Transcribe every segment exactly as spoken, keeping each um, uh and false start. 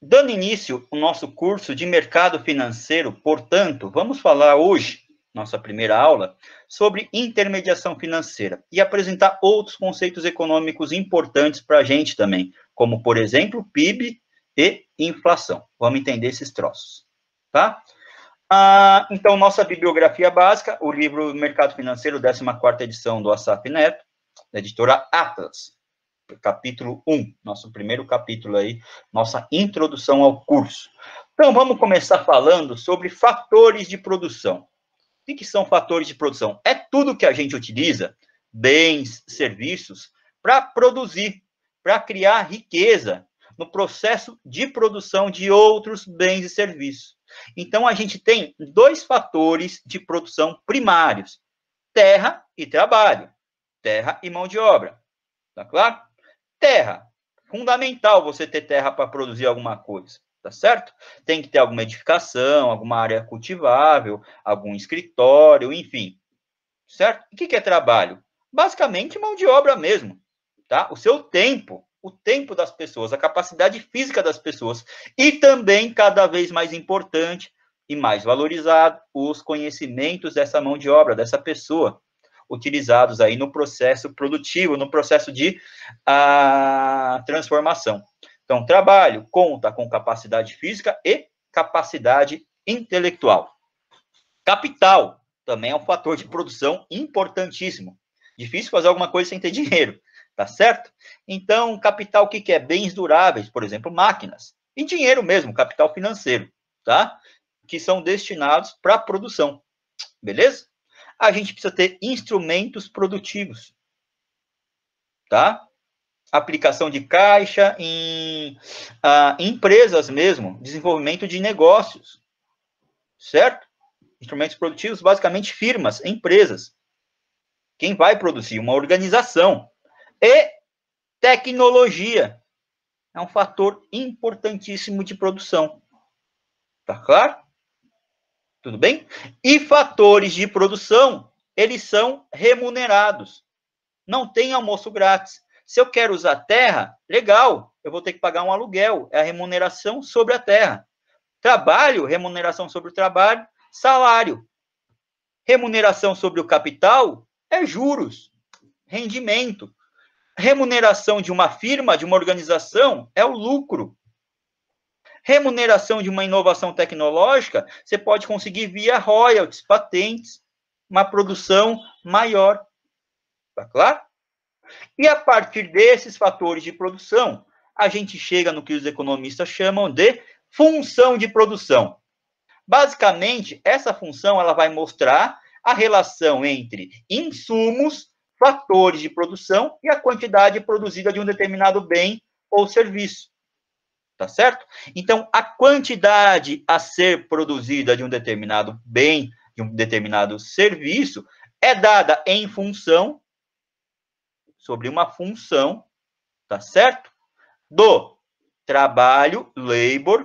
Dando início ao nosso curso de mercado financeiro, portanto, vamos falar hoje, nossa primeira aula, sobre intermediação financeira e apresentar outros conceitos econômicos importantes para a gente também, como, por exemplo, P I B e inflação. Vamos entender esses troços, tá? Ah, então, nossa bibliografia básica, o livro Mercado Financeiro, décima quarta edição do Assaf Neto, da editora Atlas, capítulo um, nosso primeiro capítulo aí, nossa introdução ao curso. Então, vamos começar falando sobre fatores de produção. O que são fatores de produção? É tudo que a gente utiliza, bens, serviços, para produzir, para criar riqueza no processo de produção de outros bens e serviços. Então, a gente tem dois fatores de produção primários, terra e trabalho, terra e mão de obra, tá claro? Terra, fundamental você ter terra para produzir alguma coisa, tá certo? Tem que ter alguma edificação, alguma área cultivável, algum escritório, enfim, certo? O que é trabalho? Basicamente mão de obra mesmo, tá? O seu tempo, o tempo das pessoas, a capacidade física das pessoas e também, cada vez mais importante e mais valorizado, os conhecimentos dessa mão de obra, dessa pessoa, utilizados aí no processo produtivo, no processo de a, transformação. Então, trabalho conta com capacidade física e capacidade intelectual. Capital também é um fator de produção importantíssimo. Difícil fazer alguma coisa sem ter dinheiro, tá certo? Então, capital, o que é? Bens duráveis, por exemplo, máquinas. E dinheiro mesmo, capital financeiro, tá? Que são destinados para a produção, beleza? A gente precisa ter instrumentos produtivos, tá? Aplicação de caixa em ah, empresas mesmo, desenvolvimento de negócios, certo? Instrumentos produtivos, basicamente firmas, empresas. Quem vai produzir? Uma organização. E tecnologia. É um fator importantíssimo de produção. Tá claro? Tudo bem? E fatores de produção, eles são remunerados. Não tem almoço grátis. Se eu quero usar terra, legal, eu vou ter que pagar um aluguel. É a remuneração sobre a terra. Trabalho, remuneração sobre o trabalho, salário. Remuneração sobre o capital é juros, rendimento. Remuneração de uma firma, de uma organização, é o lucro. Remuneração de uma inovação tecnológica, você pode conseguir via royalties, patentes, uma produção maior. Tá claro? E a partir desses fatores de produção, a gente chega no que os economistas chamam de função de produção. Basicamente, essa função ela vai mostrar a relação entre insumos, fatores de produção e a quantidade produzida de um determinado bem ou serviço. Tá certo? Então, a quantidade a ser produzida de um determinado bem, de um determinado serviço, é dada em função, sobre uma função, tá certo? Do trabalho, labor,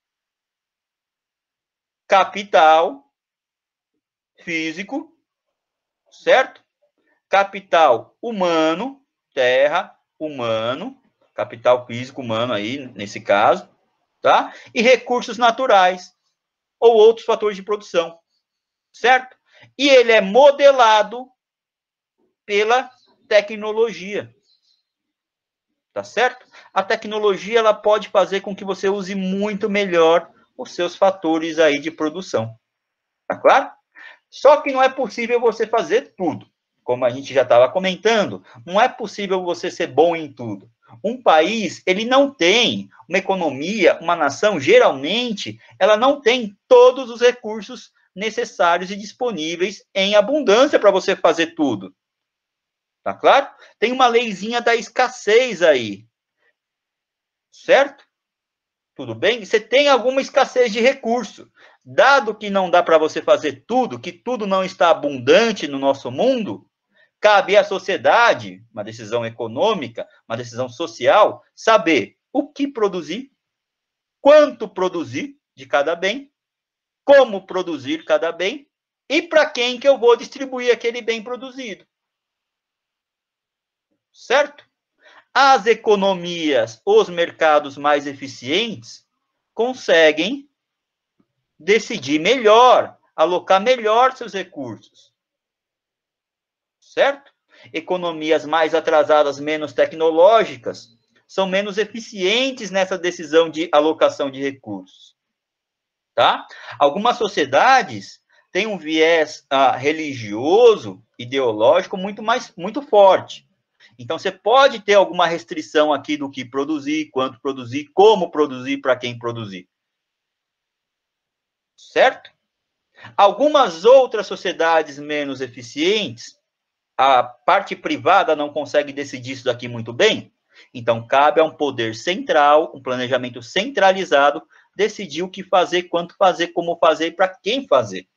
capital físico, certo? Capital humano, terra, humano, capital físico humano aí, nesse caso, tá? E recursos naturais, ou outros fatores de produção, certo? E ele é modelado pela tecnologia, tá certo? A tecnologia, ela pode fazer com que você use muito melhor os seus fatores aí de produção, tá claro? Só que não é possível você fazer tudo. Como a gente já estava comentando, não é possível você ser bom em tudo. Um país, ele não tem uma economia, uma nação, geralmente, ela não tem todos os recursos necessários e disponíveis em abundância para você fazer tudo. Tá claro? Tem uma leizinha da escassez aí. Certo? Tudo bem? Você tem alguma escassez de recurso. Dado que não dá para você fazer tudo, que tudo não está abundante no nosso mundo, cabe à sociedade, uma decisão econômica, uma decisão social, saber o que produzir, quanto produzir de cada bem, como produzir cada bem e para quem que eu vou distribuir aquele bem produzido. Certo? As economias, os mercados mais eficientes, conseguem decidir melhor, alocar melhor seus recursos. Certo? Economias mais atrasadas, menos tecnológicas, são menos eficientes nessa decisão de alocação de recursos. Tá? Algumas sociedades têm um viés ah, religioso, ideológico muito mais muito forte. Então, você pode ter alguma restrição aqui do que produzir, quanto produzir, como produzir, para quem produzir. Certo? Algumas outras sociedades menos eficientes, a parte privada não consegue decidir isso daqui muito bem, então cabe a um poder central, um planejamento centralizado, decidir o que fazer, quanto fazer, como fazer e para quem fazer.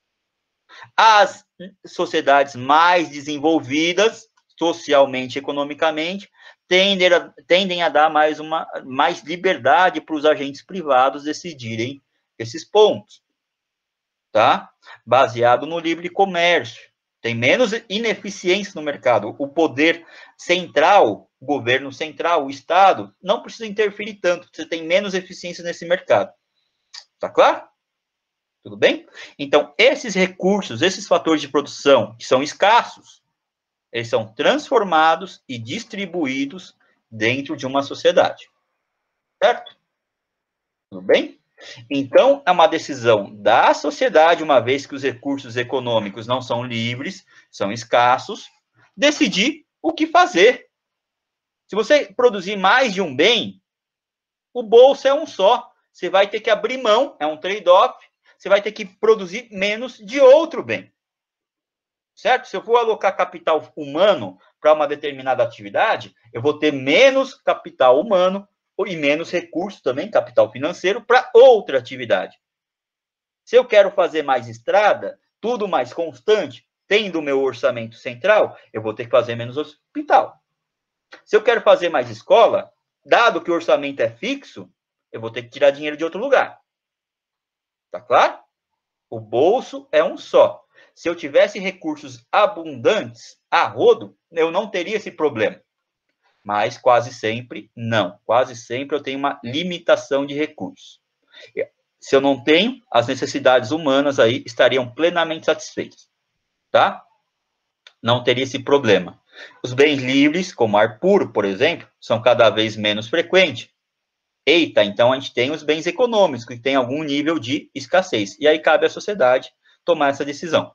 As sociedades mais desenvolvidas, socialmente e economicamente, tendem a, tendem a dar mais, uma, mais liberdade para os agentes privados decidirem esses pontos. Tá? Baseado no livre comércio. Tem menos ineficiência no mercado. O poder central, o governo central, o Estado, não precisa interferir tanto. Você tem menos eficiência nesse mercado. Tá claro? Tudo bem? Então, esses recursos, esses fatores de produção, que são escassos, eles são transformados e distribuídos dentro de uma sociedade. Certo? Tudo bem? Então, é uma decisão da sociedade, uma vez que os recursos econômicos não são livres, são escassos, decidir o que fazer. Se você produzir mais de um bem, o bolso é um só. Você vai ter que abrir mão, é um trade-off, você vai ter que produzir menos de outro bem. Certo? Se eu for alocar capital humano para uma determinada atividade, eu vou ter menos capital humano e menos recursos também, capital financeiro, para outra atividade. Se eu quero fazer mais estrada, tudo mais constante, tendo o meu orçamento central, eu vou ter que fazer menos hospital. Se eu quero fazer mais escola, dado que o orçamento é fixo, eu vou ter que tirar dinheiro de outro lugar. Tá claro? O bolso é um só. Se eu tivesse recursos abundantes, a rodo, eu não teria esse problema. Mas quase sempre, não. Quase sempre eu tenho uma limitação de recursos. Se eu não tenho, as necessidades humanas aí estariam plenamente satisfeitas. Tá? Não teria esse problema. Os bens livres, como ar puro, por exemplo, são cada vez menos frequentes. Eita, então a gente tem os bens econômicos, que tem algum nível de escassez. E aí cabe à sociedade tomar essa decisão.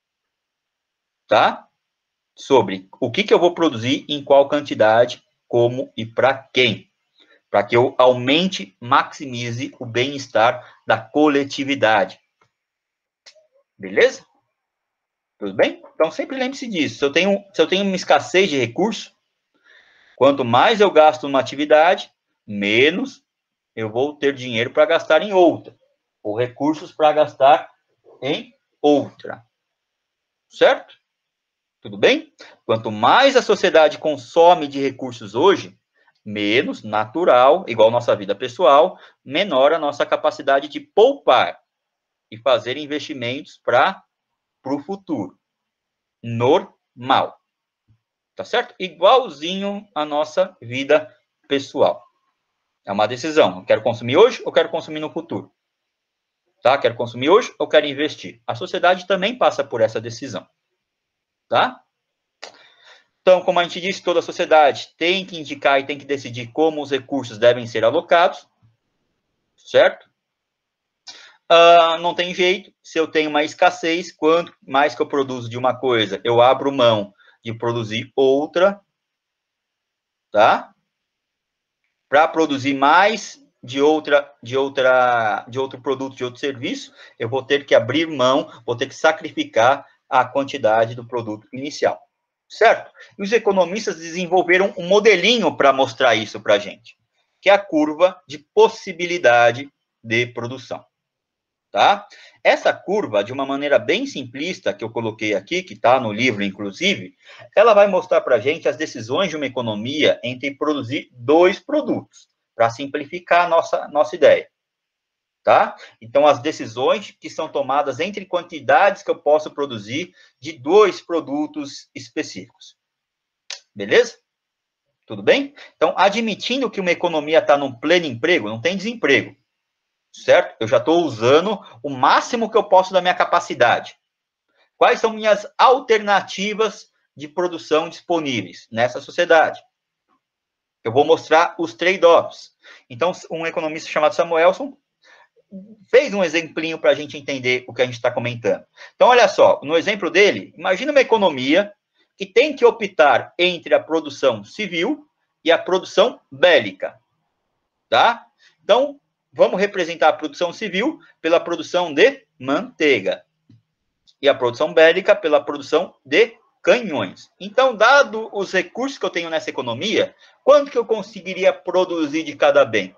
Tá? Sobre o que, que eu vou produzir, em qual quantidade, como e para quem. Para que eu aumente, maximize o bem-estar da coletividade. Beleza? Tudo bem? Então, sempre lembre-se disso. Se eu, tenho, se eu tenho uma escassez de recurso, quanto mais eu gasto numa atividade, menos eu vou ter dinheiro para gastar em outra. Ou recursos para gastar em outra. Certo? Tudo bem? Quanto mais a sociedade consome de recursos hoje, menos natural, igual nossa vida pessoal, menor a nossa capacidade de poupar e fazer investimentos para o futuro. Normal. Tá certo? Igualzinho a nossa vida pessoal. É uma decisão. Eu quero consumir hoje ou quero consumir no futuro? Tá? Quero consumir hoje ou quero investir? A sociedade também passa por essa decisão. Tá? Então, como a gente disse, toda a sociedade tem que indicar e tem que decidir como os recursos devem ser alocados, certo? Uh, não tem jeito, se eu tenho uma escassez, quanto mais que eu produzo de uma coisa, eu abro mão de produzir outra, tá? Para produzir mais de outra, de outra, de outro produto, de outro serviço, eu vou ter que abrir mão, vou ter que sacrificar a quantidade do produto inicial. Certo? E os economistas desenvolveram um modelinho para mostrar isso para a gente, que é a curva de possibilidade de produção. Tá? Essa curva, de uma maneira bem simplista, que eu coloquei aqui, que está no livro, inclusive, ela vai mostrar para a gente as decisões de uma economia entre produzir dois produtos, para simplificar a nossa, nossa ideia. Tá? Então, as decisões que são tomadas entre quantidades que eu posso produzir de dois produtos específicos. Beleza? Tudo bem? Então, admitindo que uma economia está num pleno emprego, não tem desemprego. certo? Eu já estou usando o máximo que eu posso da minha capacidade. Quais são minhas alternativas de produção disponíveis nessa sociedade? Eu vou mostrar os trade-offs. Então, um economista chamado Samuelson fez um exemplinho para a gente entender o que a gente está comentando. Então, olha só, no exemplo dele, imagina uma economia que tem que optar entre a produção civil e a produção bélica, tá? Então, vamos representar a produção civil pela produção de manteiga e a produção bélica pela produção de canhões. Então, dado os recursos que eu tenho nessa economia, quanto que eu conseguiria produzir de cada bem?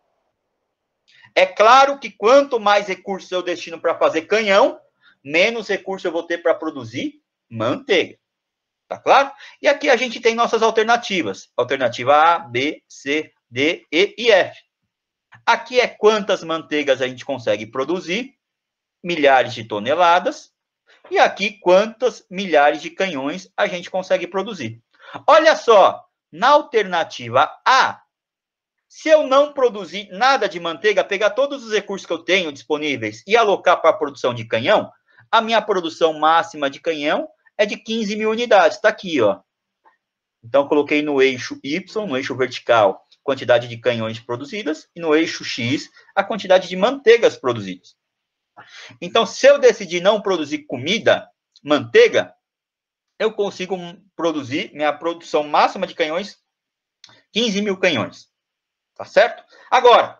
É claro que quanto mais recursos eu destino para fazer canhão, menos recursos eu vou ter para produzir manteiga. Tá claro? E aqui a gente tem nossas alternativas. Alternativa A, B, C, D, E e F. Aqui é quantas manteigas a gente consegue produzir, milhares de toneladas. E aqui quantas milhares de canhões a gente consegue produzir. Olha só, na alternativa A, se eu não produzir nada de manteiga, pegar todos os recursos que eu tenho disponíveis e alocar para a produção de canhão, a minha produção máxima de canhão é de quinze mil unidades. Está aqui, ó. Então, coloquei no eixo Y, no eixo vertical, quantidade de canhões produzidas, e no eixo X, a quantidade de manteigas produzidas. Então, se eu decidir não produzir comida, manteiga, eu consigo produzir minha produção máxima de canhões, quinze mil canhões. Tá certo? Agora,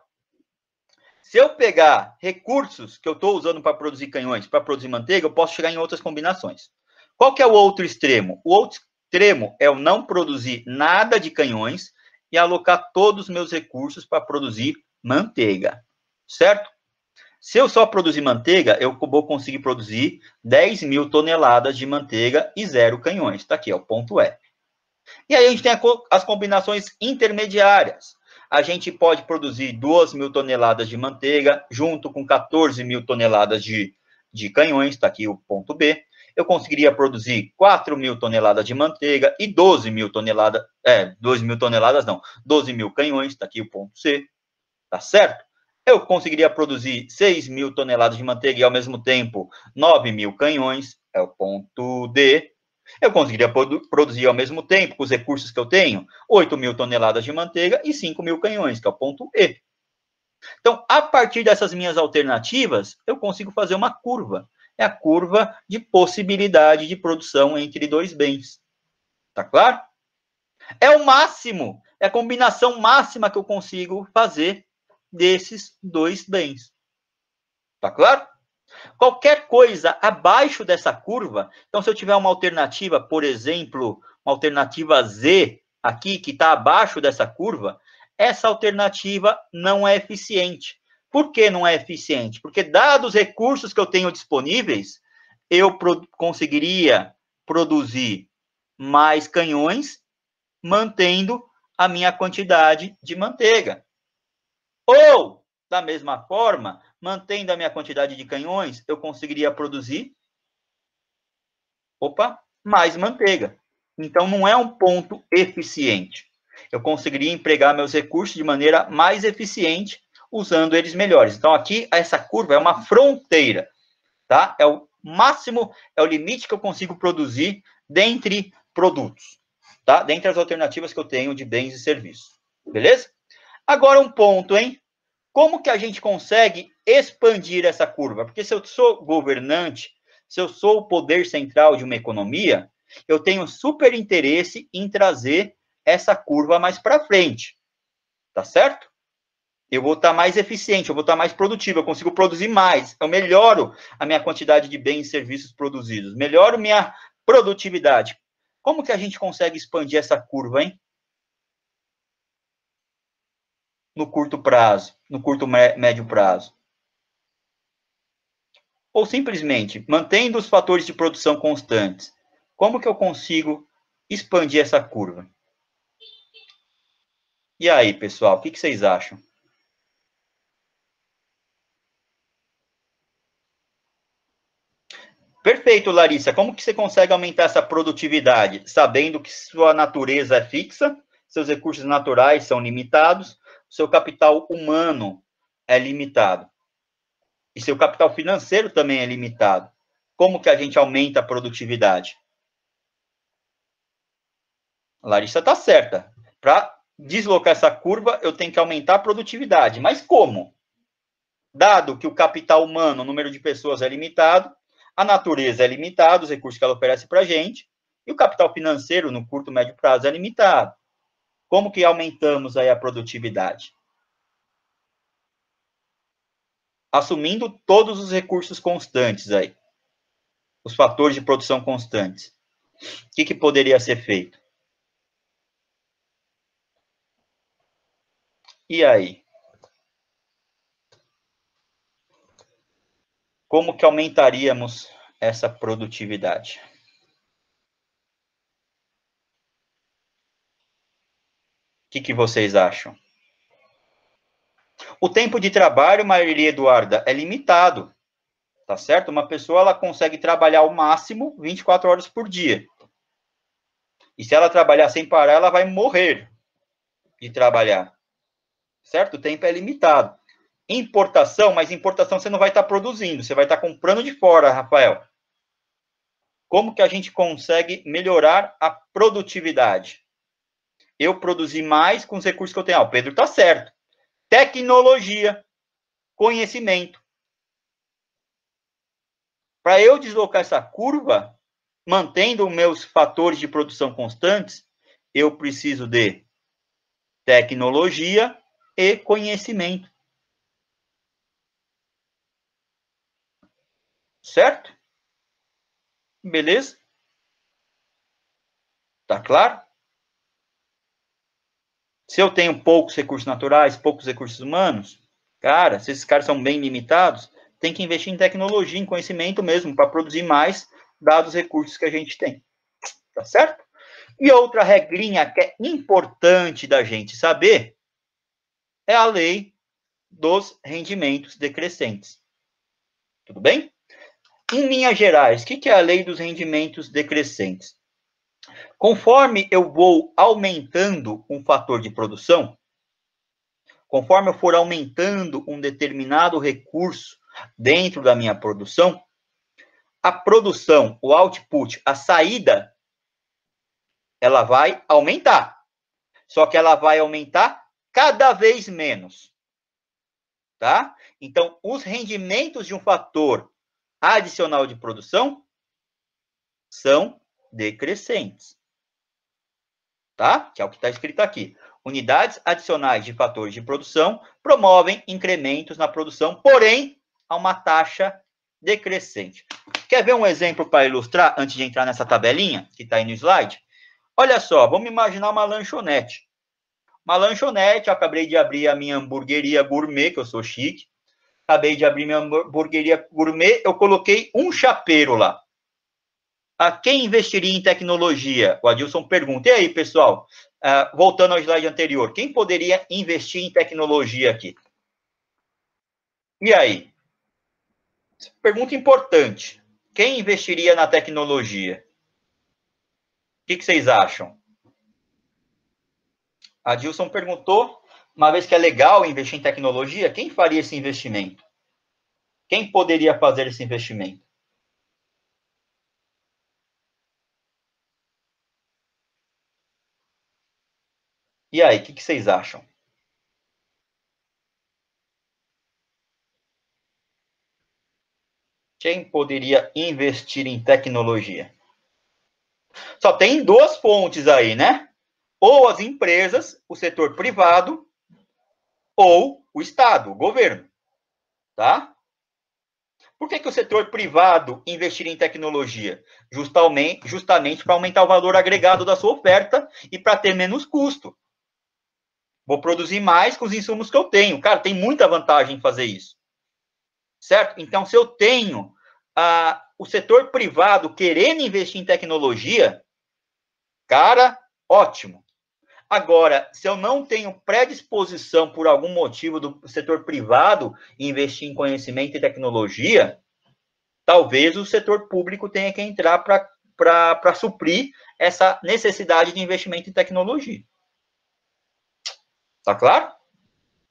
se eu pegar recursos que eu estou usando para produzir canhões, para produzir manteiga, eu posso chegar em outras combinações. Qual que é o outro extremo? O outro extremo é eu não produzir nada de canhões e alocar todos os meus recursos para produzir manteiga. Certo? Se eu só produzir manteiga, eu vou conseguir produzir dez mil toneladas de manteiga e zero canhões. Está aqui, é o ponto E. E aí a gente tem as combinações intermediárias. A gente pode produzir duas mil toneladas de manteiga, junto com quatorze mil toneladas de, de canhões, está aqui o ponto B. Eu conseguiria produzir quatro mil toneladas de manteiga e doze mil toneladas, é, doze mil toneladas não, doze mil canhões, está aqui o ponto C, tá certo? Eu conseguiria produzir seis mil toneladas de manteiga e, ao mesmo tempo, nove mil canhões, é o ponto D. Eu conseguiria produ produzir, ao mesmo tempo, com os recursos que eu tenho, oito mil toneladas de manteiga e cinco mil canhões, que é o ponto E. Então, a partir dessas minhas alternativas, eu consigo fazer uma curva. É a curva de possibilidade de produção entre dois bens. Tá claro? É o máximo, é a combinação máxima que eu consigo fazer desses dois bens. Tá claro? Qualquer coisa abaixo dessa curva, então se eu tiver uma alternativa, por exemplo, uma alternativa Z aqui, que está abaixo dessa curva, essa alternativa não é eficiente. Por que não é eficiente? Porque, dados os recursos que eu tenho disponíveis, eu pro conseguiria produzir mais canhões, mantendo a minha quantidade de manteiga. Ou, da mesma forma, mantendo a minha quantidade de canhões, eu conseguiria produzir, opa, mais manteiga. Então, não é um ponto eficiente. Eu conseguiria empregar meus recursos de maneira mais eficiente, usando eles melhores. Então, aqui, essa curva é uma fronteira, tá? É o máximo, é o limite que eu consigo produzir dentre produtos, tá? Dentre as alternativas que eu tenho de bens e serviços. Beleza? Agora, um ponto, hein? Como que a gente consegue expandir essa curva? Porque se eu sou governante, se eu sou o poder central de uma economia, eu tenho super interesse em trazer essa curva mais para frente. Tá certo? Eu vou estar mais eficiente, eu vou estar mais produtivo, eu consigo produzir mais, eu melhoro a minha quantidade de bens e serviços produzidos, melhoro minha produtividade. Como que a gente consegue expandir essa curva, hein? No curto prazo, no curto médio prazo. Ou simplesmente, mantendo os fatores de produção constantes, como que eu consigo expandir essa curva? E aí, pessoal, o que, que vocês acham? Perfeito, Larissa. Como que você consegue aumentar essa produtividade? Sabendo que sua natureza é fixa, seus recursos naturais são limitados, seu capital humano é limitado. E seu capital financeiro também é limitado. Como que a gente aumenta a produtividade? A Larissa está certa. Para deslocar essa curva, eu tenho que aumentar a produtividade. Mas como? Dado que o capital humano, o número de pessoas é limitado, a natureza é limitada, os recursos que ela oferece para a gente, e o capital financeiro, no curto e médio prazo, é limitado. Como que aumentamos aí a produtividade? Assumindo todos os recursos constantes aí, os fatores de produção constantes. O que, que poderia ser feito? E aí? Como que aumentaríamos essa produtividade? O que, que vocês acham? O tempo de trabalho, Maria Eduarda, é limitado, tá certo? Uma pessoa ela consegue trabalhar ao máximo vinte e quatro horas por dia. E se ela trabalhar sem parar, ela vai morrer de trabalhar, certo? O tempo é limitado. Importação, mas importação você não vai estar produzindo, você vai estar comprando de fora, Rafael. Como que a gente consegue melhorar a produtividade? Eu produzir mais com os recursos que eu tenho. Ah, o Pedro está certo. Tecnologia, conhecimento. Para eu deslocar essa curva, mantendo meus fatores de produção constantes, eu preciso de tecnologia e conhecimento. Certo? Beleza? Tá claro? Se eu tenho poucos recursos naturais, poucos recursos humanos, cara, se esses caras são bem limitados, tem que investir em tecnologia, em conhecimento mesmo, para produzir mais, dados os recursos que a gente tem. Tá certo? E outra regrinha que é importante da gente saber é a lei dos rendimentos decrescentes. Tudo bem? Em linhas gerais, o que é a lei dos rendimentos decrescentes? Conforme eu vou aumentando um fator de produção, conforme eu for aumentando um determinado recurso dentro da minha produção, a produção, o output, a saída, ela vai aumentar. Só que ela vai aumentar cada vez menos. Tá? Então, os rendimentos de um fator adicional de produção são decrescentes. Tá? Que é o que está escrito aqui. Unidades adicionais de fatores de produção promovem incrementos na produção, porém, a uma taxa decrescente. Quer ver um exemplo para ilustrar, antes de entrar nessa tabelinha que está aí no slide? Olha só, vamos imaginar uma lanchonete. Uma lanchonete, eu acabei de abrir a minha hamburgueria gourmet, que eu sou chique. Acabei de abrir minha hamburgueria gourmet, eu coloquei um chapeiro lá. A quem investiria em tecnologia? O Adilson pergunta. E aí, pessoal? Uh, voltando ao slide anterior, quem poderia investir em tecnologia aqui? E aí? Pergunta importante. Quem investiria na tecnologia? O que, que vocês acham? A Adilson perguntou, uma vez que é legal investir em tecnologia, quem faria esse investimento? Quem poderia fazer esse investimento? E aí, o que, que vocês acham? Quem poderia investir em tecnologia? Só tem duas fontes aí, né? Ou as empresas, o setor privado, ou o Estado, o governo. Tá? Por que, que o setor privado investiria em tecnologia? Justamente, justamente para aumentar o valor agregado da sua oferta e para ter menos custo. Vou produzir mais com os insumos que eu tenho. Cara, tem muita vantagem em fazer isso. Certo? Então, se eu tenho ah, o setor privado querendo investir em tecnologia, cara, ótimo. Agora, se eu não tenho predisposição por algum motivo do setor privado investir em conhecimento e tecnologia, talvez o setor público tenha que entrar para suprir essa necessidade de investimento em tecnologia. Tá claro?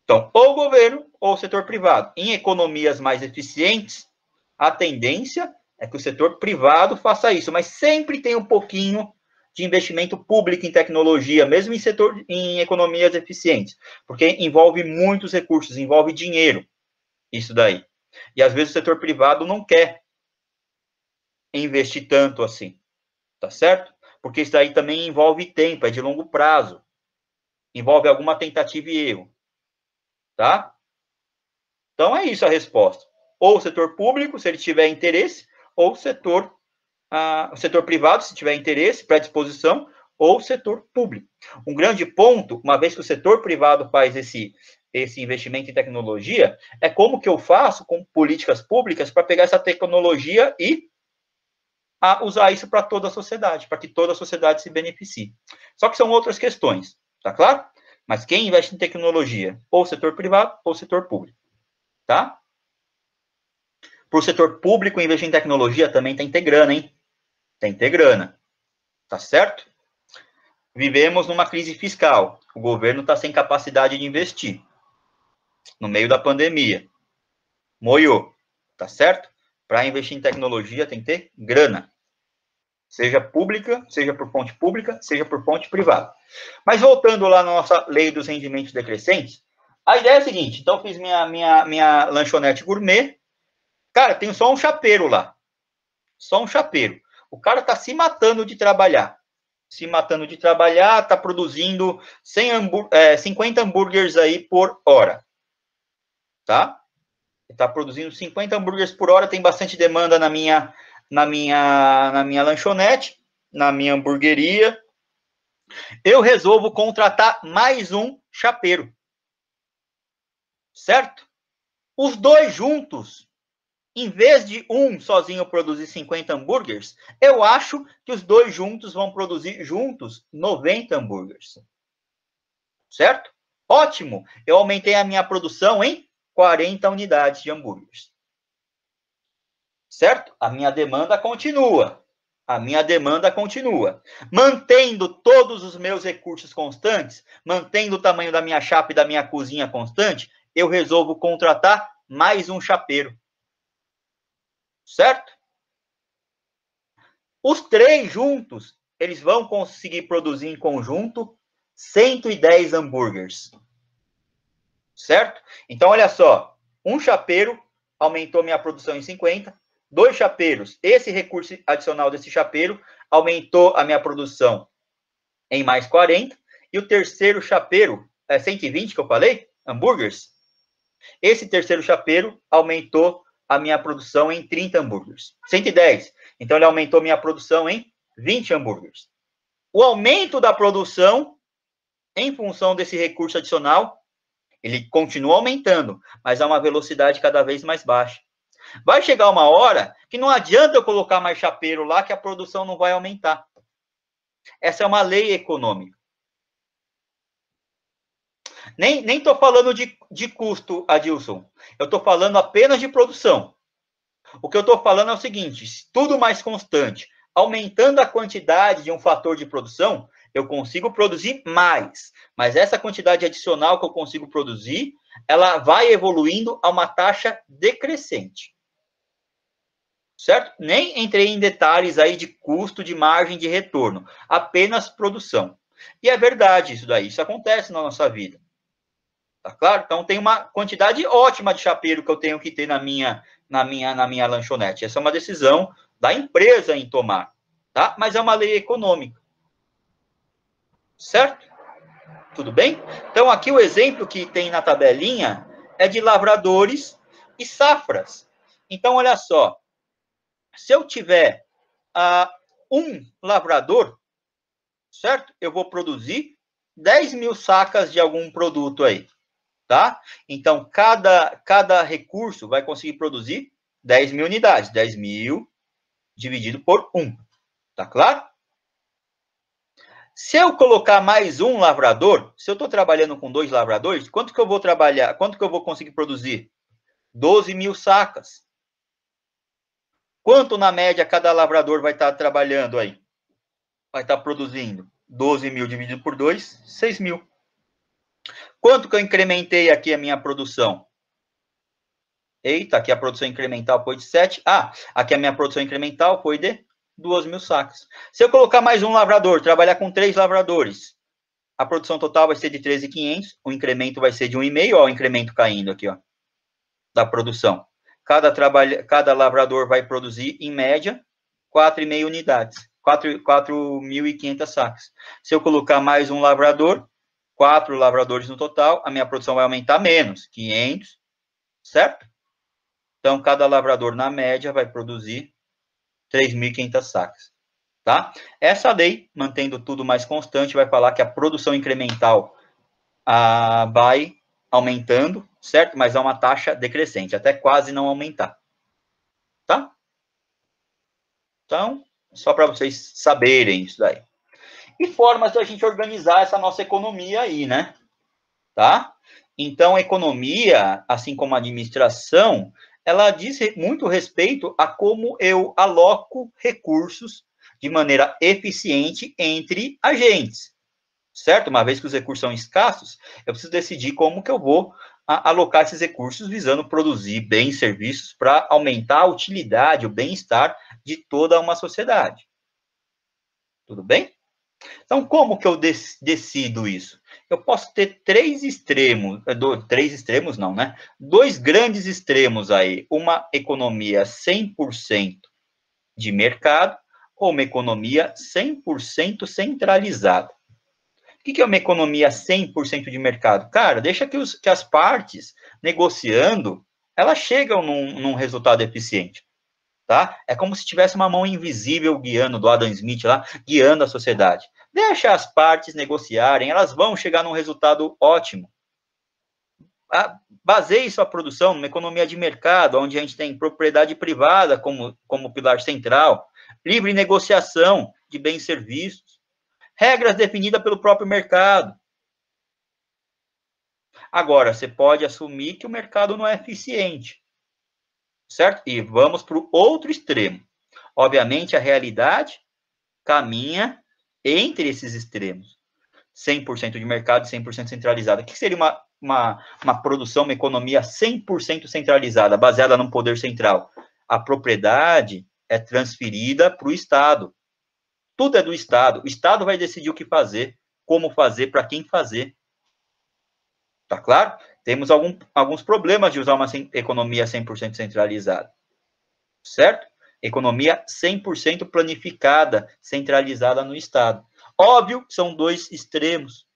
Então, ou o governo ou o setor privado. Em economias mais eficientes, a tendência é que o setor privado faça isso, mas sempre tem um pouquinho de investimento público em tecnologia, mesmo em setor, em economias eficientes, porque envolve muitos recursos, envolve dinheiro, isso daí. E às vezes o setor privado não quer investir tanto assim, tá certo? Porque isso daí também envolve tempo, é de longo prazo, envolve alguma tentativa e erro, tá? Então é isso a resposta. Ou o setor público, se ele tiver interesse, ou o setor, ah, o setor privado, se tiver interesse, predisposição, ou o setor público. Um grande ponto, uma vez que o setor privado faz esse, esse investimento em tecnologia, é como que eu faço com políticas públicas para pegar essa tecnologia e a usar isso para toda a sociedade, para que toda a sociedade se beneficie. Só que são outras questões, tá claro? Mas quem investe em tecnologia? Ou o setor privado ou o setor público, tá? Para o setor público, investir em tecnologia também tem que ter grana, hein? Tem que ter grana, tá certo? Vivemos numa crise fiscal. O governo está sem capacidade de investir. No meio da pandemia. Moiou, tá certo? Para investir em tecnologia tem que ter grana. Seja pública, seja por fonte pública, seja por fonte privada. Mas voltando lá na nossa lei dos rendimentos decrescentes, a ideia é a seguinte, então eu fiz minha, minha, minha lanchonete gourmet, cara, tem só um chapeiro lá, só um chapeiro. O cara tá se matando de trabalhar, se matando de trabalhar, tá produzindo cem hambú é, cinquenta hambúrgueres aí por hora, tá? Tá produzindo cinquenta hambúrgueres por hora, tem bastante demanda na minha, na minha, na minha lanchonete, na minha hamburgueria. Eu resolvo contratar mais um chapeiro, certo? Os dois juntos, em vez de um sozinho produzir cinquenta hambúrgueres, eu acho que os dois juntos vão produzir juntos noventa hambúrgueres. Certo? Ótimo! Eu aumentei a minha produção em quarenta unidades de hambúrgueres. Certo? A minha demanda continua. A minha demanda continua. Mantendo todos os meus recursos constantes, mantendo o tamanho da minha chapa e da minha cozinha constante, eu resolvo contratar mais um chapeiro. Certo? Os três juntos, eles vão conseguir produzir em conjunto cento e dez hambúrgueres. Certo? Então, olha só. Um chapeiro aumentou minha produção em cinquenta. Dois chapeiros, esse recurso adicional desse chapeiro aumentou a minha produção em mais quarenta. E o terceiro chapeiro, é cento e vinte que eu falei, hambúrgueres. Esse terceiro chapeiro aumentou a minha produção em trinta hambúrgueres. cento e dez. Então, ele aumentou minha produção em vinte hambúrgueres. O aumento da produção, em função desse recurso adicional, ele continua aumentando, mas a uma velocidade cada vez mais baixa. Vai chegar uma hora que não adianta eu colocar mais chapeiro lá, que a produção não vai aumentar. Essa é uma lei econômica. Nem nem estou falando de, de custo, Adilson. Eu estou falando apenas de produção. O que eu estou falando é o seguinte, tudo mais constante, aumentando a quantidade de um fator de produção, eu consigo produzir mais. Mas essa quantidade adicional que eu consigo produzir, ela vai evoluindo a uma taxa decrescente. Certo? Nem entrei em detalhes aí de custo, de margem de retorno, apenas produção. E é verdade isso daí, isso acontece na nossa vida. Tá claro? Então tem uma quantidade ótima de chapeiro que eu tenho que ter na minha, na minha, na minha lanchonete. Essa é uma decisão da empresa em tomar, tá? Mas é uma lei econômica. Certo? Tudo bem? Então aqui o exemplo que tem na tabelinha é de lavradores e safras. Então olha só, se eu tiver uh, um lavrador, certo? Eu vou produzir dez mil sacas de algum produto aí, tá? Então, cada, cada recurso vai conseguir produzir dez mil unidades. dez mil dividido por um, tá claro? Se eu colocar mais um lavrador, se eu estou trabalhando com dois lavradores, quanto que eu vou trabalhar? Quanto que eu vou conseguir produzir? doze mil sacas. Quanto, na média, cada lavrador vai estar trabalhando aí? Vai estar produzindo doze mil dividido por dois, seis mil. Quanto que eu incrementei aqui a minha produção? Eita, aqui a produção incremental foi de sete. Ah, aqui a minha produção incremental foi de duas mil sacas. Se eu colocar mais um lavrador, trabalhar com três lavradores, a produção total vai ser de treze mil e quinhentos, o incremento vai ser de um vírgula cinco, ó, o incremento caindo aqui, ó, da produção. Cada, trabalha, cada lavrador vai produzir, em média, quatro vírgula cinco unidades, quatro mil e quinhentas sacas. Se eu colocar mais um lavrador, quatro lavradores no total, a minha produção vai aumentar menos, quinhentos, certo? Então, cada lavrador, na média, vai produzir três mil e quinhentas sacas, tá? Essa lei, mantendo tudo mais constante, vai falar que a produção incremental ah, vai aumentando, certo? Mas a uma taxa decrescente, até quase não aumentar, tá? Então, só para vocês saberem isso daí. E formas da gente organizar essa nossa economia aí, né? Tá? Então, a economia, assim como a administração, ela diz muito respeito a como eu aloco recursos de maneira eficiente entre agentes, certo? Uma vez que os recursos são escassos, eu preciso decidir como que eu vou alocar esses recursos visando produzir bens e serviços para aumentar a utilidade, o bem-estar de toda uma sociedade. Tudo bem? Então, como que eu decido isso? Eu posso ter três extremos, três extremos não, né? Dois grandes extremos aí, uma economia cem por cento de mercado ou uma economia cem por cento centralizada. O que é uma economia cem por cento de mercado? Cara, deixa que, os, que as partes negociando, elas chegam num, num resultado eficiente. Tá? É como se tivesse uma mão invisível guiando, do Adam Smith lá, guiando a sociedade. Deixa as partes negociarem, elas vão chegar num resultado ótimo. Baseie sua produção numa economia de mercado, onde a gente tem propriedade privada como, como pilar central, livre negociação de bens e serviços, regras definidas pelo próprio mercado. Agora, você pode assumir que o mercado não é eficiente, certo? E vamos para o outro extremo. Obviamente, a realidade caminha entre esses extremos. cem por cento de mercado e cem por cento centralizada. O que seria uma, uma, uma produção, uma economia cem por cento centralizada, baseada no poder central? A propriedade é transferida para o Estado. Tudo é do Estado. O Estado vai decidir o que fazer, como fazer, para quem fazer. Tá claro? Temos algum, alguns problemas de usar uma economia cem por cento centralizada. Certo? Economia cem por cento planificada, centralizada no Estado. Óbvio, são dois extremos.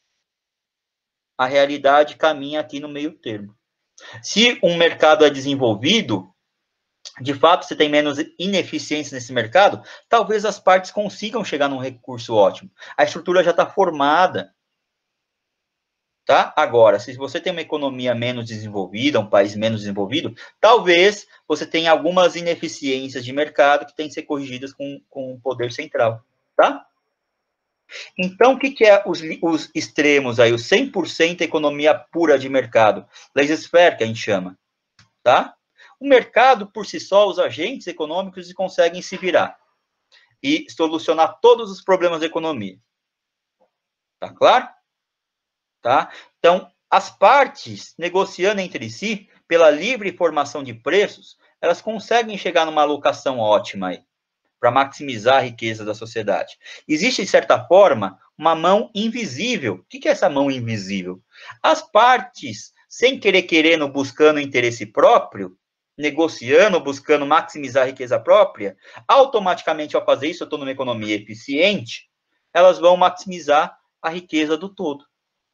A realidade caminha aqui no meio termo. Se um mercado é desenvolvido, de fato, você tem menos ineficiência nesse mercado, talvez as partes consigam chegar num recurso ótimo. A estrutura já está formada. Tá? Agora, se você tem uma economia menos desenvolvida, um país menos desenvolvido, talvez você tenha algumas ineficiências de mercado que têm que ser corrigidas com, com o poder central, tá? Então, o que, que é os, os extremos aí? O cem por cento economia pura de mercado. Laissez-faire, que a gente chama, tá? O mercado, por si só, os agentes econômicos conseguem se virar e solucionar todos os problemas da economia. Tá claro? Tá? Então, as partes negociando entre si, pela livre formação de preços, elas conseguem chegar numa alocação ótima aí, para maximizar a riqueza da sociedade. Existe, de certa forma, uma mão invisível. O que é essa mão invisível? As partes, sem querer querendo, buscando interesse próprio, negociando, buscando maximizar a riqueza própria, automaticamente, ao fazer isso, eu estou numa economia eficiente, elas vão maximizar a riqueza do todo.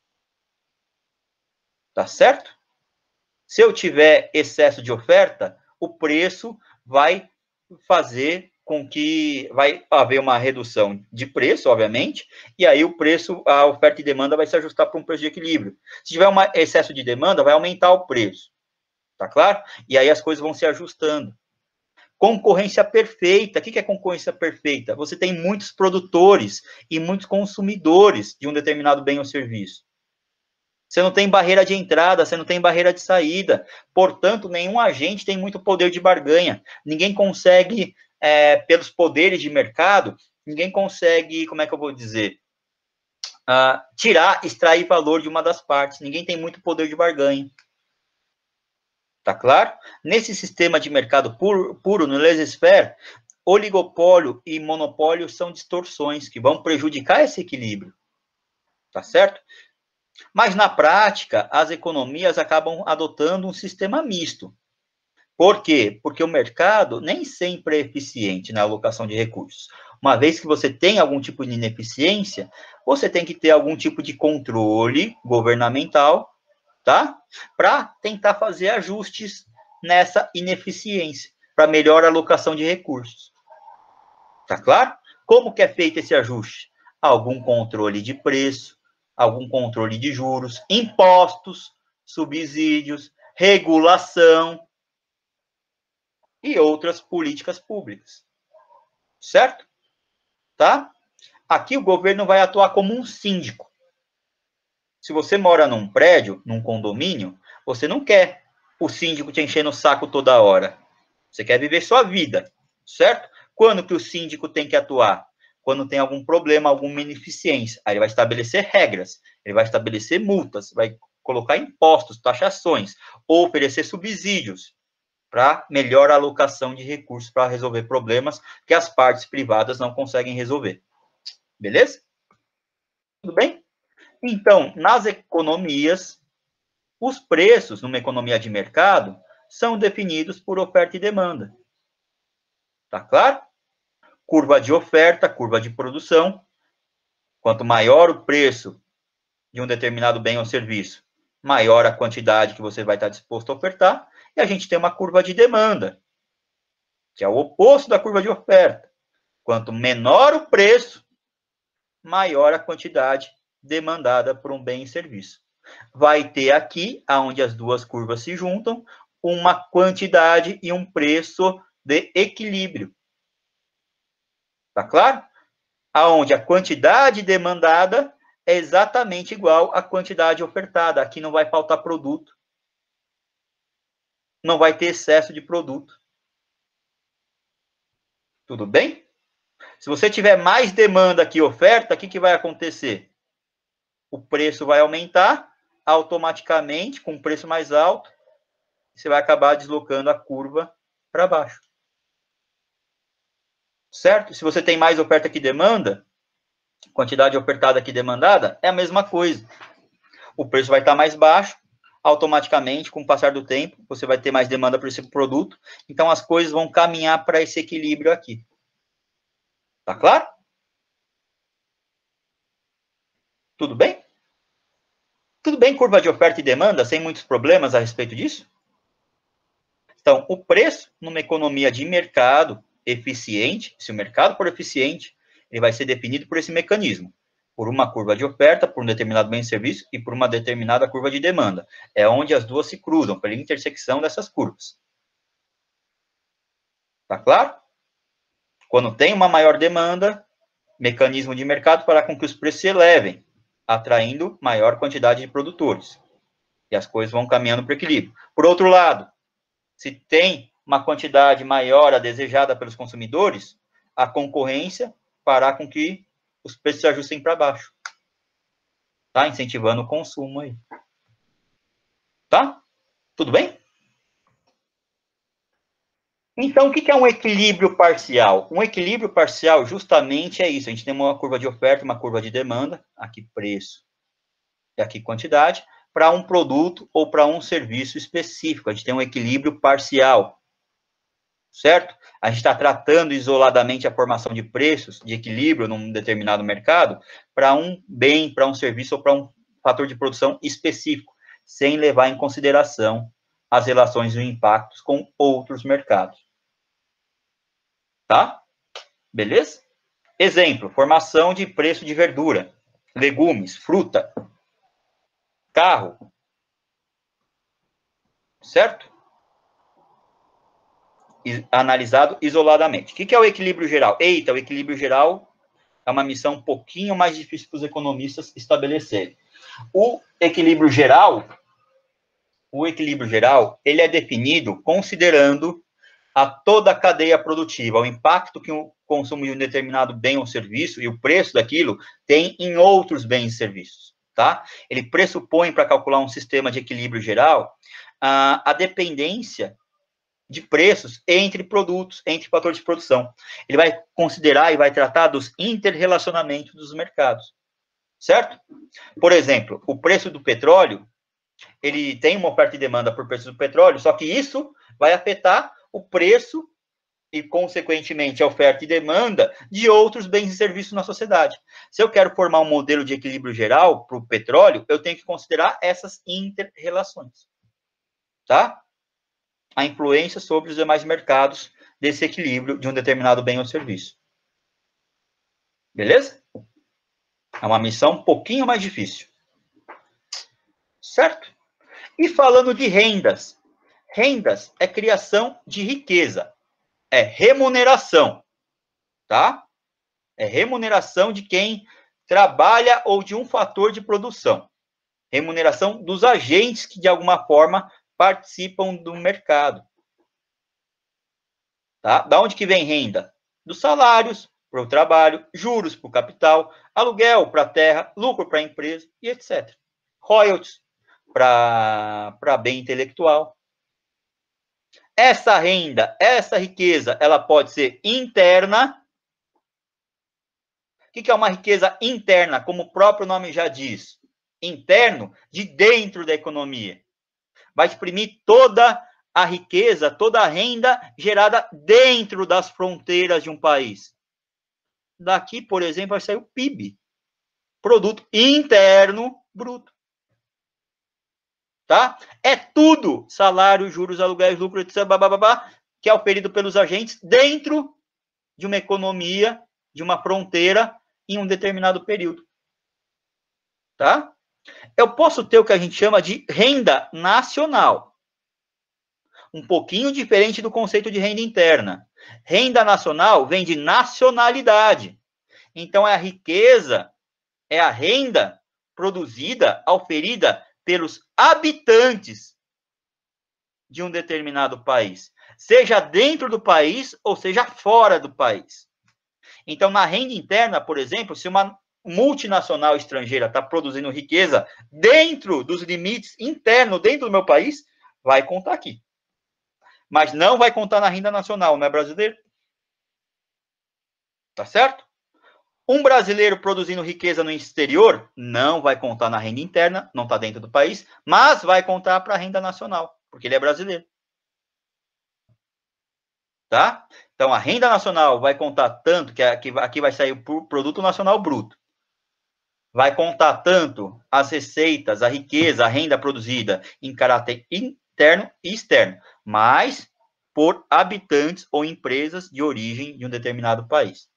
Tá certo? Se eu tiver excesso de oferta, o preço vai fazer com que vai haver uma redução de preço, obviamente, e aí o preço, a oferta e demanda vai se ajustar para um preço de equilíbrio. Se tiver um excesso de demanda, vai aumentar o preço. Tá claro? E aí as coisas vão se ajustando. Concorrência perfeita. O que é concorrência perfeita? Você tem muitos produtores e muitos consumidores de um determinado bem ou serviço. Você não tem barreira de entrada, você não tem barreira de saída. Portanto, nenhum agente tem muito poder de barganha. Ninguém consegue, é, pelos poderes de mercado, ninguém consegue, como é que eu vou dizer? uh, tirar, extrair valor de uma das partes. Ninguém tem muito poder de barganha. Tá claro? Nesse sistema de mercado puro, puro no laissez-faire, oligopólio e monopólio são distorções que vão prejudicar esse equilíbrio. Tá certo? Mas, na prática, as economias acabam adotando um sistema misto. Por quê? Porque o mercado nem sempre é eficiente na alocação de recursos. Uma vez que você tem algum tipo de ineficiência, você tem que ter algum tipo de controle governamental, tá? Para tentar fazer ajustes nessa ineficiência, para melhor alocação de recursos. Tá claro? Como que é feito esse ajuste? Algum controle de preço, algum controle de juros, impostos, subsídios, regulação e outras políticas públicas. Certo? Tá? Aqui o governo vai atuar como um síndico. Se você mora num prédio, num condomínio, você não quer o síndico te enchendo o saco toda hora. Você quer viver sua vida, certo? Quando que o síndico tem que atuar? Quando tem algum problema, alguma ineficiência. Aí ele vai estabelecer regras, ele vai estabelecer multas, vai colocar impostos, taxações, ou oferecer subsídios para melhor alocação de recursos para resolver problemas que as partes privadas não conseguem resolver. Beleza? Tudo bem? Então, nas economias, os preços, numa economia de mercado, são definidos por oferta e demanda. Tá claro? Curva de oferta, curva de produção. Quanto maior o preço de um determinado bem ou serviço, maior a quantidade que você vai estar disposto a ofertar. E a gente tem uma curva de demanda, que é o oposto da curva de oferta. Quanto menor o preço, maior a quantidade demandada por um bem e serviço. Vai ter aqui, onde as duas curvas se juntam, uma quantidade e um preço de equilíbrio. Tá claro? Aonde a quantidade demandada é exatamente igual à quantidade ofertada. Aqui não vai faltar produto. Não vai ter excesso de produto. Tudo bem? Se você tiver mais demanda que oferta, o que, que vai acontecer? O preço vai aumentar automaticamente, com um preço mais alto, você vai acabar deslocando a curva para baixo. Certo? Se você tem mais oferta que demanda, quantidade ofertada que demandada, é a mesma coisa. O preço vai estar mais baixo, automaticamente, com o passar do tempo, você vai ter mais demanda por esse produto, então as coisas vão caminhar para esse equilíbrio aqui. Tá claro? Tudo bem? Tudo bem, curva de oferta e demanda, sem muitos problemas a respeito disso? Então, o preço numa economia de mercado eficiente, se o mercado for eficiente, ele vai ser definido por esse mecanismo, por uma curva de oferta, por um determinado bem e serviço e por uma determinada curva de demanda. É onde as duas se cruzam, pela intersecção dessas curvas. Tá claro? Quando tem uma maior demanda, mecanismo de mercado fará com que os preços se elevem, atraindo maior quantidade de produtores. E as coisas vão caminhando para o equilíbrio. Por outro lado, se tem uma quantidade maior a desejada pelos consumidores, a concorrência fará com que os preços se ajustem para baixo. Tá? Incentivando o consumo aí. Tá? Tudo bem? Então, o que é um equilíbrio parcial? Um equilíbrio parcial justamente é isso. A gente tem uma curva de oferta, uma curva de demanda, aqui preço e aqui quantidade, para um produto ou para um serviço específico. A gente tem um equilíbrio parcial. Certo? A gente está tratando isoladamente a formação de preços, de equilíbrio num determinado mercado, para um bem, para um serviço ou para um fator de produção específico, sem levar em consideração as relações e impactos com outros mercados. Tá? Beleza? Exemplo, formação de preço de verdura, legumes, fruta, carro. Certo? Analisado isoladamente. O que é o equilíbrio geral? Eita, o equilíbrio geral é uma missão um pouquinho mais difícil para os economistas estabelecerem. O equilíbrio geral, o equilíbrio geral, ele é definido considerando a toda a cadeia produtiva, o impacto que o consumo de um determinado bem ou serviço e o preço daquilo tem em outros bens e serviços, tá? Ele pressupõe, para calcular um sistema de equilíbrio geral, a, a dependência de preços entre produtos, entre fatores de produção. Ele vai considerar e vai tratar dos interrelacionamentos dos mercados, certo? Por exemplo, o preço do petróleo, ele tem uma oferta e demanda por preço do petróleo, só que isso vai afetar o preço e, consequentemente, a oferta e demanda de outros bens e serviços na sociedade. Se eu quero formar um modelo de equilíbrio geral para o petróleo, eu tenho que considerar essas inter-relações, tá? A influência sobre os demais mercados desse equilíbrio de um determinado bem ou serviço. Beleza? É uma missão um pouquinho mais difícil. Certo? E falando de rendas, rendas é criação de riqueza, é remuneração, tá? É remuneração de quem trabalha ou de um fator de produção. Remuneração dos agentes que, de alguma forma, participam do mercado. Tá? Da onde que vem renda? Dos salários para o trabalho, juros para o capital, aluguel para a terra, lucro para a empresa e etcétera. Royalties para bem intelectual. Essa renda, essa riqueza, ela pode ser interna. O que é uma riqueza interna? Como o próprio nome já diz. Interno, de dentro da economia. Vai exprimir toda a riqueza, toda a renda gerada dentro das fronteiras de um país. Daqui, por exemplo, vai sair o P I B. Produto Interno Bruto. Tá? É tudo, salário, juros, aluguéis, lucro, etcétera, babá, que é oferido pelos agentes dentro de uma economia, de uma fronteira, em um determinado período. Tá? Eu posso ter o que a gente chama de renda nacional. Um pouquinho diferente do conceito de renda interna. Renda nacional vem de nacionalidade. Então, é a riqueza, é a renda produzida, oferida pelos habitantes de um determinado país, seja dentro do país ou seja fora do país. Então, na renda interna, por exemplo, se uma multinacional estrangeira está produzindo riqueza dentro dos limites internos, dentro do meu país, vai contar aqui. Mas não vai contar na renda nacional, não é brasileiro? Tá certo? Um brasileiro produzindo riqueza no exterior não vai contar na renda interna, não está dentro do país, mas vai contar para a renda nacional, porque ele é brasileiro. Tá? Então, a renda nacional vai contar tanto, que aqui vai sair o produto nacional bruto. Vai contar tanto as receitas, a riqueza, a renda produzida em caráter interno e externo, mas por habitantes ou empresas de origem de um determinado país.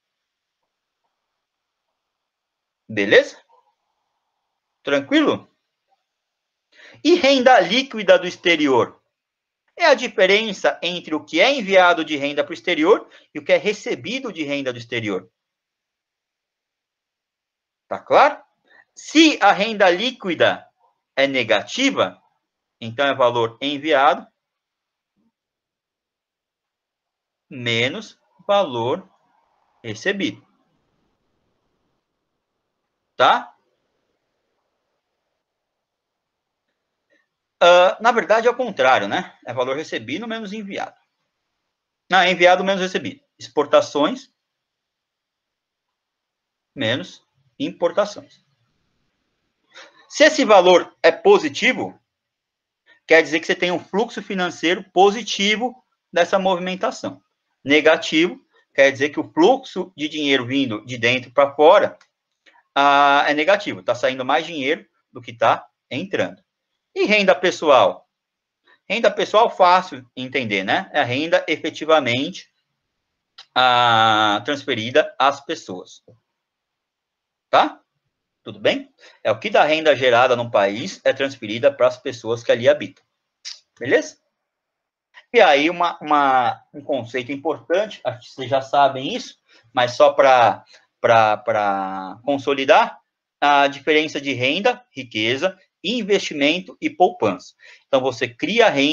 Beleza? Tranquilo? E renda líquida do exterior? É a diferença entre o que é enviado de renda para o exterior e o que é recebido de renda do exterior. Tá claro? Se a renda líquida é negativa, então é valor enviado menos valor recebido. Tá? Uh, na verdade, é o contrário, né? É valor recebido menos enviado. Não, é enviado menos recebido. Exportações menos importações. Se esse valor é positivo, quer dizer que você tem um fluxo financeiro positivo dessa movimentação. Negativo, quer dizer que o fluxo de dinheiro vindo de dentro para fora uh, é negativo. Está saindo mais dinheiro do que está entrando. E renda pessoal? Renda pessoal, fácil entender, né? É a renda efetivamente a, transferida às pessoas. Tá? Tudo bem? É o que da renda gerada num país é transferida para as pessoas que ali habitam. Beleza? E aí, uma, uma, um conceito importante, acho que vocês já sabem isso, mas só para consolidar, a diferença de renda, riqueza, investimento e poupança. Então, você cria renda,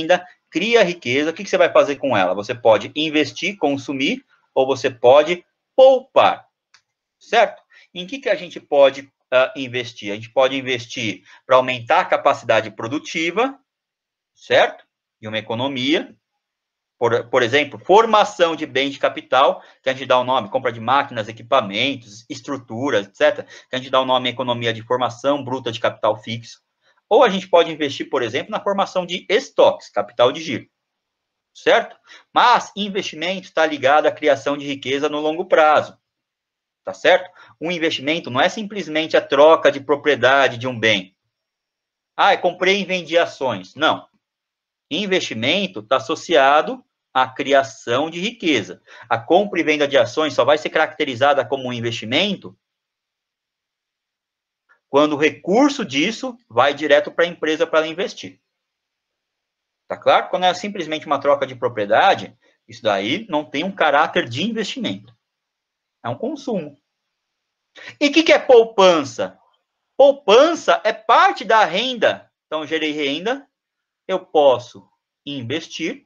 cria riqueza, o que, que você vai fazer com ela? Você pode investir, consumir, ou você pode poupar, certo? Em que, que a gente pode uh, investir? A gente pode investir para aumentar a capacidade produtiva, certo? De uma economia. Por, por exemplo, formação de bens de capital, que a gente dá o nome, compra de máquinas, equipamentos, estruturas, etcétera, que a gente dá o nome economia de formação bruta de capital fixo. Ou a gente pode investir, por exemplo, na formação de estoques, capital de giro, certo? Mas investimento está ligado à criação de riqueza no longo prazo, tá certo? Um investimento não é simplesmente a troca de propriedade de um bem. Ah, eu comprei e vendi ações. Não. Investimento está associado à criação de riqueza. A compra e venda de ações só vai ser caracterizada como um investimento quando o recurso disso vai direto para a empresa para ela investir. Tá claro? Quando é simplesmente uma troca de propriedade, isso daí não tem um caráter de investimento. É um consumo. E o que, que é poupança? Poupança é parte da renda. Então, gerei renda, eu posso investir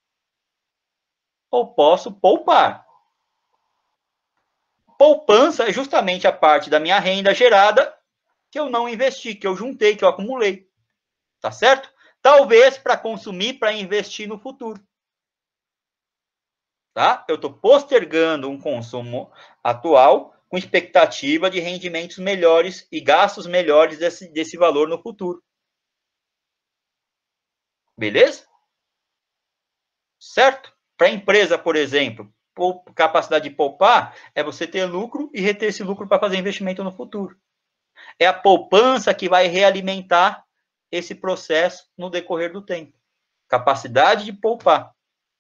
ou posso poupar. Poupança é justamente a parte da minha renda gerada que eu não investi, que eu juntei, que eu acumulei. Tá certo? Talvez para consumir, para investir no futuro. Tá? Eu estou postergando um consumo atual com expectativa de rendimentos melhores e gastos melhores desse, desse valor no futuro. Beleza? Certo? Para a empresa, por exemplo, capacidade de poupar é você ter lucro e reter esse lucro para fazer investimento no futuro. É a poupança que vai realimentar esse processo no decorrer do tempo. Capacidade de poupar.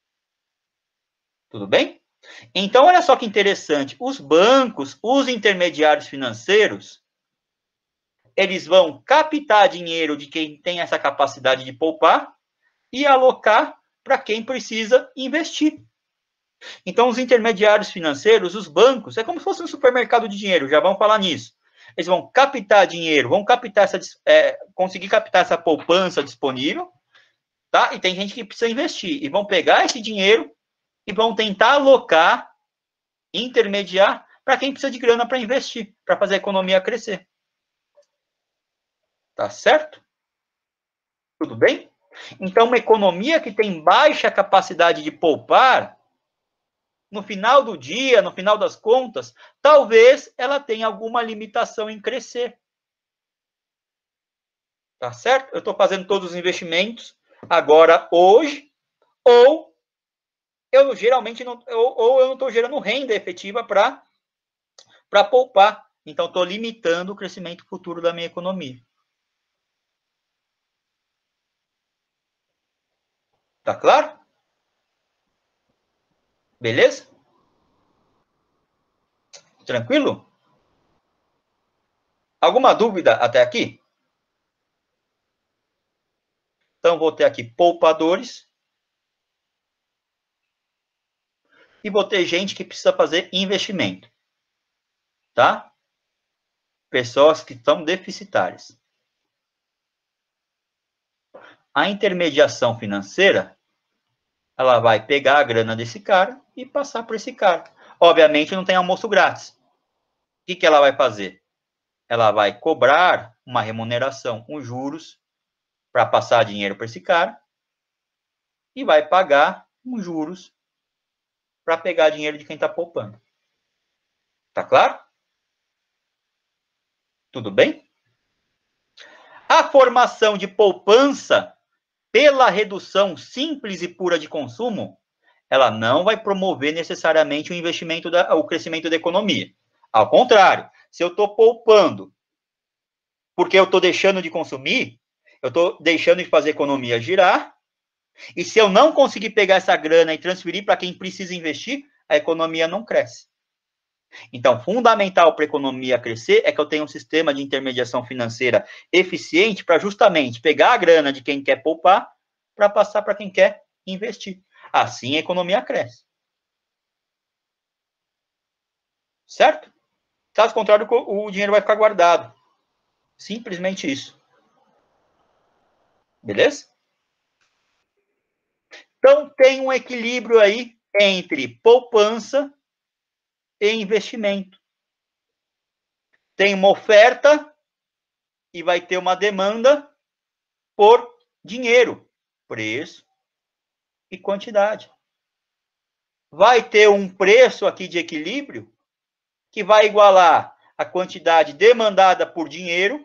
Tudo bem? Então, olha só que interessante. Os bancos, os intermediários financeiros, eles vão captar dinheiro de quem tem essa capacidade de poupar e alocar para quem precisa investir. Então, os intermediários financeiros, os bancos, é como se fosse um supermercado de dinheiro, já vamos falar nisso. Eles vão captar dinheiro, vão captar essa, é, conseguir captar essa poupança disponível, tá? E tem gente que precisa investir, e vão pegar esse dinheiro e vão tentar alocar, intermediar, para quem precisa de grana para investir, para fazer a economia crescer. Tá certo? Tudo bem? Então, uma economia que tem baixa capacidade de poupar, no final do dia, no final das contas, talvez ela tenha alguma limitação em crescer. Tá certo? Eu estou fazendo todos os investimentos agora, hoje, ou eu geralmente não, ou, ou eu não estou gerando renda efetiva para para poupar. Então, estou limitando o crescimento futuro da minha economia. Tá claro? Beleza? Tranquilo? Alguma dúvida até aqui? Então, vou ter aqui poupadores. E vou ter gente que precisa fazer investimento. Tá? Pessoas que estão deficitárias. A intermediação financeira, ela vai pegar a grana desse cara e passar para esse cara. Obviamente, não tem almoço grátis. O que, que ela vai fazer? Ela vai cobrar uma remuneração com juros para passar dinheiro para esse cara e vai pagar uns juros para pegar dinheiro de quem está poupando. Tá claro? Tudo bem? A formação de poupança pela redução simples e pura de consumo, ela não vai promover necessariamente o investimento, da, o crescimento da economia. Ao contrário, se eu estou poupando porque eu estou deixando de consumir, eu estou deixando de fazer a economia girar, e se eu não conseguir pegar essa grana e transferir para quem precisa investir, a economia não cresce. Então, fundamental para a economia crescer é que eu tenha um sistema de intermediação financeira eficiente para justamente pegar a grana de quem quer poupar para passar para quem quer investir. Assim a economia cresce. Certo? Caso contrário, o dinheiro vai ficar guardado. Simplesmente isso. Beleza? tem um equilíbrio aí entre poupança e investimento. Tem uma oferta e vai ter uma demanda por dinheiro, preço e quantidade. Vai ter um preço aqui de equilíbrio que vai igualar a quantidade demandada por dinheiro,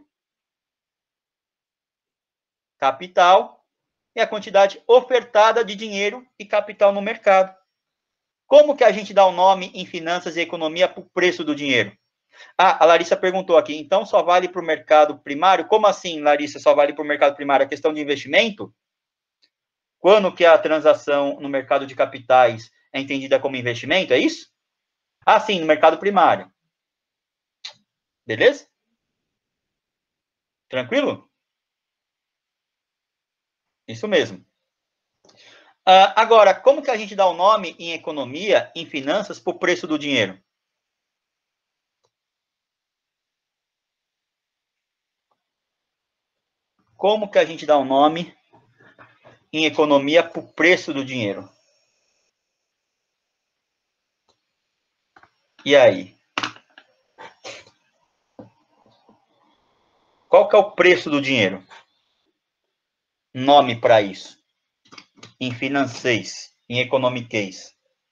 capital, e a quantidade ofertada de dinheiro e capital no mercado. Como que a gente dá o nome em finanças e economia para o preço do dinheiro? Ah, a Larissa perguntou aqui, então só vale para o mercado primário? Como assim, Larissa, só vale para o mercado primário? A questão de investimento? Quando que a transação no mercado de capitais é entendida como investimento, é isso? Ah, sim, no mercado primário. Beleza? Tranquilo? Isso mesmo. Uh, agora, como que a gente dá o nome em economia, em finanças, para o preço do dinheiro? Como que a gente dá o nome em economia para o preço do dinheiro? E aí? Qual que é o preço do dinheiro? Nome para isso. Em financês, em economiquês.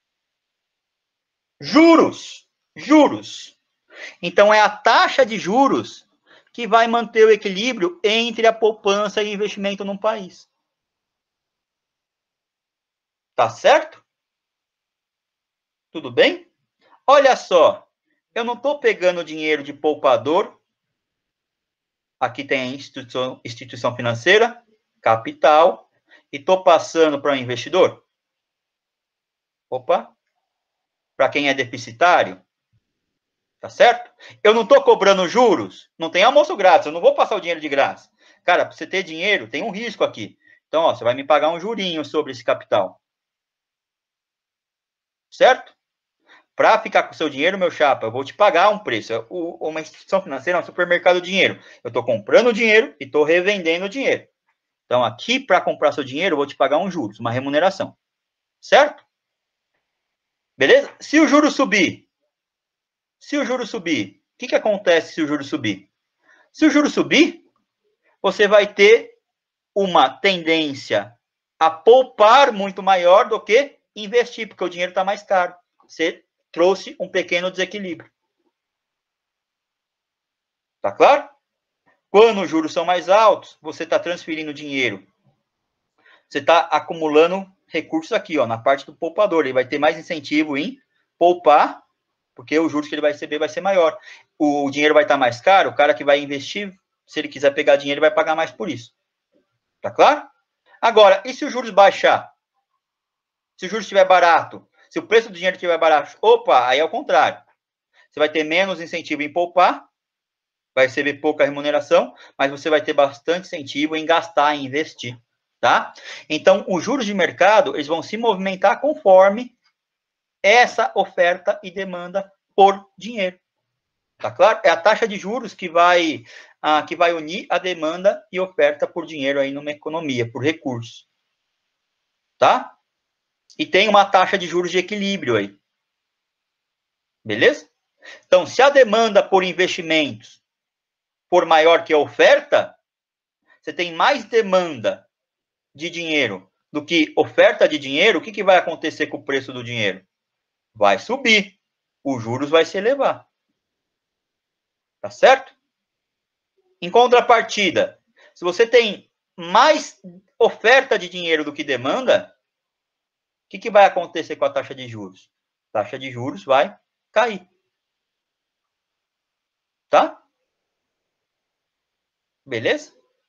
Juros. Juros. Então, é a taxa de juros que vai manter o equilíbrio entre a poupança e investimento num país. Tá certo? Tudo bem? Olha só, eu não estou pegando dinheiro de poupador. Aqui tem a instituição, instituição financeira, capital, e estou passando para o investidor. Opa! Para quem é deficitário, tá certo? Eu não estou cobrando juros, não tem almoço grátis, eu não vou passar o dinheiro de graça. Cara, para você ter dinheiro, tem um risco aqui. Então, ó, você vai me pagar um jurinho sobre esse capital. Certo? Para ficar com o seu dinheiro, meu chapa, eu vou te pagar um preço. O, uma instituição financeira é um supermercado de dinheiro. Eu estou comprando dinheiro e estou revendendo o dinheiro. Então, aqui, para comprar seu dinheiro, eu vou te pagar um juros, uma remuneração. Certo? Beleza? Se o juro subir, se o juro subir, o que, que acontece se o juro subir? Se o juro subir, você vai ter uma tendência a poupar muito maior do que investir, porque o dinheiro está mais caro. Você trouxe um pequeno desequilíbrio. Tá claro? Quando os juros são mais altos, você está transferindo dinheiro. Você está acumulando recursos aqui, ó, na parte do poupador. Ele vai ter mais incentivo em poupar, porque o juros que ele vai receber vai ser maior. O dinheiro vai estar mais caro, o cara que vai investir, se ele quiser pegar dinheiro, ele vai pagar mais por isso. Tá claro? Agora, e se os juros baixar? Se o juros estiver barato, se o preço do dinheiro estiver barato, opa, aí é o contrário. Você vai ter menos incentivo em poupar, vai receber pouca remuneração, mas você vai ter bastante incentivo em gastar, em investir, tá? Então, os juros de mercado, eles vão se movimentar conforme essa oferta e demanda por dinheiro. Tá claro? É a taxa de juros que vai, ah, que vai unir a demanda e oferta por dinheiro aí numa economia, por recursos. Tá? E tem uma taxa de juros de equilíbrio aí. Beleza? Então, se a demanda por investimentos for maior que a oferta, você tem mais demanda de dinheiro do que oferta de dinheiro, o que, que vai acontecer com o preço do dinheiro? Vai subir. Os juros vai se elevar. Tá certo? Em contrapartida, se você tem mais oferta de dinheiro do que demanda, o que, que vai acontecer com a taxa de juros? A taxa de juros vai cair. Tá? Beleza?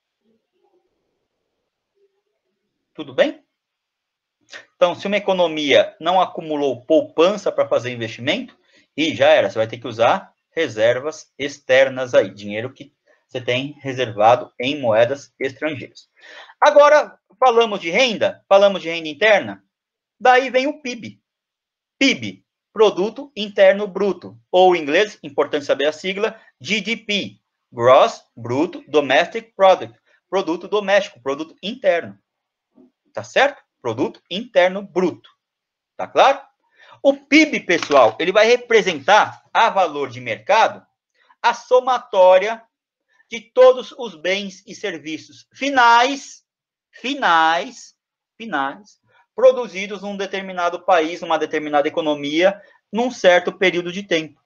Tudo bem? Então, se uma economia não acumulou poupança para fazer investimento, e já era, você vai ter que usar reservas externas aí, dinheiro que você tem reservado em moedas estrangeiras. Agora, falamos de renda, falamos de renda interna, daí vem o P I B. P I B, Produto Interno Bruto, ou em inglês, importante saber a sigla, G D P, Gross Bruto Domestic Product, produto doméstico, produto interno. Tá certo? Produto Interno Bruto. Tá claro? O P I B, pessoal, ele vai representar a valor de mercado, a somatória de todos os bens e serviços finais, finais, finais, produzidos num determinado país, numa determinada economia, num certo período de tempo.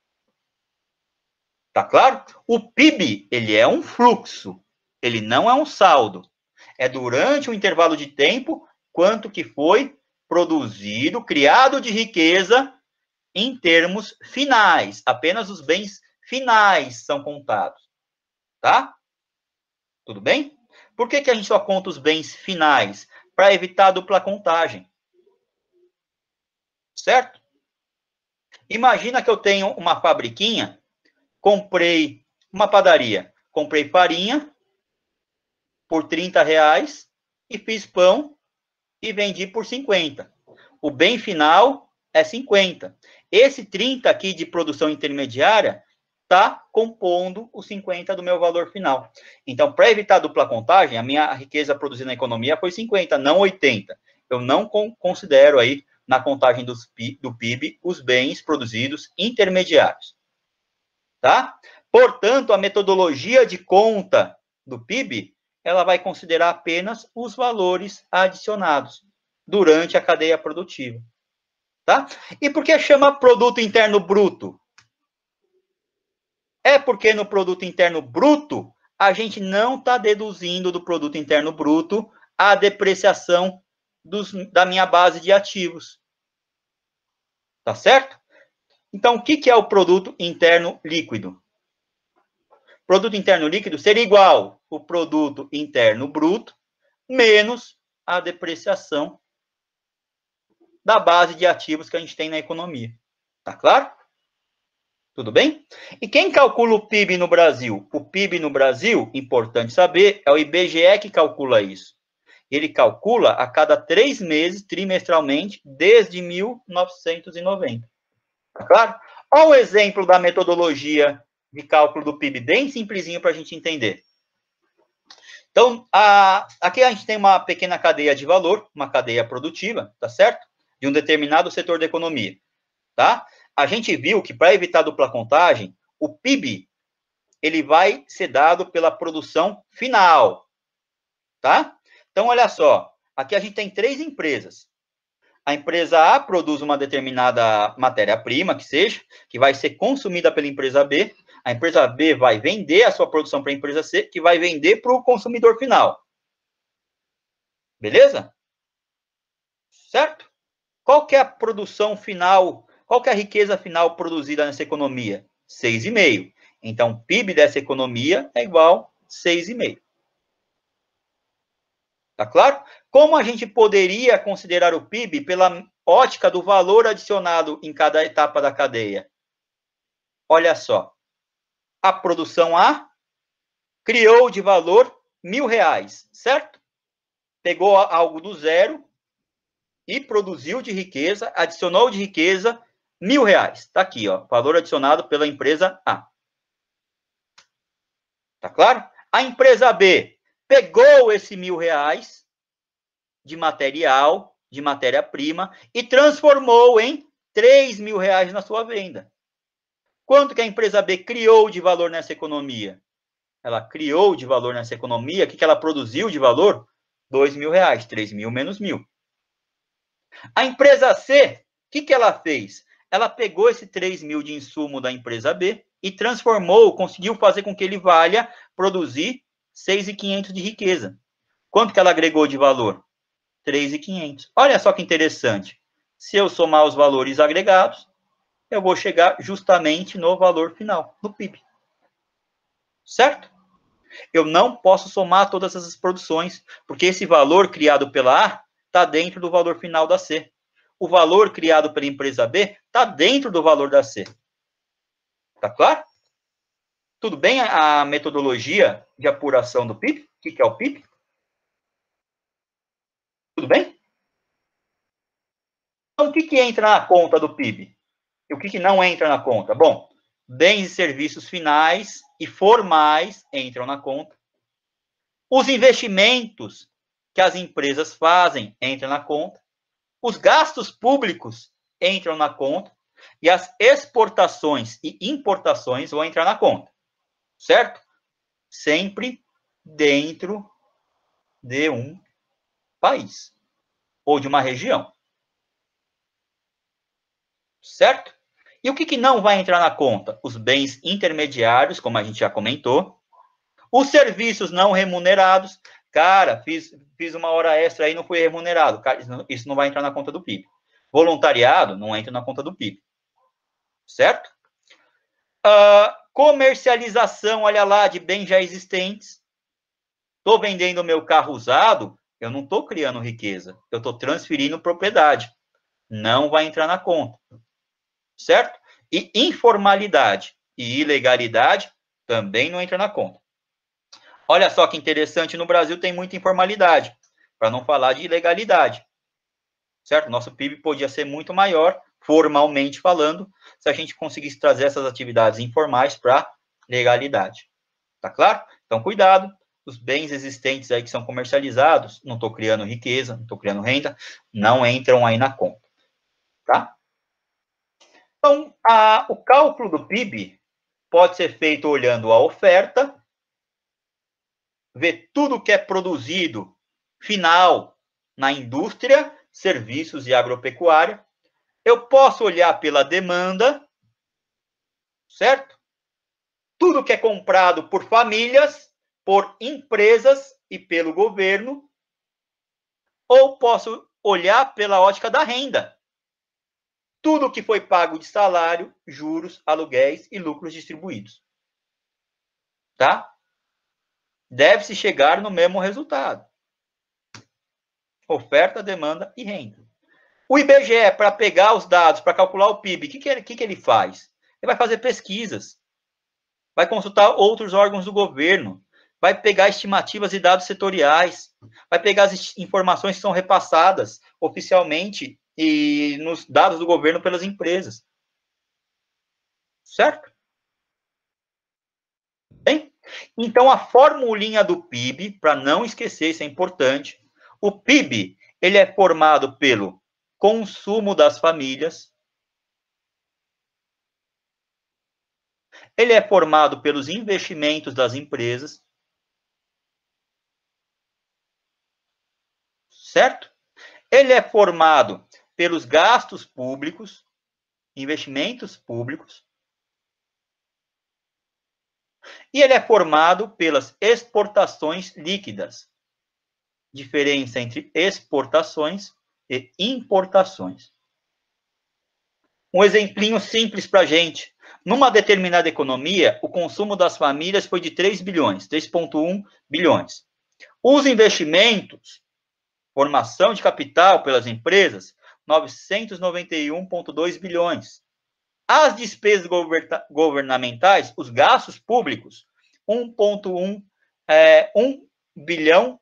Tá claro? O P I B, ele é um fluxo, ele não é um saldo. É durante o intervalo de tempo quanto que foi produzido, criado de riqueza em termos finais. Apenas os bens finais são contados. Tá? Tudo bem? Por que que a gente só conta os bens finais? Para evitar a dupla contagem. Certo? Imagina que eu tenho uma fabriquinha, comprei uma padaria, comprei farinha por trinta reais e fiz pão e vendi por cinquenta. O bem final é cinquenta. Esse trinta aqui de produção intermediária está compondo os cinquenta do meu valor final. Então, para evitar a dupla contagem, a minha riqueza produzida na economia foi cinquenta, não oitenta. Eu não considero aí na contagem dos, do P I B os bens produzidos intermediários. Tá? Portanto, a metodologia de conta do P I B, ela vai considerar apenas os valores adicionados durante a cadeia produtiva. Tá? E por que chama Produto Interno Bruto? É porque no Produto Interno Bruto, a gente não está deduzindo do Produto Interno Bruto a depreciação dos, da minha base de ativos. Tá certo? Então, o que, que é o Produto Interno Líquido? Produto Interno Líquido seria igual o Produto Interno Bruto menos a depreciação da base de ativos que a gente tem na economia. Tá claro? Tudo bem? E quem calcula o P I B no Brasil? O P I B no Brasil, importante saber, é o I B G E que calcula isso. Ele calcula a cada três meses, trimestralmente, desde mil novecentos e noventa. Tá claro? Olha o exemplo da metodologia de cálculo do P I B, bem simplesinho para a gente entender. Então, a, aqui a gente tem uma pequena cadeia de valor, uma cadeia produtiva, tá certo? De um determinado setor da economia, tá? A gente viu que, para evitar dupla contagem, o P I B, ele vai ser dado pela produção final, tá? Então, olha só, aqui a gente tem três empresas. A empresa A produz uma determinada matéria-prima, que seja, que vai ser consumida pela empresa B. A empresa B vai vender a sua produção para a empresa C, que vai vender para o consumidor final. Beleza? Certo? Qual que é a produção final, qual que é a riqueza final produzida nessa economia? seis vírgula cinco. Então, o P I B dessa economia é igual a seis vírgula cinco. Tá claro? Como a gente poderia considerar o P I B pela ótica do valor adicionado em cada etapa da cadeia? Olha só. A produção A criou de valor mil reais, certo? Pegou algo do zero e produziu de riqueza, adicionou de riqueza mil reais. Tá aqui, ó, valor adicionado pela empresa A. Tá claro? A empresa B pegou esse mil reais de material, de matéria-prima, e transformou em três mil reais na sua venda. Quanto que a empresa B criou de valor nessa economia? Ela criou de valor nessa economia, o que, que ela produziu de valor? dois mil reais, três mil menos mil. A empresa C, o que, que ela fez? Ela pegou esse três mil de insumo da empresa B e transformou, conseguiu fazer com que ele valha produzir seis mil e quinhentos de riqueza. Quanto que ela agregou de valor? três mil e quinhentos. Olha só que interessante. Se eu somar os valores agregados, eu vou chegar justamente no valor final, no P I B. Certo? Eu não posso somar todas essas produções, porque esse valor criado pela A está dentro do valor final da C. O valor criado pela empresa B está dentro do valor da C. Tá claro? Tudo bem a metodologia de apuração do P I B? O que é o P I B? Tudo bem? Então, o que, que entra na conta do P I B? E o que, que não entra na conta? Bom, bens e serviços finais e formais entram na conta. Os investimentos que as empresas fazem entra na conta, os gastos públicos entram na conta e as exportações e importações vão entrar na conta, certo? Sempre dentro de um país ou de uma região, certo? E o que, que não vai entrar na conta? Os bens intermediários, como a gente já comentou, os serviços não remunerados. Cara, fiz, fiz uma hora extra aí, não fui remunerado. Cara, isso, não, isso não vai entrar na conta do P I B. Voluntariado não entra na conta do P I B. Certo? Uh, comercialização, olha lá, de bens já existentes. Estou vendendo meu carro usado, eu não estou criando riqueza. Eu estou transferindo propriedade. Não vai entrar na conta. Certo? E informalidade e ilegalidade também não entra na conta. Olha só que interessante, no Brasil tem muita informalidade, para não falar de ilegalidade, certo? Nosso P I B podia ser muito maior, formalmente falando, se a gente conseguisse trazer essas atividades informais para legalidade. Tá claro? Então, cuidado, os bens existentes aí que são comercializados, não estou criando riqueza, não estou criando renda, não entram aí na conta, tá? Então, a, o cálculo do P I B pode ser feito olhando a oferta, ver tudo que é produzido final na indústria, serviços e agropecuária. Eu posso olhar pela demanda, certo? Tudo que é comprado por famílias, por empresas e pelo governo. Ou posso olhar pela ótica da renda. Tudo que foi pago de salário, juros, aluguéis e lucros distribuídos. Tá? Deve-se chegar no mesmo resultado. Oferta, demanda e renda. O I B G E, para pegar os dados, para calcular o P I B, o que, que, ele, que, que ele faz? Ele vai fazer pesquisas, vai consultar outros órgãos do governo, vai pegar estimativas e dados setoriais, vai pegar as informações que são repassadas oficialmente e nos dados do governo pelas empresas. Certo? Bem? Então, a formulinha do P I B, para não esquecer, isso é importante, o P I B, ele é formado pelo consumo das famílias, ele é formado pelos investimentos das empresas, certo? Ele é formado pelos gastos públicos, investimentos públicos, e ele é formado pelas exportações líquidas, diferença entre exportações e importações. Um exemplinho simples para a gente. Numa determinada economia, o consumo das famílias foi de três bilhões, três vírgula um bilhões. Os investimentos, formação de capital pelas empresas, novecentos e noventa e um vírgula dois bilhões. As despesas governamentais, os gastos públicos, um vírgula um é, um bilhão,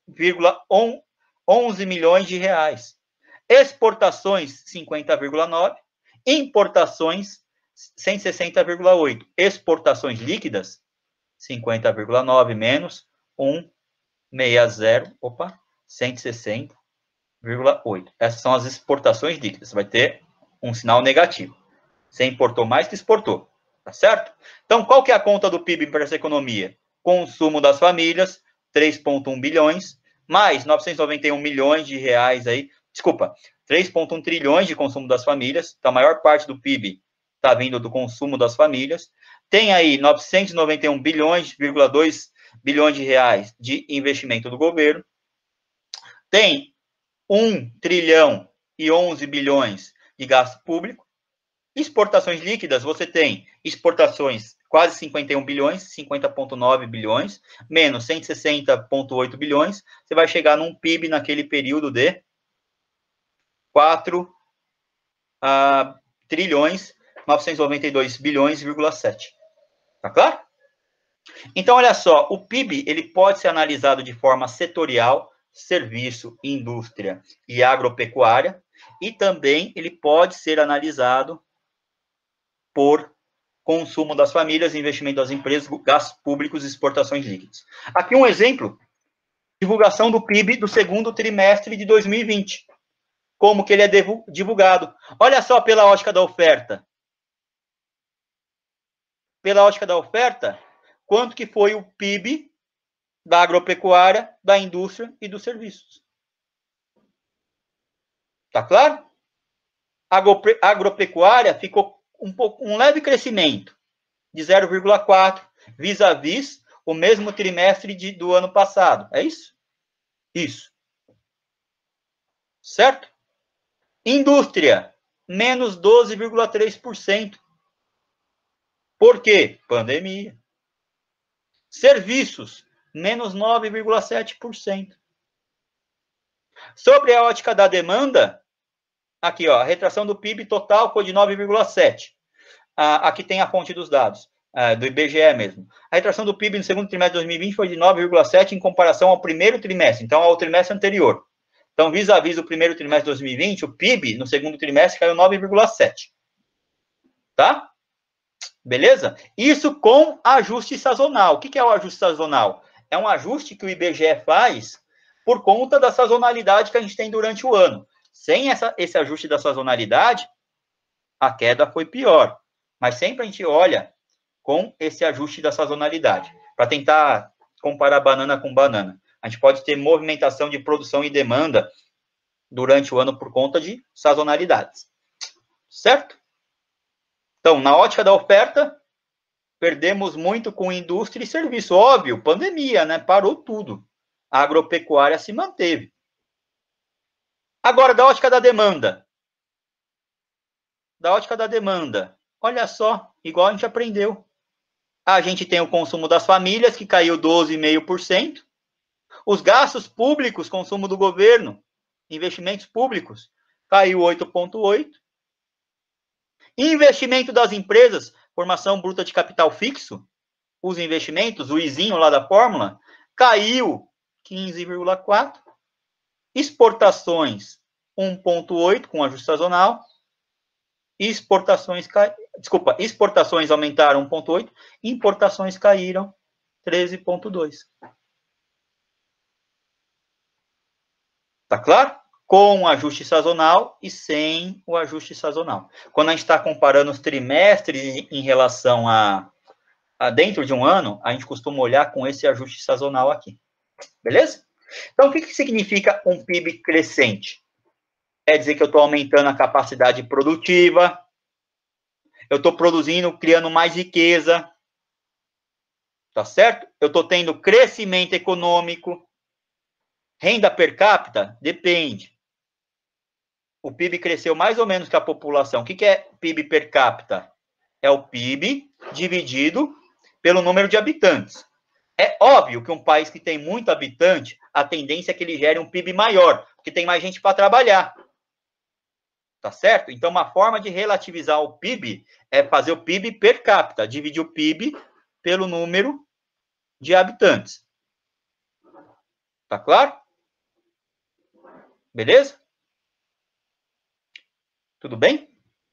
onze milhões de reais. Exportações, cinquenta vírgula nove. Importações, cento e sessenta vírgula oito. Exportações líquidas, cinquenta vírgula nove menos cento e sessenta, opa, cento e sessenta vírgula oito. Essas são as exportações líquidas. Vai ter um sinal negativo. Você importou mais que exportou, tá certo? Então, qual que é a conta do P I B para essa economia? Consumo das famílias, três vírgula um bilhões, mais novecentos e noventa e um milhões de reais aí, desculpa, três vírgula um trilhões de consumo das famílias, então a maior parte do P I B está vindo do consumo das famílias. Tem aí novecentos e noventa e um bilhões, vírgula dois bilhões de reais de investimento do governo. Tem um trilhão e onze bilhões de gasto público. Exportações líquidas, você tem exportações quase cinquenta e um bilhões, cinquenta vírgula nove bilhões, menos cento e sessenta vírgula oito bilhões, você vai chegar num P I B naquele período de quatro uh, trilhões, novecentos e noventa e dois bilhões, vírgula sete. Tá claro? Então, olha só, o P I B ele pode ser analisado de forma setorial, serviço, indústria e agropecuária, e também ele pode ser analisado por consumo das famílias, investimento das empresas, gastos públicos e exportações líquidas. Aqui um exemplo divulgação do P I B do segundo trimestre de dois mil e vinte. Como que ele é divulgado. Olha só pela ótica da oferta. Pela ótica da oferta, quanto que foi o P I B da agropecuária, da indústria e dos serviços. Tá claro? A agropecuária ficou um, pouco, um leve crescimento de zero vírgula quatro vis-à-vis o mesmo trimestre de, do ano passado. É isso? Isso. Certo? Indústria, menos doze vírgula três por cento. Por quê? Pandemia. Serviços, menos nove vírgula sete por cento. Sobre a ótica da demanda, aqui, ó, a retração do P I B total foi de nove vírgula sete por cento. Ah, aqui tem a fonte dos dados, ah, do I B G E mesmo. A retração do P I B no segundo trimestre de dois mil e vinte foi de nove vírgula sete por cento em comparação ao primeiro trimestre, então ao trimestre anterior. Então, vis-à-vis do primeiro trimestre de dois mil e vinte, o P I B no segundo trimestre caiu nove vírgula sete por cento. Tá? Beleza? Isso com ajuste sazonal. O que é o ajuste sazonal? É um ajuste que o I B G E faz por conta da sazonalidade que a gente tem durante o ano. Sem essa, esse ajuste da sazonalidade, a queda foi pior. Mas sempre a gente olha com esse ajuste da sazonalidade, para tentar comparar banana com banana. A gente pode ter movimentação de produção e demanda durante o ano por conta de sazonalidades. Certo? Então, na ótica da oferta, perdemos muito com indústria e serviço. Óbvio, pandemia, né? Parou tudo. A agropecuária se manteve. Agora, da ótica da demanda. Da ótica da demanda. Olha só, igual a gente aprendeu. A gente tem o consumo das famílias, que caiu doze vírgula cinco por cento. Os gastos públicos, consumo do governo, investimentos públicos, caiu oito vírgula oito por cento. Investimento das empresas, formação bruta de capital fixo, os investimentos, o izinho lá da fórmula, caiu quinze vírgula quatro por cento. Exportações, um vírgula oito por cento, com ajuste sazonal. Exportações, ca... Desculpa, exportações aumentaram um vírgula oito por cento, importações caíram treze vírgula dois por cento. Tá claro? Com o ajuste sazonal e sem o ajuste sazonal. Quando a gente está comparando os trimestres em relação a, a dentro de um ano, a gente costuma olhar com esse ajuste sazonal aqui. Beleza? Então, o que, que significa um P I B crescente? Quer dizer que eu estou aumentando a capacidade produtiva, eu estou produzindo, criando mais riqueza, tá certo? Eu estou tendo crescimento econômico. Renda per capita? Depende. O P I B cresceu mais ou menos que a população. O que, que é P I B per capita? É o P I B dividido pelo número de habitantes. É óbvio que um país que tem muito habitante, a tendência é que ele gere um P I B maior, porque tem mais gente para trabalhar. Tá certo? Então, uma forma de relativizar o P I B é fazer o P I B per capita, dividir o P I B pelo número de habitantes. Tá claro? Beleza? Tudo bem?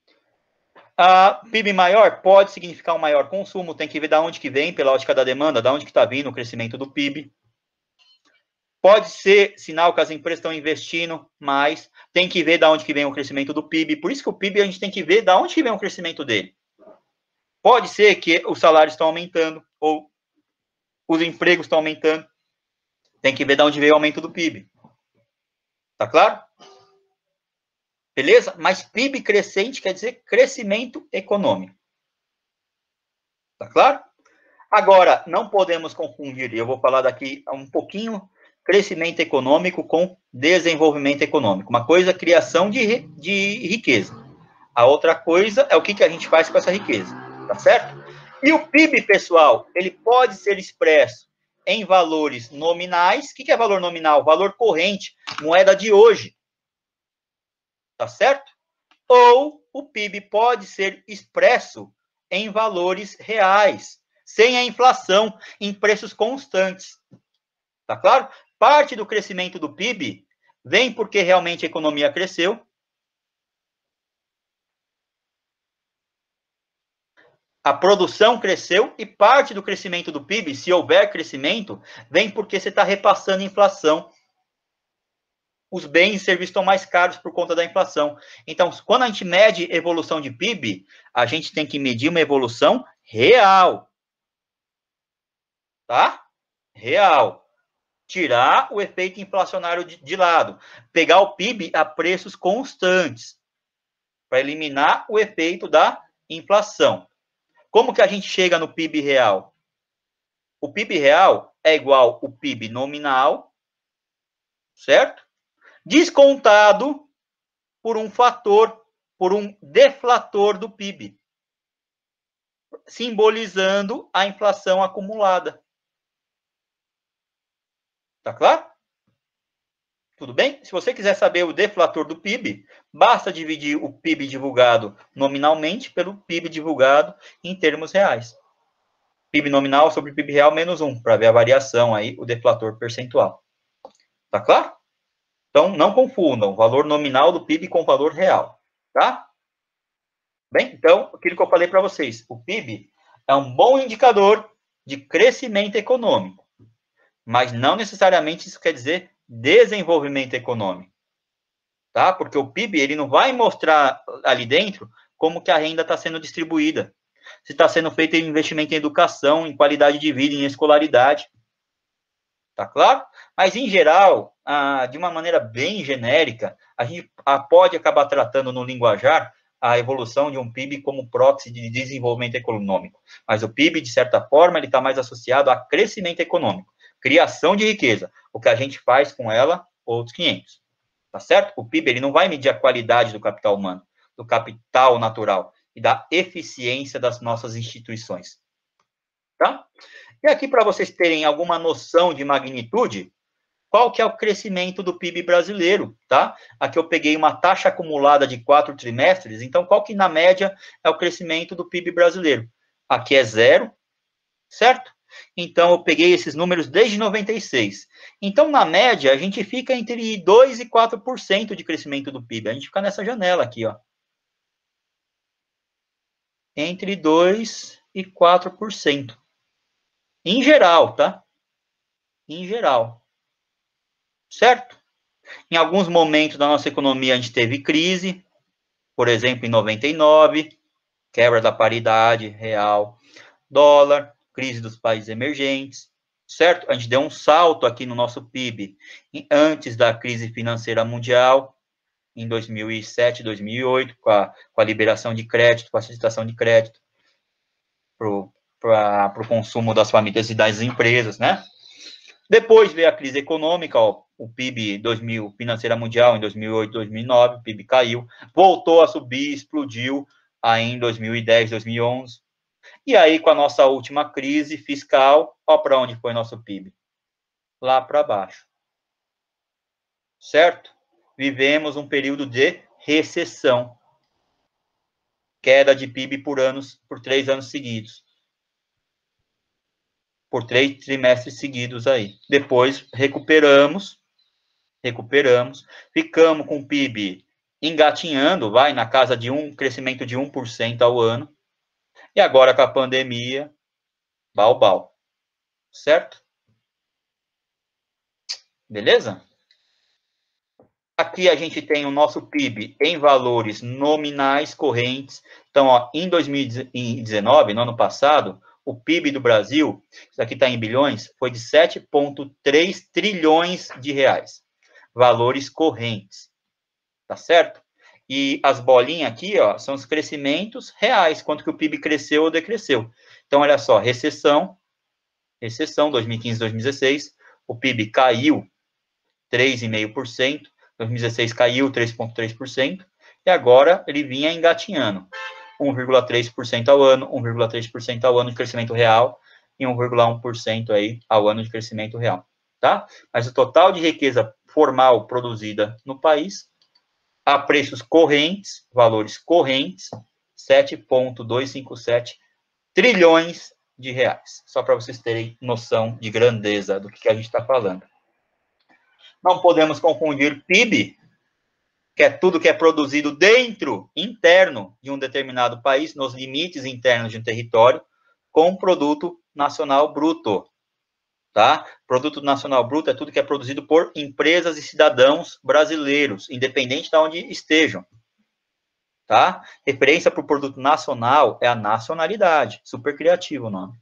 A P I B maior pode significar um maior consumo, tem que ver de onde que vem, pela ótica da demanda, de onde que está vindo o crescimento do P I B. Pode ser sinal que as empresas estão investindo mais, tem que ver de onde que vem o crescimento do P I B. Por isso que o P I B a gente tem que ver de onde que vem o crescimento dele. Pode ser que os salários estão aumentando, ou os empregos estão aumentando. Tem que ver de onde veio o aumento do P I B. Tá claro? Beleza? Mas P I B crescente quer dizer crescimento econômico. Tá claro? Agora, não podemos confundir, e eu vou falar daqui um pouquinho, crescimento econômico com desenvolvimento econômico. Uma coisa é criação de, de riqueza. A outra coisa é o que, que a gente faz com essa riqueza. Tá certo? E o P I B, pessoal, ele pode ser expresso em valores nominais. O que, que é valor nominal? Valor corrente, moeda de hoje. Tá certo? Ou o P I B pode ser expresso em valores reais, sem a inflação, em preços constantes. Tá claro? Parte do crescimento do P I B vem porque realmente a economia cresceu. A produção cresceu e parte do crescimento do P I B, se houver crescimento, vem porque você está repassando inflação. Os bens e serviços estão mais caros por conta da inflação. Então, quando a gente mede evolução de P I B, a gente tem que medir uma evolução real. Tá? Real. Tirar o efeito inflacionário de, de lado. Pegar o P I B a preços constantes. Para eliminar o efeito da inflação. Como que a gente chega no P I B real? O P I B real é igual ao P I B nominal, certo? Descontado por um fator, por um deflator do P I B, simbolizando a inflação acumulada. Tá claro? Tudo bem? Se você quiser saber o deflator do P I B, basta dividir o P I B divulgado nominalmente pelo P I B divulgado em termos reais. P I B nominal sobre P I B real menos um, para ver a variação aí, o deflator percentual. Tá claro? Então, não confundam o valor nominal do P I B com o valor real, tá? Bem, então, aquilo que eu falei para vocês, o P I B é um bom indicador de crescimento econômico, mas não necessariamente isso quer dizer desenvolvimento econômico, tá? Porque o P I B, ele não vai mostrar ali dentro como que a renda está sendo distribuída, se está sendo feito investimento em educação, em qualidade de vida, em escolaridade. Tá claro? Mas, em geral, ah, de uma maneira bem genérica, a gente ah, pode acabar tratando no linguajar a evolução de um P I B como proxy de desenvolvimento econômico. Mas o P I B, de certa forma, ele está mais associado a crescimento econômico, criação de riqueza. O que a gente faz com ela, outros quinhentos. Tá certo? O P I B, ele não vai medir a qualidade do capital humano, do capital natural e da eficiência das nossas instituições. Tá? E aqui, para vocês terem alguma noção de magnitude, qual que é o crescimento do P I B brasileiro, tá? Aqui eu peguei uma taxa acumulada de quatro trimestres, então qual que, na média, é o crescimento do P I B brasileiro? Aqui é zero, certo? Então, eu peguei esses números desde noventa e seis. Então, na média, a gente fica entre dois e quatro por cento de crescimento do P I B. A gente fica nessa janela aqui, ó. Entre dois e quatro por cento. Em geral, tá? Em geral. Certo? Em alguns momentos da nossa economia a gente teve crise, por exemplo, em noventa e nove, quebra da paridade real, dólar, crise dos países emergentes, certo? A gente deu um salto aqui no nosso P I B antes da crise financeira mundial, em dois mil e sete, dois mil e oito, com a, com a liberação de crédito, facilitação de crédito para o consumo das famílias e das empresas, né? Depois veio a crise econômica, ó, o P I B dois mil, financeira mundial, em dois mil e oito, dois mil e nove, o P I B caiu, voltou a subir, explodiu aí em dois mil e dez, dois mil e onze. E aí, com a nossa última crise fiscal, ó para onde foi nosso P I B? Lá para baixo. Certo? Vivemos um período de recessão. Queda de P I B por anos, por três anos seguidos. Por três trimestres seguidos aí. Depois, recuperamos, recuperamos, ficamos com o P I B engatinhando, vai, na casa de um crescimento de um por cento ao ano. E agora, com a pandemia, bal, bal. Certo? Beleza? Aqui a gente tem o nosso P I B em valores nominais correntes. Então, ó, em dois mil e dezenove, no ano passado, o P I B do Brasil, isso aqui está em bilhões, foi de sete vírgula três trilhões de reais. Valores correntes. Tá certo? E as bolinhas aqui, ó, são os crescimentos reais, quanto que o P I B cresceu ou decresceu. Então, olha só, recessão, recessão, dois mil e quinze, dois mil e dezesseis, o P I B caiu três vírgula cinco por cento, dois mil e dezesseis caiu três vírgula três por cento, e agora ele vinha engatinhando, um vírgula três por cento ao ano, um vírgula três por cento ao ano de crescimento real, e um vírgula um por cento aí ao ano de crescimento real, tá? Mas o total de riqueza formal produzida no país, a preços correntes, valores correntes, sete vírgula duzentos e cinquenta e sete trilhões de reais. Só para vocês terem noção de grandeza do que a gente está falando. Não podemos confundir P I B que é tudo que é produzido dentro, interno, de um determinado país, nos limites internos de um território, com produto nacional bruto, tá? Produto nacional bruto é tudo que é produzido por empresas e cidadãos brasileiros, independente de onde estejam, tá? Referência para o produto nacional é a nacionalidade, super criativo o nome,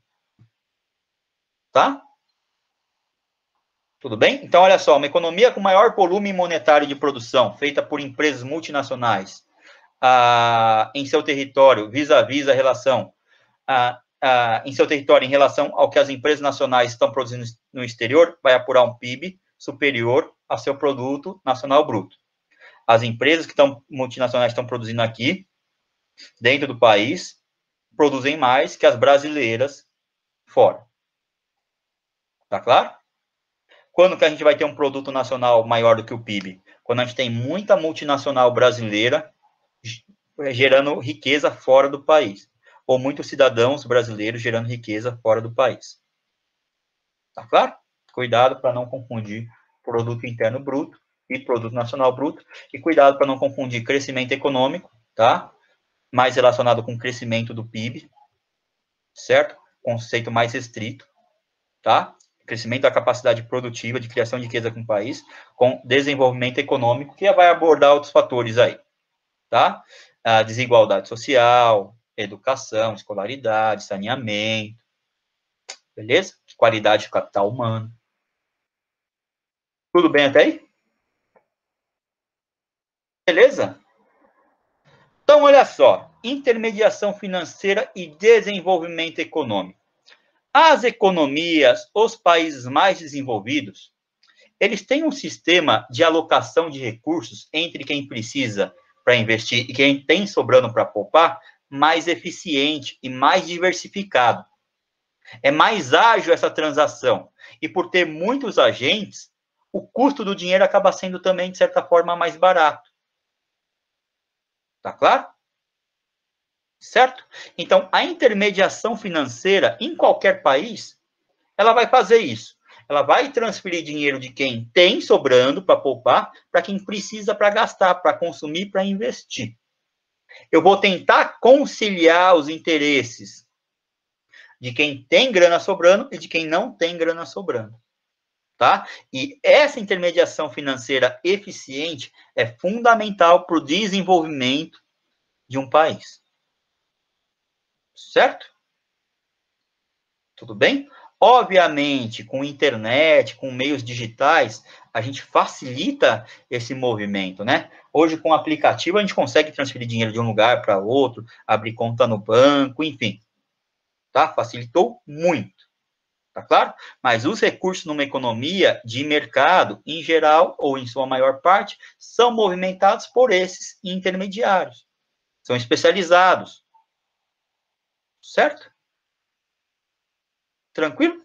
tá? Tudo bem? Então, olha só, uma economia com maior volume monetário de produção, feita por empresas multinacionais, ah, em seu território, vis-à-vis a relação, ah, ah, em seu território, em relação ao que as empresas nacionais estão produzindo no exterior, vai apurar um P I B superior ao seu produto nacional bruto. As empresas que estão multinacionais estão produzindo aqui, dentro do país, produzem mais que as brasileiras fora. Tá claro? Quando que a gente vai ter um produto nacional maior do que o P I B? Quando a gente tem muita multinacional brasileira gerando riqueza fora do país. Ou muitos cidadãos brasileiros gerando riqueza fora do país. Tá claro? Cuidado para não confundir produto interno bruto e produto nacional bruto. E cuidado para não confundir crescimento econômico, tá? Mais relacionado com o crescimento do P I B, certo? Conceito mais restrito, tá? Crescimento da capacidade produtiva de criação de riqueza com o país, com desenvolvimento econômico, que vai abordar outros fatores aí, tá? A desigualdade social, educação, escolaridade, saneamento, beleza? Qualidade de capital humano. Tudo bem até aí? Beleza? Então, olha só, intermediação financeira e desenvolvimento econômico. As economias, os países mais desenvolvidos, eles têm um sistema de alocação de recursos entre quem precisa para investir e quem tem sobrando para poupar mais eficiente e mais diversificado. É mais ágil essa transação. E por ter muitos agentes, o custo do dinheiro acaba sendo também, de certa forma, mais barato. Tá claro? Certo? Então, a intermediação financeira, em qualquer país, ela vai fazer isso. Ela vai transferir dinheiro de quem tem sobrando para poupar, para quem precisa para gastar, para consumir, para investir. Eu vou tentar conciliar os interesses de quem tem grana sobrando e de quem não tem grana sobrando. Tá? E essa intermediação financeira eficiente é fundamental para o desenvolvimento de um país. Certo? Tudo bem? Obviamente, com internet, com meios digitais, a gente facilita esse movimento, né? Hoje, com o aplicativo, a gente consegue transferir dinheiro de um lugar para outro, abrir conta no banco, enfim. Tá? Facilitou muito. Tá claro? Mas os recursos numa economia de mercado, em geral, ou em sua maior parte, são movimentados por esses intermediários. São especializados. Certo? Tranquilo?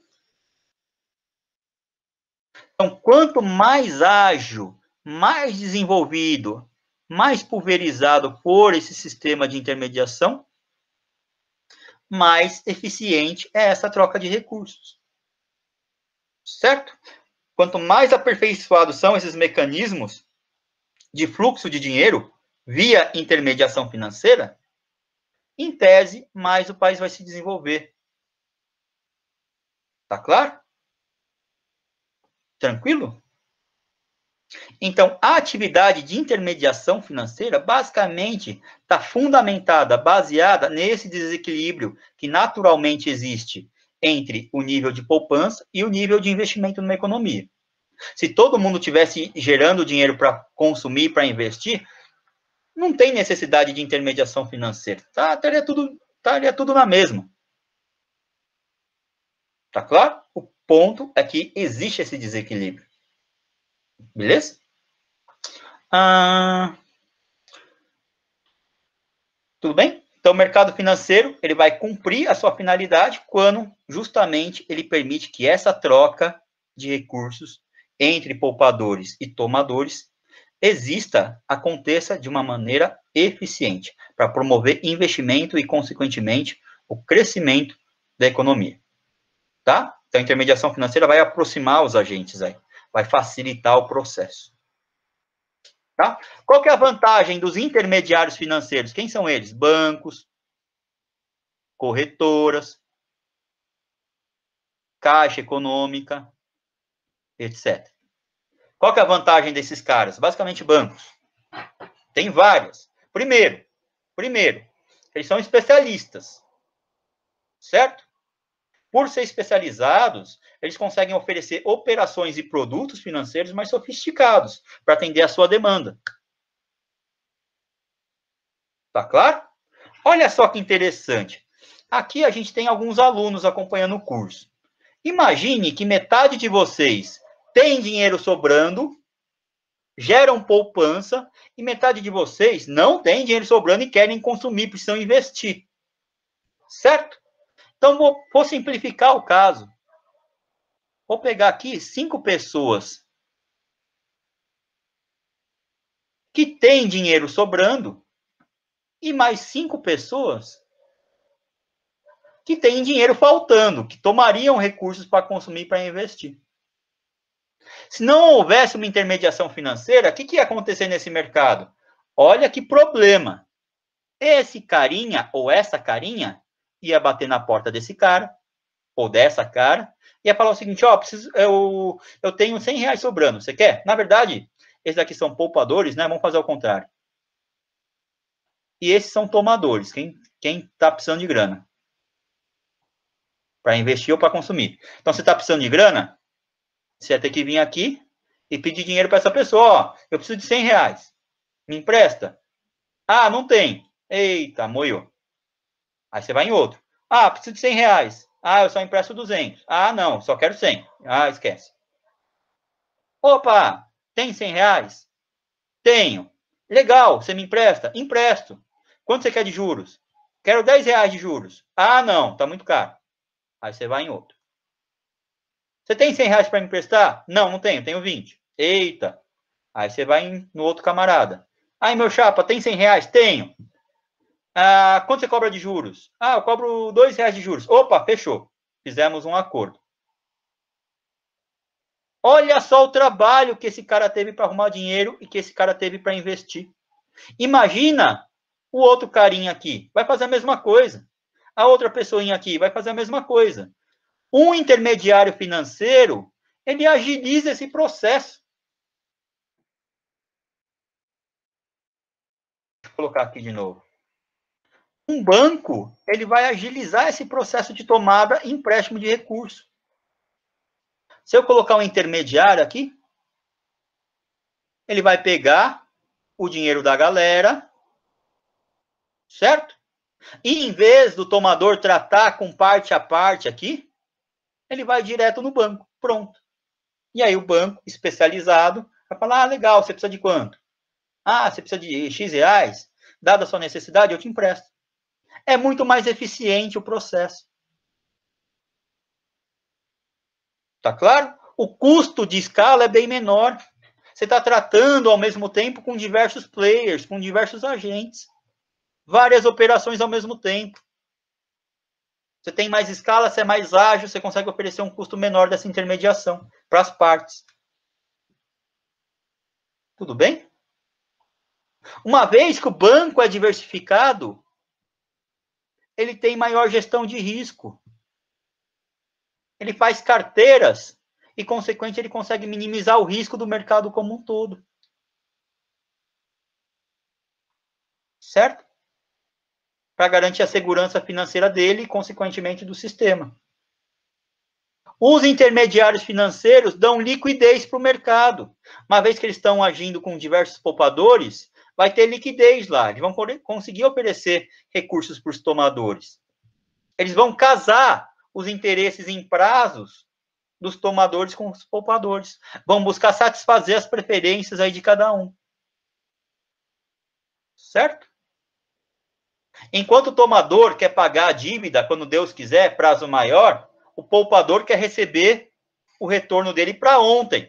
Então, quanto mais ágil, mais desenvolvido, mais pulverizado for esse sistema de intermediação, mais eficiente é essa troca de recursos. Certo? Quanto mais aperfeiçoados são esses mecanismos de fluxo de dinheiro via intermediação financeira, em tese, mais o país vai se desenvolver. Tá claro? Tranquilo? Então, a atividade de intermediação financeira, basicamente, está fundamentada, baseada nesse desequilíbrio que naturalmente existe entre o nível de poupança e o nível de investimento numa economia. Se todo mundo tivesse gerando dinheiro para consumir, para investir, não tem necessidade de intermediação financeira. Tá, estaria tudo, estaria tudo na mesma. Tá claro? O ponto é que existe esse desequilíbrio. Beleza? Ah, tudo bem? Então, o mercado financeiro, ele vai cumprir a sua finalidade quando, justamente, ele permite que essa troca de recursos entre poupadores e tomadores exista, aconteça de uma maneira eficiente, para promover investimento e, consequentemente, o crescimento da economia. Tá? Então, a intermediação financeira vai aproximar os agentes aí, vai facilitar o processo. Tá? Qual que é a vantagem dos intermediários financeiros? Quem são eles? Bancos, corretoras, Caixa Econômica, etcétera. Qual que é a vantagem desses caras? Basicamente bancos. Tem várias. Primeiro, primeiro, eles são especialistas, certo? Por ser especializados, eles conseguem oferecer operações e produtos financeiros mais sofisticados para atender a sua demanda. Tá claro? Olha só que interessante. Aqui a gente tem alguns alunos acompanhando o curso. Imagine que metade de vocês tem dinheiro sobrando, geram poupança, e metade de vocês não tem dinheiro sobrando e querem consumir, precisam investir. Certo? Então, vou, vou simplificar o caso. Vou pegar aqui cinco pessoas que têm dinheiro sobrando e mais cinco pessoas que têm dinheiro faltando, que tomariam recursos para consumir, para investir. Se não houvesse uma intermediação financeira, o que, que ia acontecer nesse mercado? Olha que problema. Esse carinha ou essa carinha ia bater na porta desse cara ou dessa cara, ia falar o seguinte, ó, preciso, eu, eu tenho cem reais sobrando, você quer? Na verdade, esses aqui são poupadores, né? Vamos fazer o contrário. E esses são tomadores, quem quem está precisando de grana. Para investir ou para consumir. Então, você está precisando de grana, você vai ter que vir aqui e pedir dinheiro para essa pessoa. Ó, eu preciso de cem reais. Me empresta? Ah, não tem. Eita, moiou. Aí você vai em outro. Ah, preciso de cem reais. Ah, eu só empresto duzentos. Ah, não, só quero cem. Ah, esquece. Opa, tem cem reais? Tenho. Legal, você me empresta? Empresto. Quanto você quer de juros? Quero dez reais de juros. Ah, não, tá muito caro. Aí você vai em outro. Você tem cem reais para me emprestar? Não, não tenho, tenho vinte. Eita. Aí você vai no outro camarada. Aí, meu chapa, tem cem reais? Tenho. Ah, quanto você cobra de juros? Ah, eu cobro dois reais de juros. Opa, fechou. Fizemos um acordo. Olha só o trabalho que esse cara teve para arrumar dinheiro e que esse cara teve para investir. Imagina o outro carinha aqui. Vai fazer a mesma coisa. A outra pessoinha aqui vai fazer a mesma coisa. Um intermediário financeiro, ele agiliza esse processo. Vou colocar aqui de novo. Um banco, ele vai agilizar esse processo de tomada e empréstimo de recurso. Se eu colocar um intermediário aqui, ele vai pegar o dinheiro da galera, certo? E em vez do tomador tratar com parte a parte aqui, ele vai direto no banco, pronto. E aí o banco especializado vai falar, ah, legal, você precisa de quanto? Ah, você precisa de X reais? Dada a sua necessidade, eu te empresto. É muito mais eficiente o processo. Tá claro? O custo de escala é bem menor. Você está tratando ao mesmo tempo com diversos players, com diversos agentes. Várias operações ao mesmo tempo. Você tem mais escala, você é mais ágil, você consegue oferecer um custo menor dessa intermediação para as partes. Tudo bem? Uma vez que o banco é diversificado, ele tem maior gestão de risco. Ele faz carteiras e, consequentemente, ele consegue minimizar o risco do mercado como um todo. Certo? Para garantir a segurança financeira dele e, consequentemente, do sistema. Os intermediários financeiros dão liquidez para o mercado. Uma vez que eles estão agindo com diversos poupadores, vai ter liquidez lá. Eles vão conseguir oferecer recursos para os tomadores. Eles vão casar os interesses em prazos dos tomadores com os poupadores. Vão buscar satisfazer as preferências aí de cada um. Certo? Enquanto o tomador quer pagar a dívida quando Deus quiser, prazo maior, o poupador quer receber o retorno dele para ontem.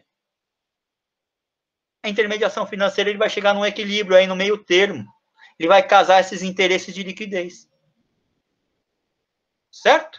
A intermediação financeira ele vai chegar num equilíbrio aí no meio termo. Ele vai casar esses interesses de liquidez. Certo?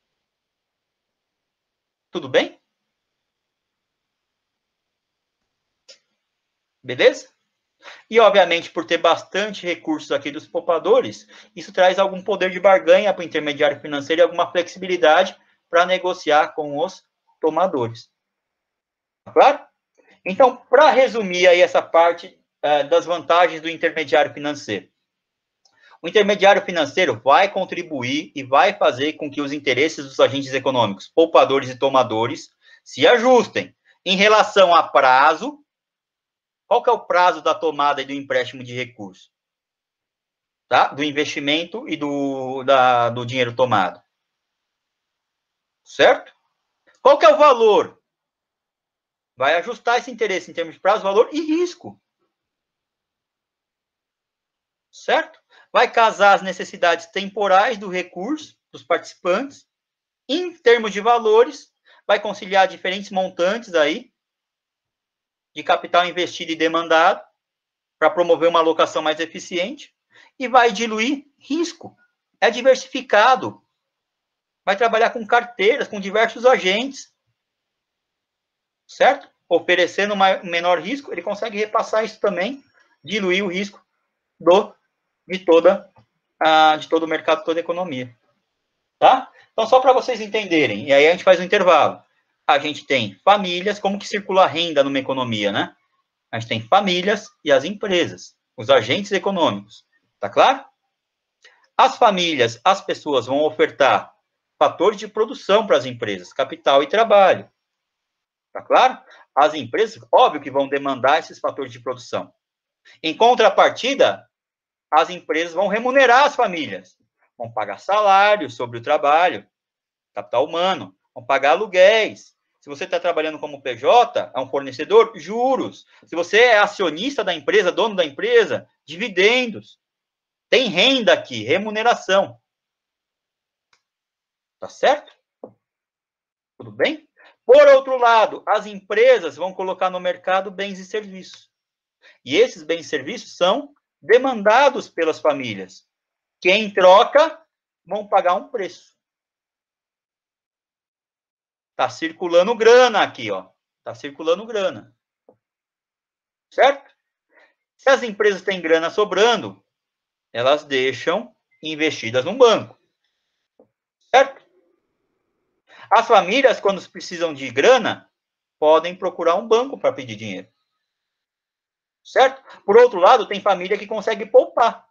Tudo bem? Beleza? E, obviamente, por ter bastante recursos aqui dos poupadores, isso traz algum poder de barganha para o intermediário financeiro e alguma flexibilidade para negociar com os tomadores. Claro? Então, para resumir aí essa parte uh, das vantagens do intermediário financeiro. O intermediário financeiro vai contribuir e vai fazer com que os interesses dos agentes econômicos, poupadores e tomadores, se ajustem em relação a prazo. Qual que é o prazo da tomada e do empréstimo de recursos? Tá? Do investimento e do, da, do dinheiro tomado. Certo? Qual que é o valor? Vai ajustar esse interesse em termos de prazo, valor e risco. Certo? Vai casar as necessidades temporais do recurso dos participantes em termos de valores, vai conciliar diferentes montantes aí de capital investido e demandado para promover uma alocação mais eficiente e vai diluir risco. É diversificado. Vai trabalhar com carteiras, com diversos agentes. Certo? Oferecendo um menor risco, ele consegue repassar isso também, diluir o risco do de toda a, de todo o mercado, toda a economia. Tá? Então, só para vocês entenderem, e aí a gente faz um intervalo. A gente tem famílias, como que circula a renda numa economia, né? A gente tem famílias e as empresas, os agentes econômicos. Tá claro? As famílias, as pessoas vão ofertar fatores de produção para as empresas, capital e trabalho. Tá claro? As empresas, óbvio que vão demandar esses fatores de produção. Em contrapartida, as empresas vão remunerar as famílias. Vão pagar salários sobre o trabalho, capital humano, vão pagar aluguéis. Se você está trabalhando como P J, é um fornecedor, juros. Se você é acionista da empresa, dono da empresa, dividendos. Tem renda aqui, remuneração. Tá certo? Tudo bem? Por outro lado, as empresas vão colocar no mercado bens e serviços. E esses bens e serviços são demandados pelas famílias, que em troca vão pagar um preço. Tá circulando grana aqui, ó. Tá circulando grana. Certo? Se as empresas têm grana sobrando, elas deixam investidas num banco. Certo? As famílias, quando precisam de grana, podem procurar um banco para pedir dinheiro. Certo? Por outro lado, tem família que consegue poupar.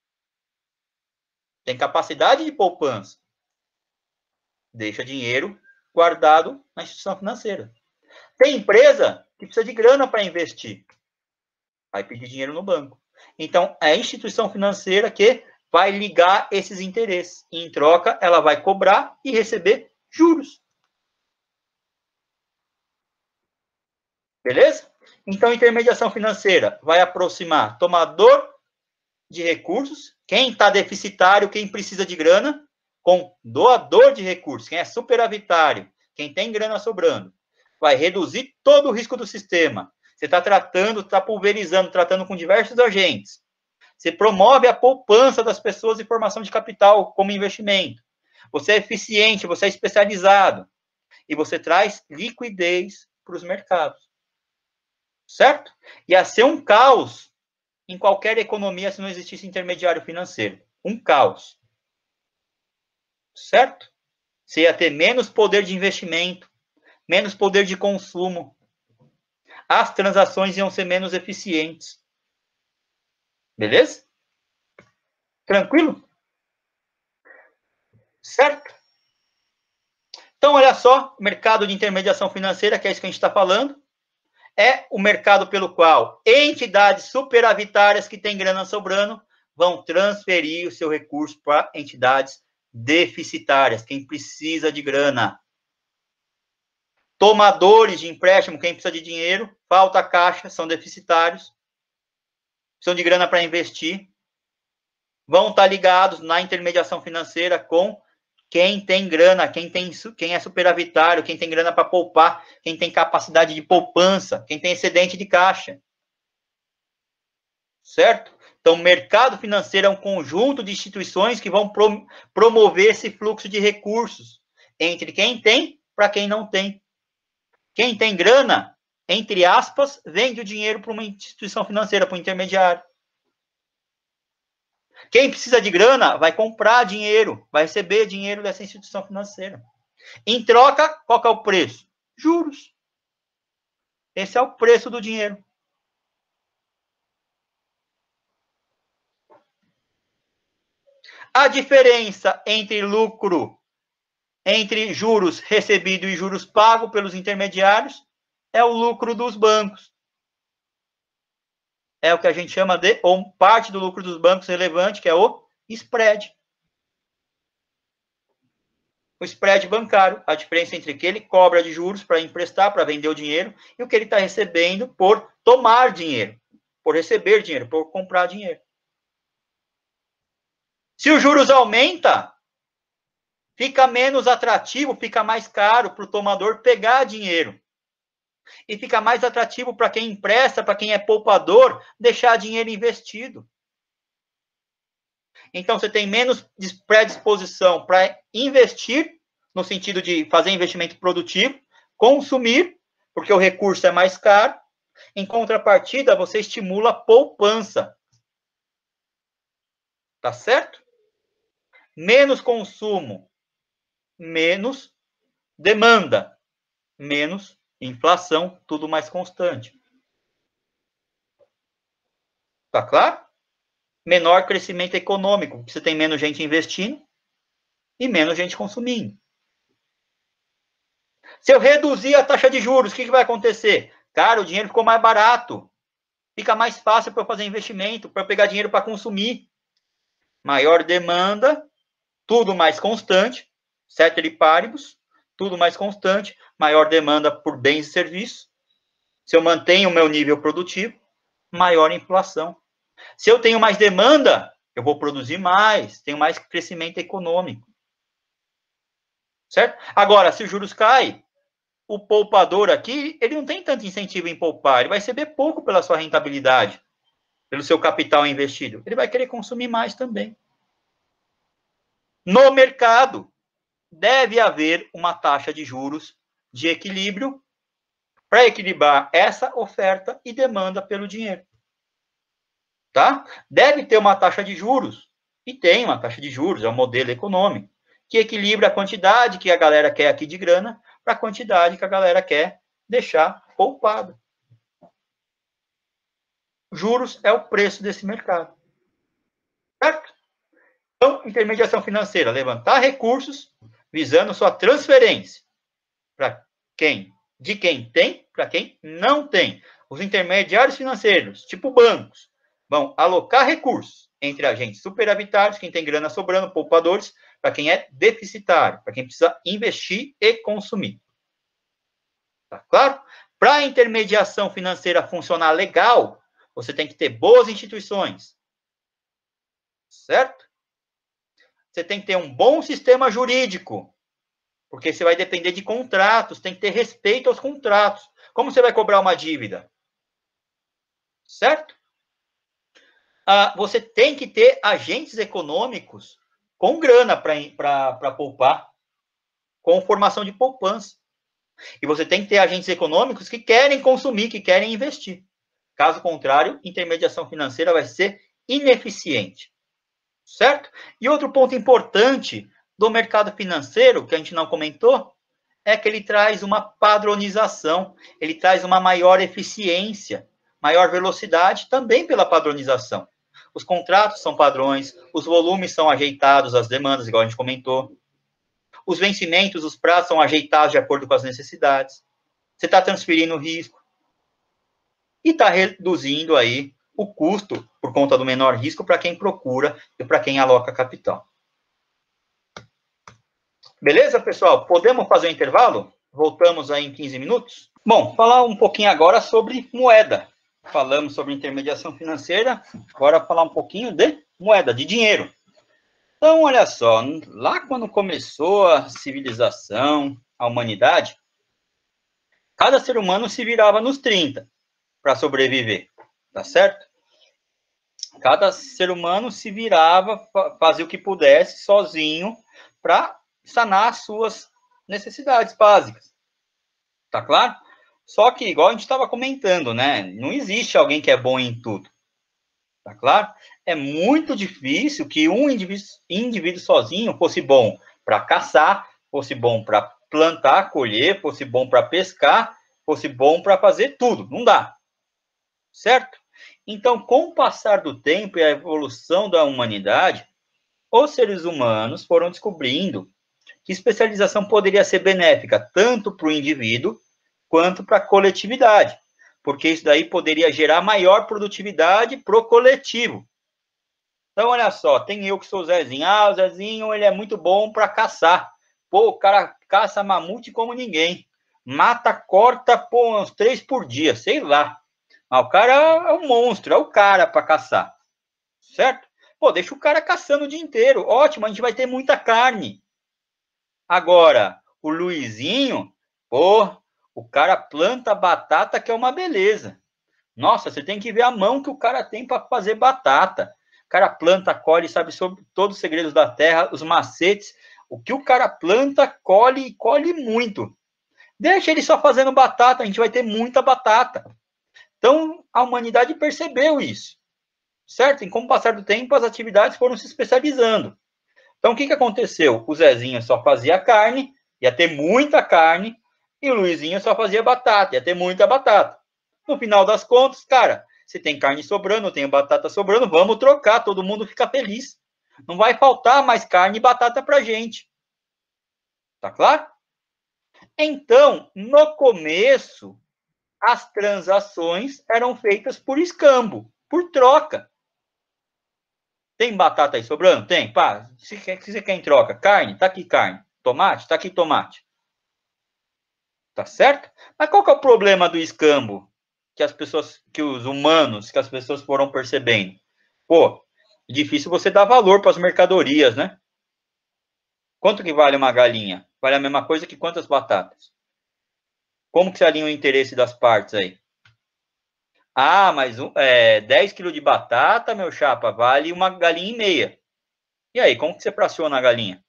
Tem capacidade de poupança. Deixa dinheiro guardado na instituição financeira. Tem empresa que precisa de grana para investir. Vai pedir dinheiro no banco. Então, é a instituição financeira que vai ligar esses interesses. E, em troca, ela vai cobrar e receber juros. Beleza? Então, intermediação financeira vai aproximar tomador de recursos, quem está deficitário, quem precisa de grana, com doador de recursos, quem é superavitário, quem tem grana sobrando. Vai reduzir todo o risco do sistema. Você está tratando, está pulverizando, tratando com diversos agentes. Você promove a poupança das pessoas e formação de capital como investimento. Você é eficiente, você é especializado. E você traz liquidez para os mercados. Certo? Ia ser um caos em qualquer economia se não existisse intermediário financeiro. Um caos. Certo? Você ia ter menos poder de investimento, menos poder de consumo. As transações iam ser menos eficientes. Beleza? Tranquilo? Certo? Então, olha só, mercado de intermediação financeira, que é isso que a gente está falando, é o mercado pelo qual entidades superavitárias que têm grana sobrando vão transferir o seu recurso para entidades deficitárias, quem precisa de grana. Tomadores de empréstimo, quem precisa de dinheiro, falta caixa, são deficitários, precisam de grana para investir, vão estar ligados na intermediação financeira com quem tem grana, quem, tem, quem é superavitário, quem tem grana para poupar, quem tem capacidade de poupança, quem tem excedente de caixa. Certo? Então, o mercado financeiro é um conjunto de instituições que vão pro, promover esse fluxo de recursos entre quem tem para quem não tem. Quem tem grana entre aspas, vende o dinheiro para uma instituição financeira, para um intermediário. Quem precisa de grana vai comprar dinheiro, vai receber dinheiro dessa instituição financeira. Em troca, qual que é o preço? Juros. Esse é o preço do dinheiro. A diferença entre lucro, entre juros recebidos e juros pagos pelos intermediários, é o lucro dos bancos. É o que a gente chama de, ou parte do lucro dos bancos relevante, que é o spread. O spread bancário, a diferença entre o que ele cobra de juros para emprestar, para vender o dinheiro, e o que ele está recebendo por tomar dinheiro, por receber dinheiro, por comprar dinheiro. Se os juros aumenta, fica menos atrativo, fica mais caro para o tomador pegar dinheiro. E fica mais atrativo para quem empresta, para quem é poupador, deixar dinheiro investido. Então, você tem menos predisposição para investir, no sentido de fazer investimento produtivo, consumir, porque o recurso é mais caro. Em contrapartida, você estimula a poupança. Tá certo? Menos consumo, menos demanda, menos inflação, tudo mais constante. Tá claro? Menor crescimento econômico, porque você tem menos gente investindo e menos gente consumindo. Se eu reduzir a taxa de juros, o que, que vai acontecer? Cara, o dinheiro ficou mais barato. Fica mais fácil para eu fazer investimento, para eu pegar dinheiro para consumir. Maior demanda, tudo mais constante, ceteris paribus, tudo mais constante, maior demanda por bens e serviços. Se eu mantenho o meu nível produtivo, maior inflação. Se eu tenho mais demanda, eu vou produzir mais, tenho mais crescimento econômico. Certo? Agora, se os juros caem, o poupador aqui, ele não tem tanto incentivo em poupar, ele vai receber pouco pela sua rentabilidade, pelo seu capital investido. Ele vai querer consumir mais também. No mercado, deve haver uma taxa de juros de equilíbrio para equilibrar essa oferta e demanda pelo dinheiro. Tá? Deve ter uma taxa de juros, e tem uma taxa de juros, é um modelo econômico, que equilibra a quantidade que a galera quer aqui de grana para a quantidade que a galera quer deixar poupada. Juros é o preço desse mercado. Certo? Então, intermediação financeira, levantar recursos visando sua transferência para quem? De quem tem para quem não tem. Os intermediários financeiros, tipo bancos, vão alocar recursos entre agentes superavitários, quem tem grana sobrando, poupadores, para quem é deficitário, para quem precisa investir e consumir. Tá claro? Para a intermediação financeira funcionar legal, você tem que ter boas instituições. Certo? Você tem que ter um bom sistema jurídico, porque você vai depender de contratos, tem que ter respeito aos contratos. Como você vai cobrar uma dívida? Certo? Ah, você tem que ter agentes econômicos com grana para poupar, com formação de poupança. E você tem que ter agentes econômicos que querem consumir, que querem investir. Caso contrário, intermediação financeira vai ser ineficiente. Certo? E outro ponto importante do mercado financeiro, que a gente não comentou, é que ele traz uma padronização, ele traz uma maior eficiência, maior velocidade, também pela padronização. Os contratos são padrões, os volumes são ajeitados às demandas, igual a gente comentou. Os vencimentos, os prazos são ajeitados de acordo com as necessidades. Você está transferindo o risco. E está reduzindo aí o custo, por conta do menor risco, para quem procura e para quem aloca capital. Beleza, pessoal? Podemos fazer um intervalo? Voltamos aí em quinze minutos? Bom, falar um pouquinho agora sobre moeda. Falamos sobre intermediação financeira, agora falar um pouquinho de moeda, de dinheiro. Então, olha só, lá quando começou a civilização, a humanidade, cada ser humano se virava nos trinta para sobreviver, tá certo? Cada ser humano se virava, fazia o que pudesse sozinho para sanar as suas necessidades básicas. Tá claro? Só que, igual a gente estava comentando, né? Não existe alguém que é bom em tudo. Tá claro? É muito difícil que um indivíduo, indivíduo sozinho fosse bom para caçar, fosse bom para plantar, colher, fosse bom para pescar, fosse bom para fazer tudo. Não dá. Certo? Então, com o passar do tempo e a evolução da humanidade, os seres humanos foram descobrindo que especialização poderia ser benéfica tanto para o indivíduo quanto para a coletividade, porque isso daí poderia gerar maior produtividade para o coletivo. Então, olha só, tem eu que sou o Zezinho. Ah, o Zezinho, ele é muito bom para caçar. Pô, o cara caça mamute como ninguém. Mata, corta, pô, uns três por dia, sei lá. Mas o cara é um monstro, é o cara para caçar. Certo? Pô, deixa o cara caçando o dia inteiro. Ótimo, a gente vai ter muita carne. Agora, o Luizinho, pô, o cara planta batata que é uma beleza. Nossa, você tem que ver a mão que o cara tem para fazer batata. O cara planta, colhe, sabe sobre todos os segredos da terra, os macetes. O que o cara planta, colhe e colhe muito. Deixa ele só fazendo batata, a gente vai ter muita batata. Então, a humanidade percebeu isso. Certo? E com o passar do tempo, as atividades foram se especializando. Então, o que, que aconteceu? O Zezinho só fazia carne, ia ter muita carne, e o Luizinho só fazia batata, ia ter muita batata. No final das contas, cara, se tem carne sobrando, tem batata sobrando, vamos trocar, todo mundo fica feliz. Não vai faltar mais carne e batata pra gente. Tá claro? Então, no começo, as transações eram feitas por escambo, por troca. Tem batata aí sobrando? Tem. Pá, se você quer em troca? Carne? Tá aqui carne. Tomate? Tá aqui tomate. Tá certo? Mas qual que é o problema do escambo? Que as pessoas, que os humanos, que as pessoas foram percebendo? Pô, difícil você dar valor para as mercadorias, né? Quanto que vale uma galinha? Vale a mesma coisa que quantas batatas? Como que se alinha o interesse das partes aí? Ah, mas é, dez quilos de batata, meu chapa, vale uma galinha e meia. E aí, como que você fraciona a galinha?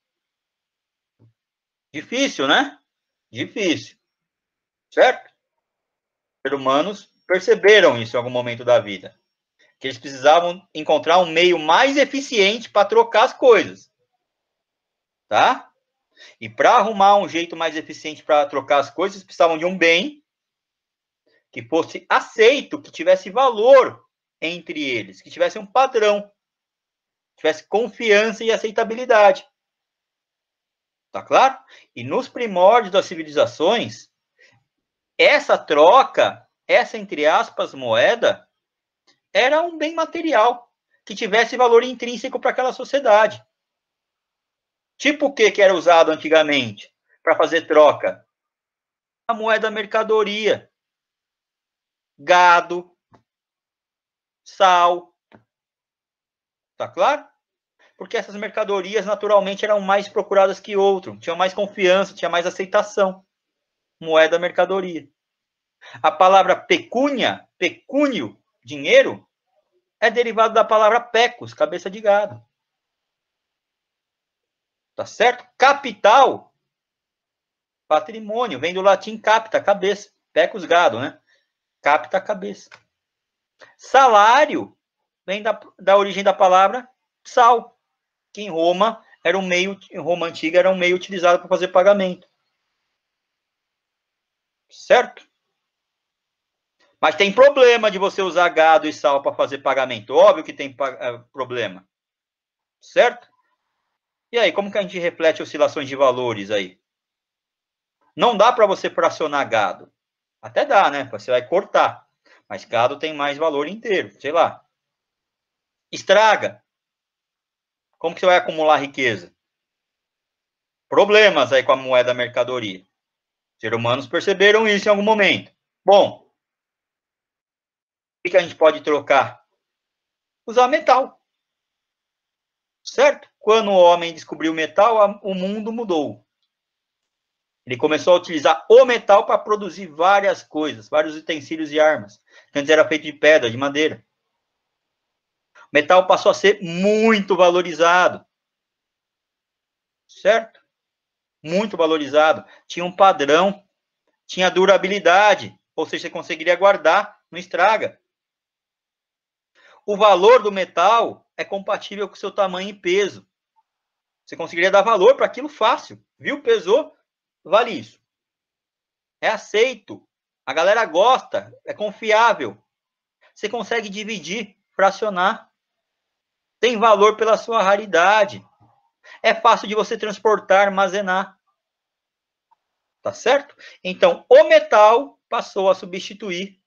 Difícil, né? Difícil. Certo? Os seres humanos perceberam isso em algum momento da vida. Que eles precisavam encontrar um meio mais eficiente para trocar as coisas. Tá? E para arrumar um jeito mais eficiente para trocar as coisas, precisavam de um bem que fosse aceito, que tivesse valor entre eles, que tivesse um padrão, tivesse confiança e aceitabilidade. Tá claro? E nos primórdios das civilizações, essa troca, essa, entre aspas, moeda, era um bem material, que tivesse valor intrínseco para aquela sociedade. Tipo o que, que era usado antigamente para fazer troca? A moeda mercadoria, gado, sal. Tá claro? Porque essas mercadorias naturalmente eram mais procuradas que outro, tinham mais confiança, tinha mais aceitação. Moeda mercadoria. A palavra pecúnia, pecúnio, dinheiro, é derivado da palavra pecus, cabeça de gado. Tá certo? Capital, patrimônio, vem do latim capta, cabeça. Pecus, gado, né? Capta, cabeça. Salário vem da, da origem da palavra sal, que em Roma era um meio, em Roma antiga era um meio utilizado para fazer pagamento. Certo? Mas tem problema de você usar gado e sal para fazer pagamento. Óbvio que tem problema. Certo? E aí, como que a gente reflete oscilações de valores aí? Não dá para você fracionar gado. Até dá, né? Você vai cortar. Mas gado tem mais valor inteiro, sei lá. Estraga. Como que você vai acumular riqueza? Problemas aí com a moeda mercadoria. Os seres humanos perceberam isso em algum momento. Bom, o que a gente pode trocar? Usar metal. Certo? Quando o homem descobriu o metal, o mundo mudou. Ele começou a utilizar o metal para produzir várias coisas, vários utensílios e armas. Antes era feito de pedra, de madeira. O metal passou a ser muito valorizado. Certo? Muito valorizado. Tinha um padrão, tinha durabilidade. Ou seja, você conseguiria guardar, não estraga. O valor do metal é compatível com o seu tamanho e peso. Você conseguiria dar valor para aquilo fácil. Viu? Pesou, vale isso. É aceito. A galera gosta, é confiável. Você consegue dividir, fracionar. Tem valor pela sua raridade. É fácil de você transportar, armazenar. Tá certo? Então, o metal passou a substituir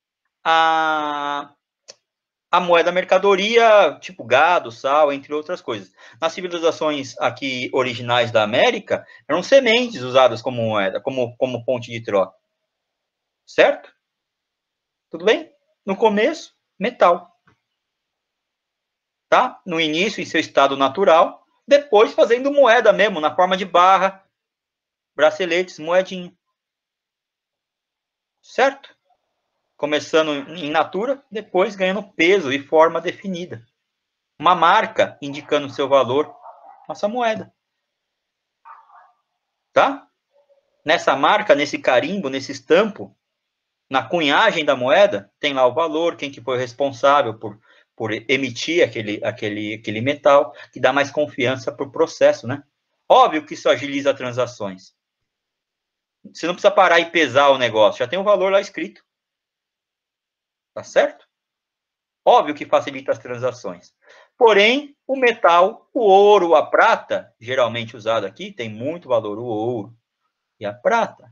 a, a moeda mercadoria, tipo gado, sal, entre outras coisas. Nas civilizações aqui originais da América, eram sementes usadas como moeda, como, como ponte de troca. Certo? Tudo bem? No começo, metal. Tá? No início, em seu estado natural, depois fazendo moeda mesmo, na forma de barra, braceletes, moedinha. Certo? Começando em natura, depois ganhando peso e forma definida. Uma marca indicando o seu valor, nossa moeda. Tá? Nessa marca, nesse carimbo, nesse estampo, na cunhagem da moeda, tem lá o valor, quem que foi responsável por, por emitir aquele, aquele, aquele metal, que dá mais confiança para o processo, né? Óbvio que isso agiliza transações. Você não precisa parar e pesar o negócio, já tem o valor lá escrito. Tá certo? Óbvio que facilita as transações. Porém, o metal, o ouro, a prata, geralmente usado aqui, tem muito valor o ouro e a prata.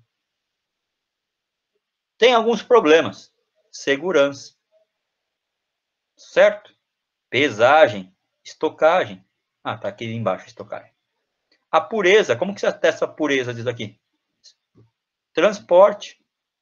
Tem alguns problemas. Segurança. Certo? Pesagem, estocagem. Ah, tá aqui embaixo, estocagem. A pureza, como que você atesta a pureza disso aqui? Transporte.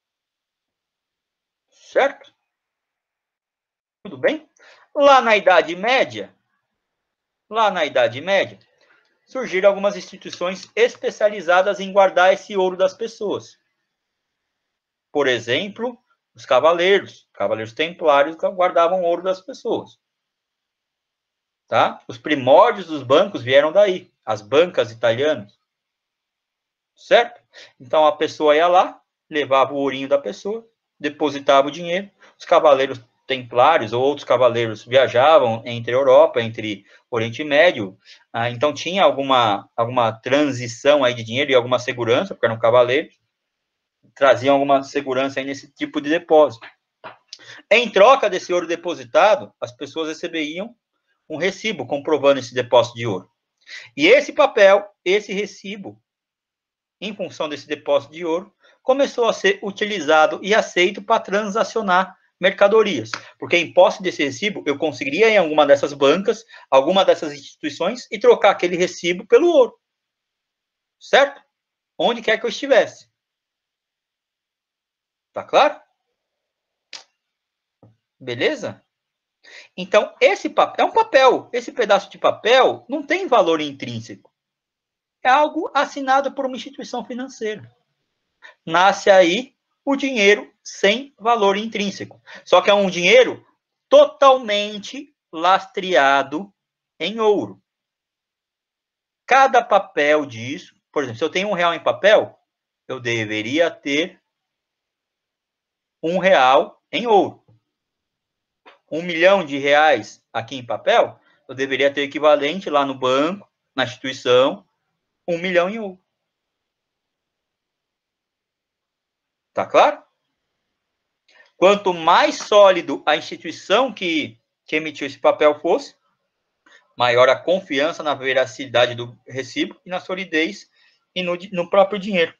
Certo? Tudo bem? Lá na Idade Média, lá na Idade Média, surgiram algumas instituições especializadas em guardar esse ouro das pessoas. Por exemplo, os cavaleiros, cavaleiros templários que guardavam ouro das pessoas. Tá? Os primórdios dos bancos vieram daí, as bancas italianas. Certo? Então a pessoa ia lá, levava o ourinho da pessoa, depositava o dinheiro, os cavaleiros templários ou outros cavaleiros viajavam entre a Europa, entre Oriente Médio, ah, então tinha alguma, alguma transição aí de dinheiro e alguma segurança, porque eram cavaleiros, traziam alguma segurança aí nesse tipo de depósito. Em troca desse ouro depositado, as pessoas receberiam um recibo comprovando esse depósito de ouro. E esse papel, esse recibo, em função desse depósito de ouro, começou a ser utilizado e aceito para transacionar mercadorias. Porque em posse desse recibo, eu conseguiria em alguma dessas bancas, alguma dessas instituições, e trocar aquele recibo pelo ouro. Certo? Onde quer que eu estivesse. Tá claro? Beleza? Então, esse papel é um papel. Esse pedaço de papel não tem valor intrínseco. É algo assinado por uma instituição financeira. Nasce aí o dinheiro sem valor intrínseco. Só que é um dinheiro totalmente lastreado em ouro. Cada papel disso, por exemplo, se eu tenho um real em papel, eu deveria ter um real em ouro. Um milhão de reais aqui em papel, eu deveria ter equivalente lá no banco, na instituição, um milhão em ouro. Tá claro? Quanto mais sólido a instituição que, que emitiu esse papel fosse, maior a confiança na veracidade do recibo e na solidez e no, no próprio dinheiro.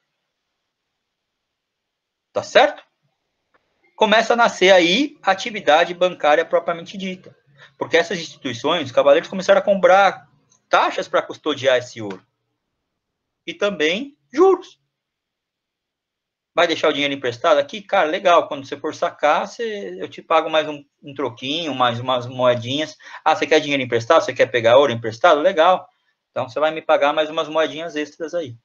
Tá certo? Começa a nascer aí a atividade bancária propriamente dita. Porque essas instituições, os cavaleiros começaram a cobrar taxas para custodiar esse ouro. E também juros. Vai deixar o dinheiro emprestado aqui? Cara, legal. Quando você for sacar, você, eu te pago mais um, um troquinho, mais umas moedinhas. Ah, você quer dinheiro emprestado? Você quer pegar ouro emprestado? Legal. Então, você vai me pagar mais umas moedinhas extras aí.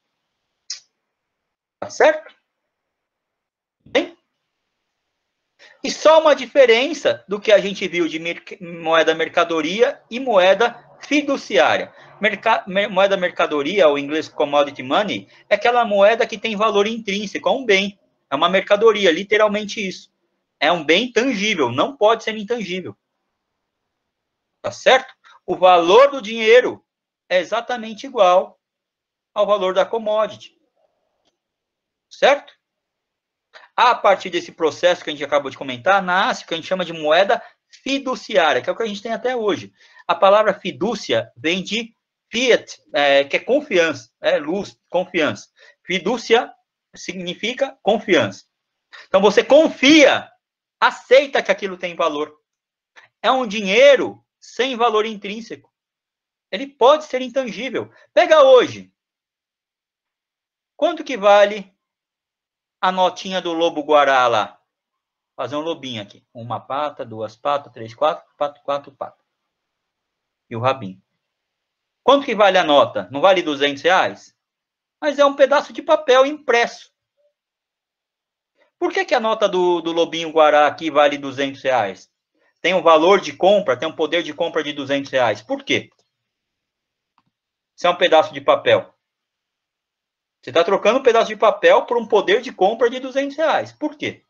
Tá certo? Bem? E só uma diferença do que a gente viu de moeda mercadoria e moeda fiduciária. Merca moeda mercadoria, ou em inglês commodity money, é aquela moeda que tem valor intrínseco a um bem. É uma mercadoria, literalmente isso. É um bem tangível, não pode ser intangível. Tá certo? O valor do dinheiro é exatamente igual ao valor da commodity. Certo? A partir desse processo que a gente acabou de comentar, nasce o que a gente chama de moeda fiduciária, que é o que a gente tem até hoje. A palavra fidúcia vem de fiat, é, que é confiança, é luz, confiança. Fidúcia significa confiança. Então, você confia, aceita que aquilo tem valor. É um dinheiro sem valor intrínseco. Ele pode ser intangível. Pega hoje. Quanto que vale a notinha do lobo-guará lá? Fazer um lobinho aqui. Uma pata, duas patas, três, quatro, quatro, quatro patas. E o rabinho. Quanto que vale a nota? Não vale duzentos reais? Mas é um pedaço de papel impresso. Por que que a nota do, do lobinho-guará aqui vale duzentos reais? Tem um valor de compra, tem um poder de compra de duzentos reais. Por quê? Se é um pedaço de papel. Você está trocando um pedaço de papel por um poder de compra de duzentos reais. Por quê?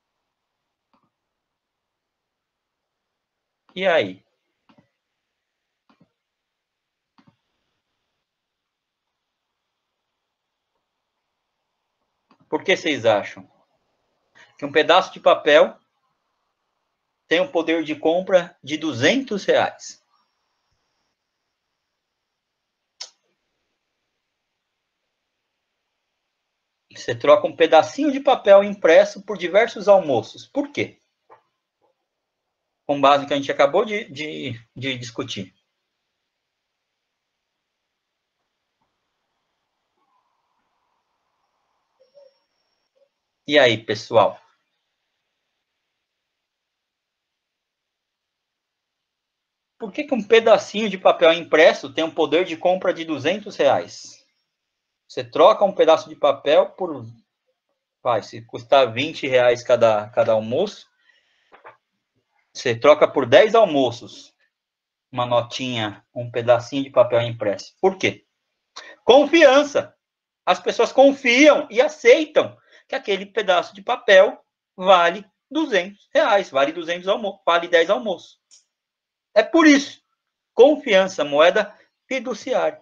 E aí? Por que vocês acham que um pedaço de papel tem um poder de compra de duzentos reais? Você troca um pedacinho de papel impresso por diversos almoços. Por quê? Com base no que a gente acabou de, de, de discutir. E aí, pessoal? Por que que um pedacinho de papel impresso tem um poder de compra de duzentos reais? Você troca um pedaço de papel por... Vai, se custar vinte reais cada, cada almoço, você troca por dez almoços uma notinha, um pedacinho de papel impresso. Por quê? Confiança. As pessoas confiam e aceitam que aquele pedaço de papel vale duzentos reais, vale duzentos almoços, vale dez almoços. É por isso. Confiança, moeda fiduciária.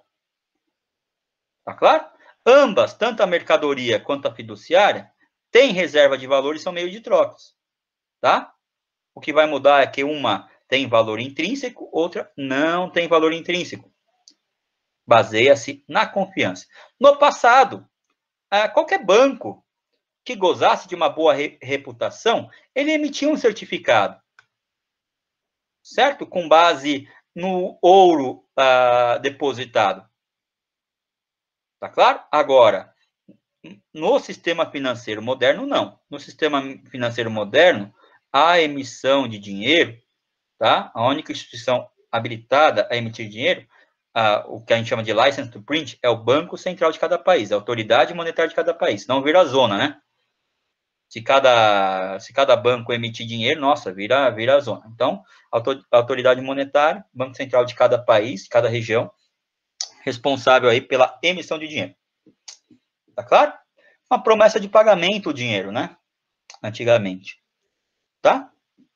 Tá claro? Ambas, tanto a mercadoria quanto a fiduciária, têm reserva de valor e são meio de trocas. Tá? O que vai mudar é que uma tem valor intrínseco, outra não tem valor intrínseco. Baseia-se na confiança. No passado, qualquer banco que gozasse de uma boa reputação, ele emitia um certificado. Certo? Com base no ouro uh, depositado. Tá claro? Agora, no sistema financeiro moderno, não. No sistema financeiro moderno, a emissão de dinheiro, tá? A única instituição habilitada a emitir dinheiro, uh, o que a gente chama de license to print, é o Banco Central de cada país, a autoridade monetária de cada país. Não vira zona, né? Se cada, se cada banco emitir dinheiro, nossa, vira, vira zona. Então, a autoridade monetária, Banco Central de cada país, de cada região, responsável aí pela emissão de dinheiro. Tá claro? Uma promessa de pagamento o dinheiro, né? Antigamente. Tá?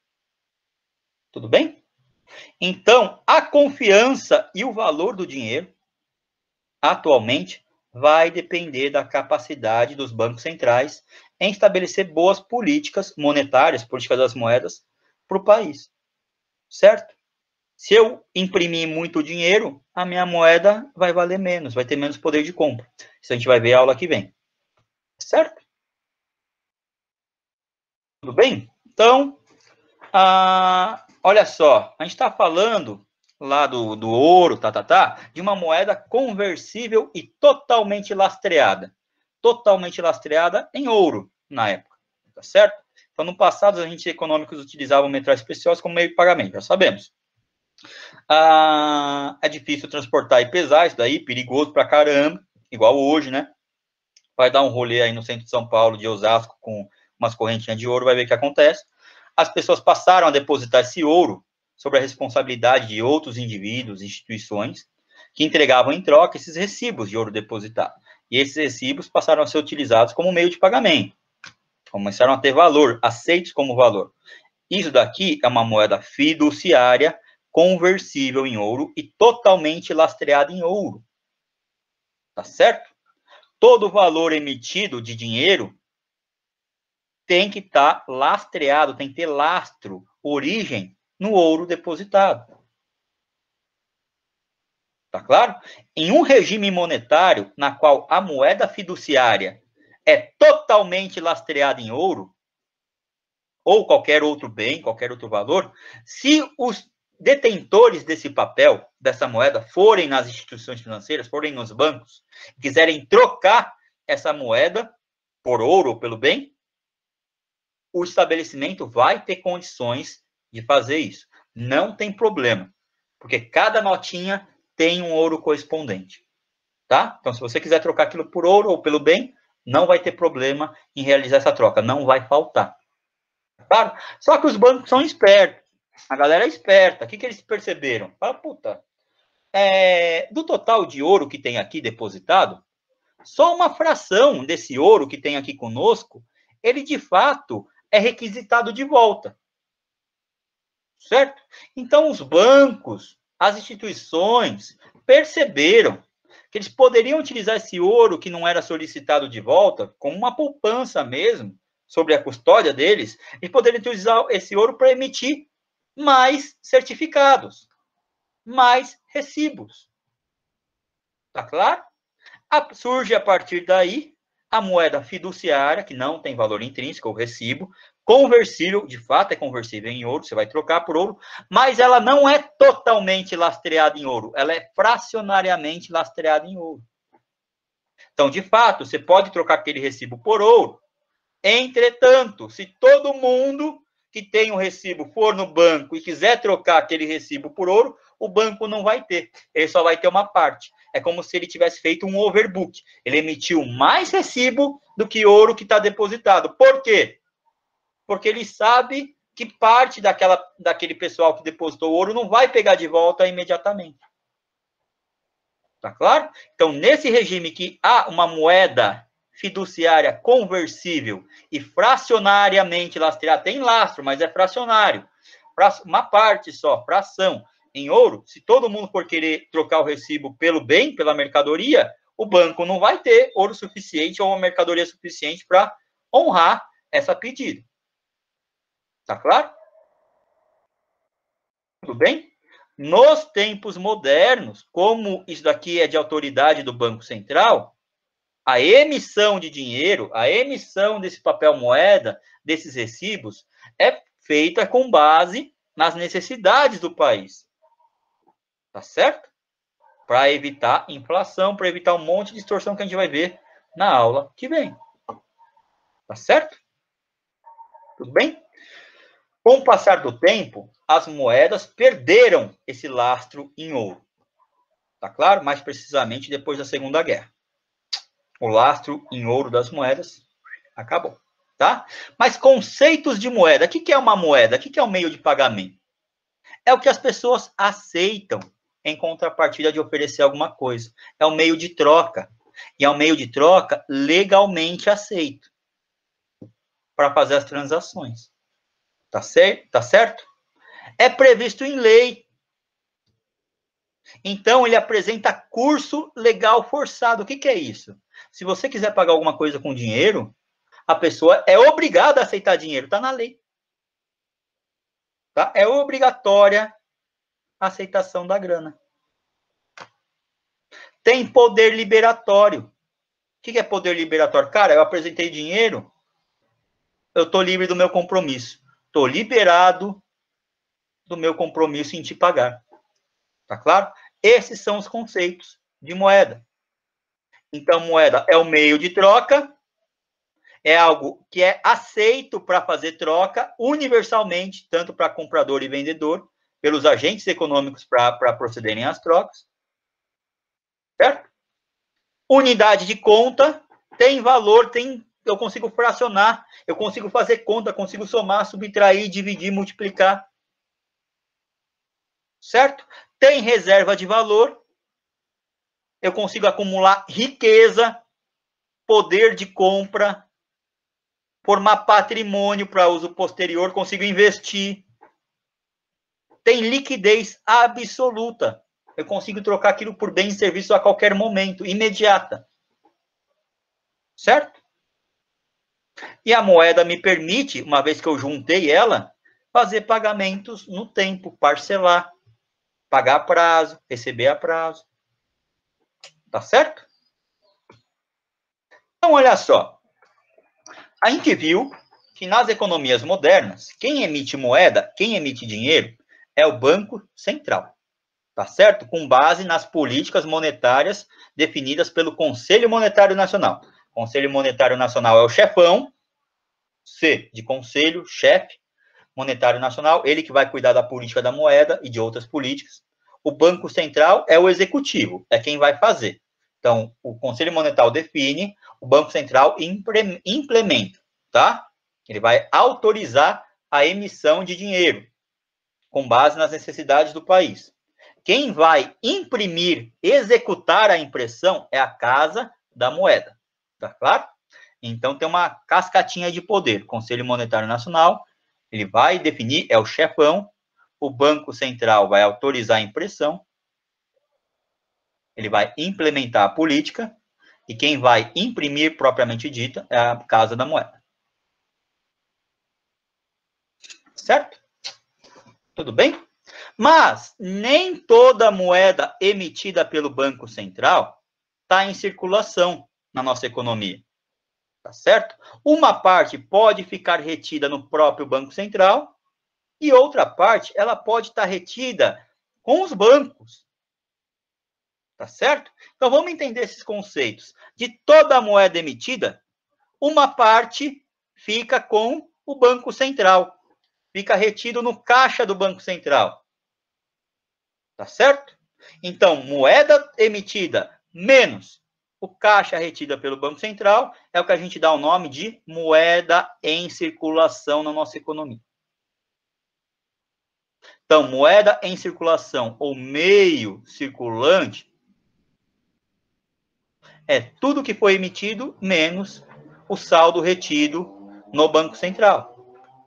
Tudo bem? Então, a confiança e o valor do dinheiro, atualmente, vai depender da capacidade dos bancos centrais em estabelecer boas políticas monetárias, políticas das moedas, para o país. Certo? Se eu imprimir muito dinheiro, a minha moeda vai valer menos, vai ter menos poder de compra. Isso a gente vai ver a aula que vem. Certo? Tudo bem? Então, ah, olha só, a gente está falando lá do, do ouro, tá, tá, tá, de uma moeda conversível e totalmente lastreada. Totalmente lastreada em ouro, na época, tá certo? Então, no passado, os agentes econômicos utilizavam metais preciosos como meio de pagamento, já sabemos. Ah, é difícil transportar e pesar, isso daí, perigoso pra caramba, igual hoje, né? Vai dar um rolê aí no centro de São Paulo, de Osasco, com umas correntinhas de ouro, vai ver o que acontece. As pessoas passaram a depositar esse ouro sobre a responsabilidade de outros indivíduos, instituições, que entregavam em troca esses recibos de ouro depositado. E esses recibos passaram a ser utilizados como meio de pagamento. Começaram a ter valor, aceitos como valor. Isso daqui é uma moeda fiduciária, conversível em ouro e totalmente lastreada em ouro. Tá certo? Todo valor emitido de dinheiro tem que estar tá lastreado, tem que ter lastro, origem no ouro depositado. Tá claro? Em um regime monetário na qual a moeda fiduciária é totalmente lastreada em ouro, ou qualquer outro bem, qualquer outro valor, se os detentores desse papel, dessa moeda, forem nas instituições financeiras, forem nos bancos, quiserem trocar essa moeda por ouro ou pelo bem, o estabelecimento vai ter condições de fazer isso. Não tem problema, porque cada notinha tem um ouro correspondente, tá? Então, se você quiser trocar aquilo por ouro ou pelo bem, não vai ter problema em realizar essa troca, não vai faltar. Claro? Só que os bancos são espertos. A galera é esperta. O que, que eles perceberam? Fala, puta, é, do total de ouro que tem aqui depositado, só uma fração desse ouro que tem aqui conosco, ele de fato é requisitado de volta. Certo? Então, os bancos, as instituições, perceberam que eles poderiam utilizar esse ouro que não era solicitado de volta, como uma poupança mesmo, sobre a custódia deles, e poderiam utilizar esse ouro para emitir mais certificados, mais recibos. Tá claro? A, surge a partir daí a moeda fiduciária, que não tem valor intrínseco, o recibo, conversível, de fato é conversível em ouro, você vai trocar por ouro, mas ela não é totalmente lastreada em ouro, ela é fracionariamente lastreada em ouro. Então, de fato, você pode trocar aquele recibo por ouro. Entretanto, se todo mundo que tem um recibo for no banco e quiser trocar aquele recibo por ouro, o banco não vai ter. Ele só vai ter uma parte. É como se ele tivesse feito um overbook. Ele emitiu mais recibo do que ouro que está depositado. Por quê? Porque ele sabe que parte daquela, daquele pessoal que depositou ouro não vai pegar de volta imediatamente. Tá claro? Então, nesse regime que há uma moeda fiduciária conversível e fracionariamente lastreada, tem lastro, mas é fracionário, uma parte só, fração, em ouro, se todo mundo for querer trocar o recibo pelo bem, pela mercadoria, o banco não vai ter ouro suficiente ou uma mercadoria suficiente para honrar essa pedida. Tá claro? Tudo bem? Nos tempos modernos, como isso daqui é de autoridade do Banco Central, a emissão de dinheiro, a emissão desse papel moeda, desses recibos, é feita com base nas necessidades do país. Tá certo? Para evitar inflação, para evitar um monte de distorção que a gente vai ver na aula que vem. Tá certo? Tudo bem? Com o passar do tempo, as moedas perderam esse lastro em ouro. Tá claro? Mais precisamente depois da Segunda Guerra. O lastro em ouro das moedas acabou. Tá? Mas conceitos de moeda. O que é uma moeda? O que é um meio de pagamento? É o que as pessoas aceitam em contrapartida de oferecer alguma coisa. É um meio de troca. E é um meio de troca legalmente aceito para fazer as transações. Tá certo? Tá certo? É previsto em lei. Então, ele apresenta curso legal forçado. O que, que é isso? Se você quiser pagar alguma coisa com dinheiro, a pessoa é obrigada a aceitar dinheiro. Está na lei. Tá? É obrigatória a aceitação da grana. Tem poder liberatório. O que é poder liberatório? Cara, eu apresentei dinheiro, eu estou livre do meu compromisso. Estou liberado do meu compromisso em te pagar. Tá claro? Esses são os conceitos de moeda. Então, moeda é o meio de troca, é algo que é aceito para fazer troca universalmente, tanto para comprador e vendedor, pelos agentes econômicos para procederem às trocas. Certo? Unidade de conta tem valor, tem, eu consigo fracionar, eu consigo fazer conta, consigo somar, subtrair, dividir, multiplicar. Certo? Tem reserva de valor, eu consigo acumular riqueza, poder de compra, formar patrimônio para uso posterior, consigo investir. Tem liquidez absoluta. Eu consigo trocar aquilo por bens e serviços a qualquer momento, imediata. Certo? E a moeda me permite, uma vez que eu juntei ela, fazer pagamentos no tempo, parcelar, pagar a prazo, receber a prazo. Tá certo? Então, olha só. A gente viu que nas economias modernas, quem emite moeda, quem emite dinheiro, é o Banco Central. Tá certo? Com base nas políticas monetárias definidas pelo Conselho Monetário Nacional. O Conselho Monetário Nacional é o chefão, C de conselho, chefe monetário nacional, ele que vai cuidar da política da moeda e de outras políticas. O Banco Central é o executivo, é quem vai fazer. Então, o Conselho Monetário define, o Banco Central implementa, tá? Ele vai autorizar a emissão de dinheiro, com base nas necessidades do país. Quem vai imprimir, executar a impressão é a Casa da Moeda, tá claro? Então, tem uma cascatinha de poder. Conselho Monetário Nacional, ele vai definir, é o chefão, o Banco Central vai autorizar a impressão, ele vai implementar a política, e quem vai imprimir, propriamente dita, é a Casa da Moeda. Certo? Tudo bem? Mas nem toda moeda emitida pelo Banco Central está em circulação na nossa economia. Tá certo? Uma parte pode ficar retida no próprio Banco Central e outra parte ela pode estar retida com os bancos. Tá certo? Então vamos entender esses conceitos. De toda a moeda emitida, uma parte fica com o Banco Central. Fica retido no caixa do Banco Central. Tá certo? Então, moeda emitida menos o caixa retida pelo Banco Central é o que a gente dá o nome de moeda em circulação na nossa economia. Então, moeda em circulação ou meio circulante é tudo que foi emitido menos o saldo retido no Banco Central.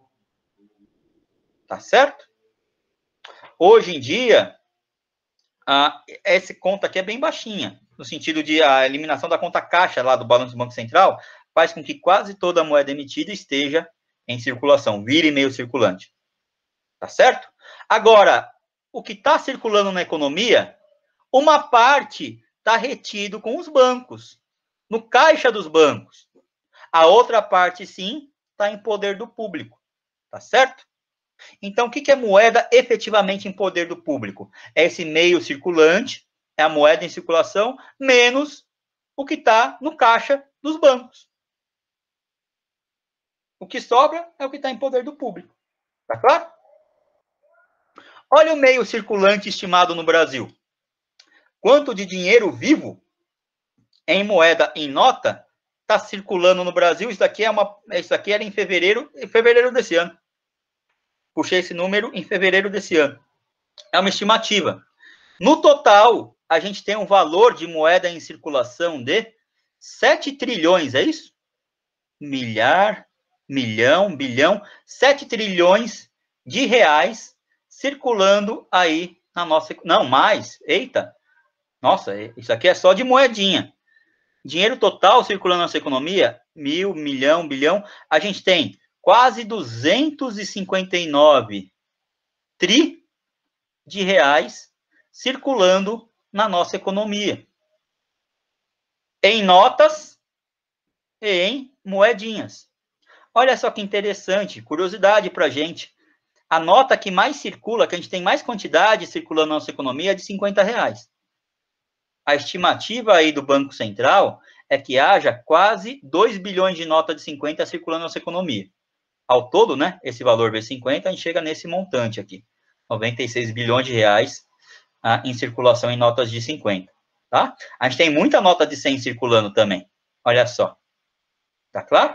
Tá certo? Hoje em dia, a, essa conta aqui é bem baixinha, no sentido de a eliminação da conta caixa lá do balanço do Banco Central faz com que quase toda a moeda emitida esteja em circulação, vire meio circulante. Tá certo? Agora, o que está circulando na economia, uma parte está retido com os bancos, no caixa dos bancos. A outra parte, sim, está em poder do público. Tá certo? Então, o que é moeda efetivamente em poder do público? É esse meio circulante, é a moeda em circulação, menos o que está no caixa dos bancos. O que sobra é o que está em poder do público. Tá claro? Olha o meio circulante estimado no Brasil. Quanto de dinheiro vivo em moeda em nota está circulando no Brasil? Isso daqui, é uma, isso daqui era em fevereiro, em fevereiro desse ano. Puxei esse número em fevereiro desse ano. É uma estimativa. No total, a gente tem um valor de moeda em circulação de sete trilhões, é isso? Milhar, milhão, bilhão, sete trilhões de reais circulando aí na nossa... Não, mais, eita. Nossa, isso aqui é só de moedinha. Dinheiro total circulando na nossa economia, mil, milhão, bilhão. A gente tem quase duzentos e cinquenta e nove tri de reais circulando na nossa economia. Em notas e em moedinhas. Olha só que interessante, curiosidade para a gente. A nota que mais circula, que a gente tem mais quantidade circulando na nossa economia, é de cinquenta reais. A estimativa aí do Banco Central é que haja quase dois bilhões de nota de cinquenta circulando na nossa economia. Ao todo, né, esse valor vezes cinquenta, a gente chega nesse montante aqui. noventa e seis bilhões de reais ah, em circulação em notas de cinquenta. Tá? A gente tem muita nota de cem circulando também. Olha só. Tá claro?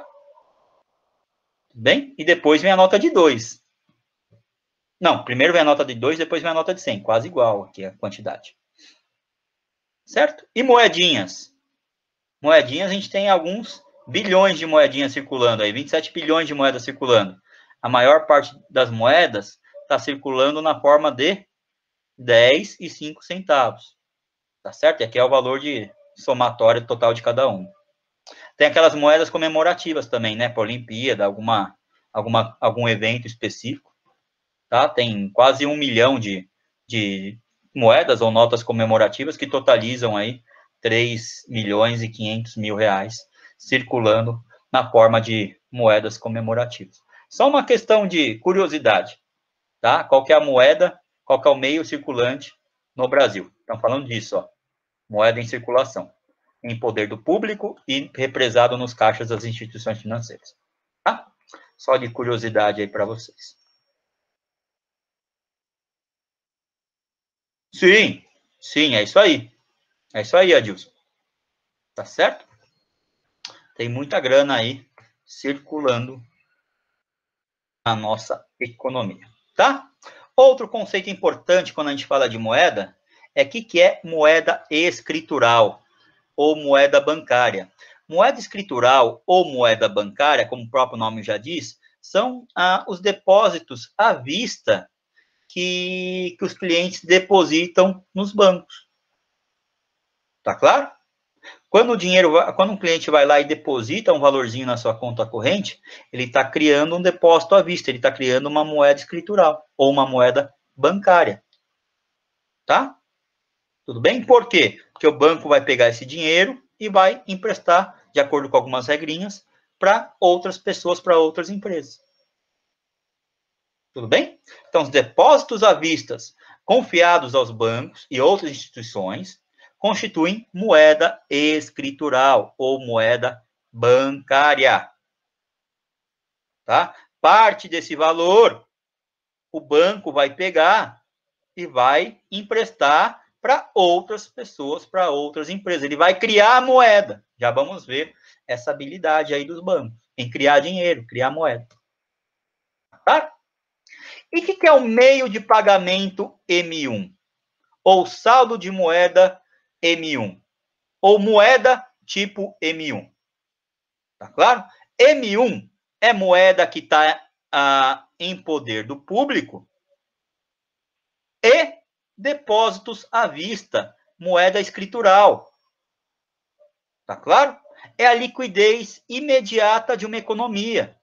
Bem? E depois vem a nota de dois. Não, primeiro vem a nota de dois, depois vem a nota de cem. Quase igual aqui a quantidade. Certo? E moedinhas? Moedinhas a gente tem alguns bilhões de moedinhas circulando aí, vinte e sete bilhões de moedas circulando. A maior parte das moedas está circulando na forma de dez e cinco centavos. Tá certo? E aqui é o valor de somatório total de cada um. Tem aquelas moedas comemorativas também, né? Para Olimpíada, alguma, alguma, algum evento específico. Tá? Tem quase um milhão de, de moedas ou notas comemorativas que totalizam aí três milhões e quinhentos mil reais circulando na forma de moedas comemorativas. Só uma questão de curiosidade, tá? Qual que é a moeda, qual que é o meio circulante no Brasil? Estamos falando disso, ó. Moeda em circulação, em poder do público e represado nos caixas das instituições financeiras. Tá? Só de curiosidade aí para vocês. Sim, sim, é isso aí. É isso aí, Adilson. Tá certo? Tem muita grana aí circulando na nossa economia, tá? Outro conceito importante quando a gente fala de moeda é o que, que é moeda escritural ou moeda bancária. Moeda escritural ou moeda bancária, como o próprio nome já diz, são ah, os depósitos à vista que, que os clientes depositam nos bancos. Tá claro? Quando o dinheiro, quando um cliente vai lá e deposita um valorzinho na sua conta corrente, ele está criando um depósito à vista, ele está criando uma moeda escritural ou uma moeda bancária. Tá? Tudo bem? Por quê? Porque o banco vai pegar esse dinheiro e vai emprestar, de acordo com algumas regrinhas, para outras pessoas, para outras empresas. Tudo bem? Então, os depósitos à vista confiados aos bancos e outras instituições constituem moeda escritural ou moeda bancária. Tá? Parte desse valor, o banco vai pegar e vai emprestar para outras pessoas, para outras empresas. Ele vai criar a moeda. Já vamos ver essa habilidade aí dos bancos, em criar dinheiro, criar moeda. Tá? E o que, que é o meio de pagamento M um? Ou saldo de moeda M um? Ou moeda tipo M um? Tá claro? M um é moeda que está ah, em poder do público e depósitos à vista, moeda escritural. Tá claro? É a liquidez imediata de uma economia.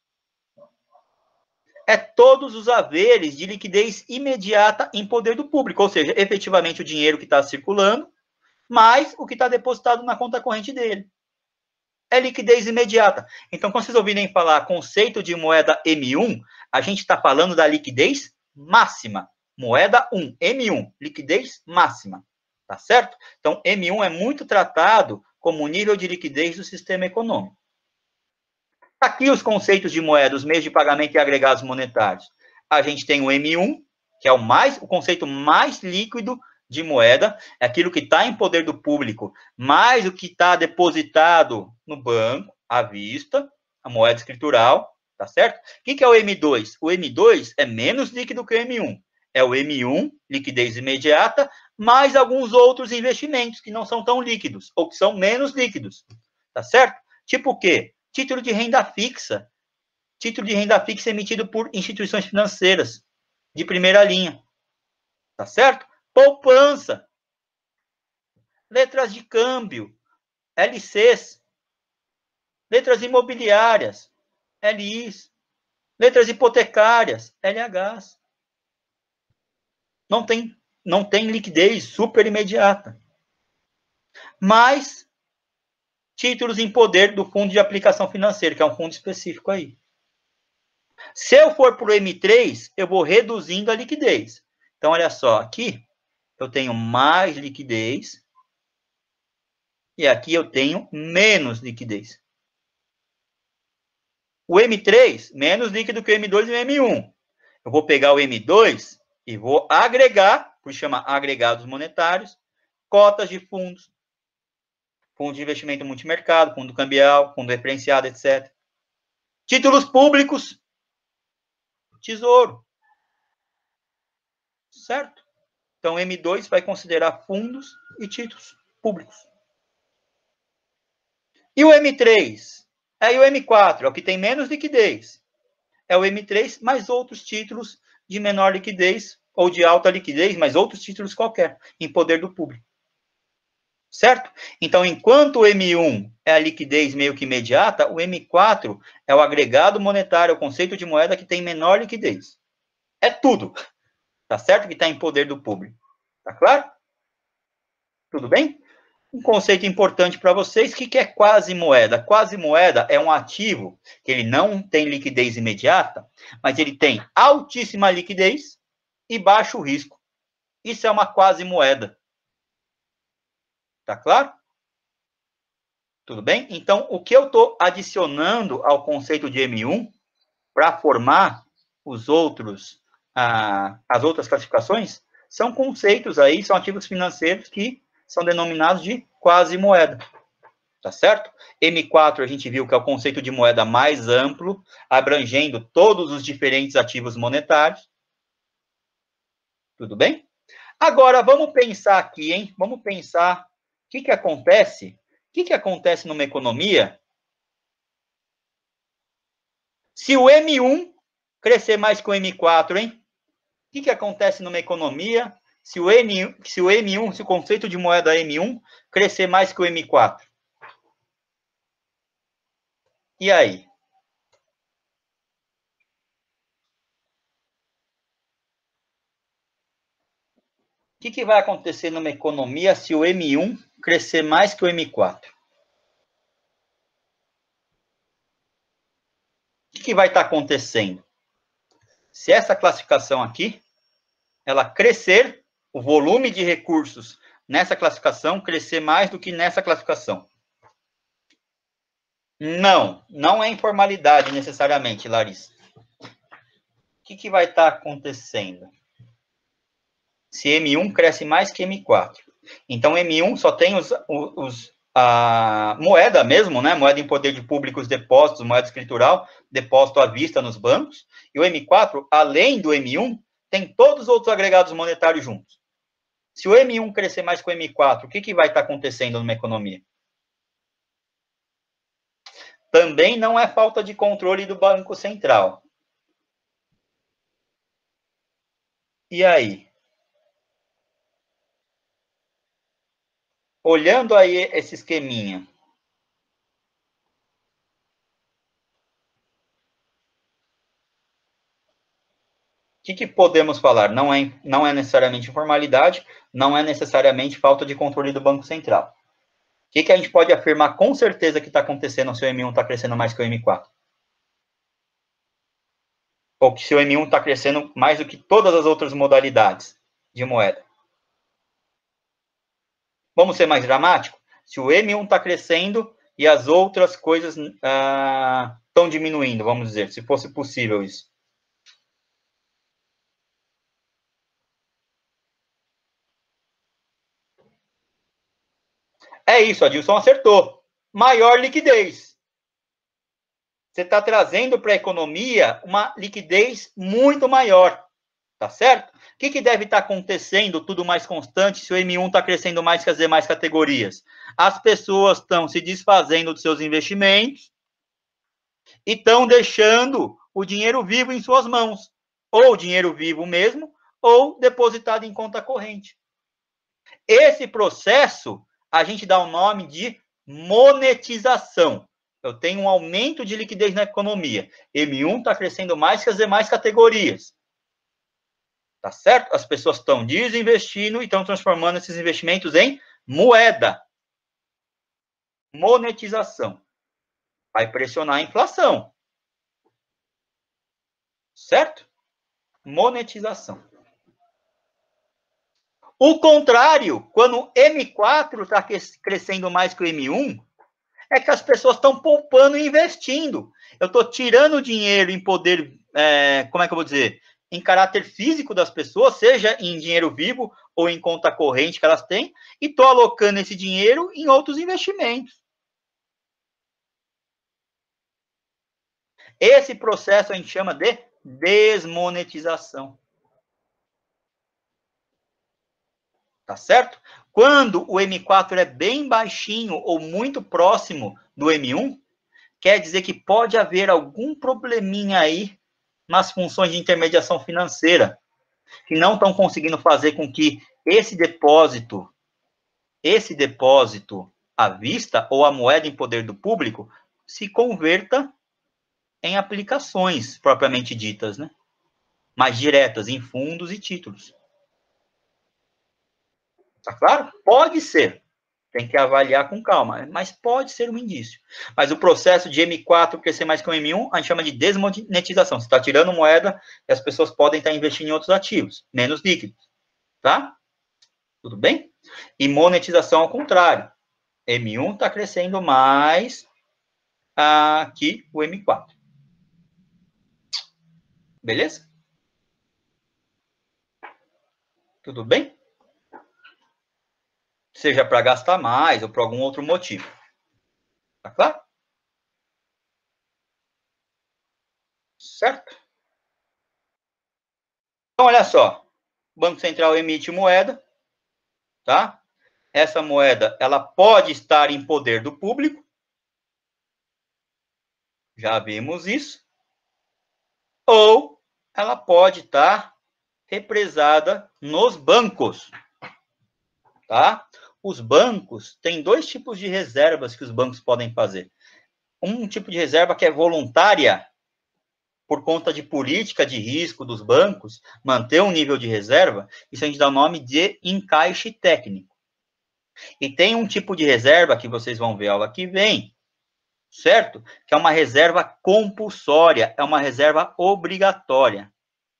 É todos os haveres de liquidez imediata em poder do público, ou seja, efetivamente o dinheiro que está circulando, mais o que está depositado na conta corrente dele. É liquidez imediata. Então, quando vocês ouvirem falar conceito de moeda M um, a gente está falando da liquidez máxima. Moeda um, M um, liquidez máxima. Tá certo? Então, M um é muito tratado como nível de liquidez do sistema econômico. Aqui os conceitos de moeda, os meios de pagamento e agregados monetários. A gente tem o M um, que é o, mais, o conceito mais líquido de moeda, é aquilo que está em poder do público, mais o que está depositado no banco, à vista, a moeda escritural, tá certo? O que, que é o M dois? O M dois é menos líquido que o M um. É o M um, liquidez imediata, mais alguns outros investimentos que não são tão líquidos, ou que são menos líquidos, tá certo? Tipo o quê? Título de renda fixa. Título de renda fixa emitido por instituições financeiras de primeira linha. Tá certo? Poupança. Letras de câmbio. L Cs. Letras imobiliárias. L Is. Letras hipotecárias. L Hs. Não tem, não tem liquidez super imediata. Mas títulos em poder do fundo de aplicação financeira, que é um fundo específico aí. Se eu for para o M três, eu vou reduzindo a liquidez. Então, olha só, aqui eu tenho mais liquidez e aqui eu tenho menos liquidez. O M três, menos líquido que o M dois e o M um. Eu vou pegar o M dois e vou agregar, por chamar agregados monetários, cotas de fundos, fundo de investimento multimercado, fundo cambial, fundo referenciado, etcétera. Títulos públicos, tesouro. Certo? Então, M dois vai considerar fundos e títulos públicos. E o M três? É o M quatro, é o que tem menos liquidez. É o M três mais outros títulos de menor liquidez ou de alta liquidez, mas outros títulos qualquer, em poder do público. Certo? Então, enquanto o M um é a liquidez meio que imediata, o M quatro é o agregado monetário, o conceito de moeda que tem menor liquidez. É tudo. Tá certo? Que está em poder do público. Tá claro? Tudo bem? Um conceito importante para vocês, o que é quase moeda? Quase moeda é um ativo que ele não tem liquidez imediata, mas ele tem altíssima liquidez e baixo risco. Isso é uma quase moeda. Tá claro? Tudo bem? Então, o que eu estou adicionando ao conceito de M um para formar os outros, ah, as outras classificações são conceitos aí, são ativos financeiros que são denominados de quase moeda. Tá certo? M quatro a gente viu que é o conceito de moeda mais amplo, abrangendo todos os diferentes ativos monetários. Tudo bem? Agora, vamos pensar aqui, hein? Vamos pensar o que, que acontece. O que, que acontece numa economia se o M um crescer mais que o M quatro, hein? O que, que acontece numa economia se o, M, se o M um, se o conceito de moeda M um crescer mais que o M quatro? E aí? O que, que vai acontecer numa economia se o M um crescer mais que o M quatro? O que, que vai estar acontecendo? Se essa classificação aqui, ela crescer, o volume de recursos nessa classificação crescer mais do que nessa classificação. Não, não é informalidade necessariamente, Larissa. O que, que vai estar acontecendo? Se M um cresce mais que M quatro. Então, M um só tem os, os, a moeda mesmo, né? Moeda em poder de públicos depósitos, moeda escritural, depósito à vista nos bancos. E o M quatro, além do M um, tem todos os outros agregados monetários juntos. Se o M um crescer mais que o M quatro, o que, que vai estar acontecendo numa economia? Também não é falta de controle do Banco Central. E aí? Olhando aí esse esqueminha, o que, que podemos falar? Não é, não é necessariamente informalidade, não é necessariamente falta de controle do Banco Central. O que, que a gente pode afirmar com certeza que está acontecendo se o M um está crescendo mais que o M quatro? Ou que se o M um está crescendo mais do que todas as outras modalidades de moeda? Vamos ser mais dramático? Se o M um está crescendo e as outras coisas estão ah, diminuindo, vamos dizer, se fosse possível isso. É isso, Adilson acertou. Maior liquidez. Você está trazendo para a economia uma liquidez muito maior, tá certo? O que, que deve estar tá acontecendo, tudo mais constante, se o M um está crescendo mais que as demais categorias? As pessoas estão se desfazendo dos seus investimentos e estão deixando o dinheiro vivo em suas mãos, ou dinheiro vivo mesmo, ou depositado em conta corrente. Esse processo a gente dá o nome de monetização. Eu tenho um aumento de liquidez na economia. M um está crescendo mais que as demais categorias. Tá certo? As pessoas estão desinvestindo e estão transformando esses investimentos em moeda. Monetização. Vai pressionar a inflação. Certo? Monetização. O contrário, quando M quatro está crescendo mais que o M um, é que as pessoas estão poupando e investindo. Eu estou tirando dinheiro em poder, é, como é que eu vou dizer, em caráter físico das pessoas, seja em dinheiro vivo ou em conta corrente que elas têm, e estou alocando esse dinheiro em outros investimentos. Esse processo a gente chama de desmonetização. Tá certo? Quando o M quatro é bem baixinho ou muito próximo do M um, quer dizer que pode haver algum probleminha aí nas funções de intermediação financeira, que não estão conseguindo fazer com que esse depósito, esse depósito à vista ou a moeda em poder do público se converta em aplicações propriamente ditas, né? Mais diretas, em fundos e títulos. Tá claro? Pode ser. Tem que avaliar com calma, mas pode ser um indício. Mas o processo de M quatro crescer mais que o M um, a gente chama de desmonetização. Você está tirando moeda e as pessoas podem estar investindo em outros ativos, menos líquidos. Tá? Tudo bem? E monetização ao contrário. M um está crescendo mais ah, que o M quatro. Beleza? Tudo bem? Seja para gastar mais ou por algum outro motivo. Tá claro? Certo? Então, olha só. O Banco Central emite moeda, tá? Essa moeda, ela pode estar em poder do público. Já vimos isso. Ou ela pode estar represada nos bancos, tá? Os bancos têm dois tipos de reservas que os bancos podem fazer. Um tipo de reserva que é voluntária, por conta de política de risco dos bancos, manter um nível de reserva, isso a gente dá o nome de encaixe técnico. E tem um tipo de reserva, que vocês vão ver a aula que vem, certo? Que é uma reserva compulsória, é uma reserva obrigatória.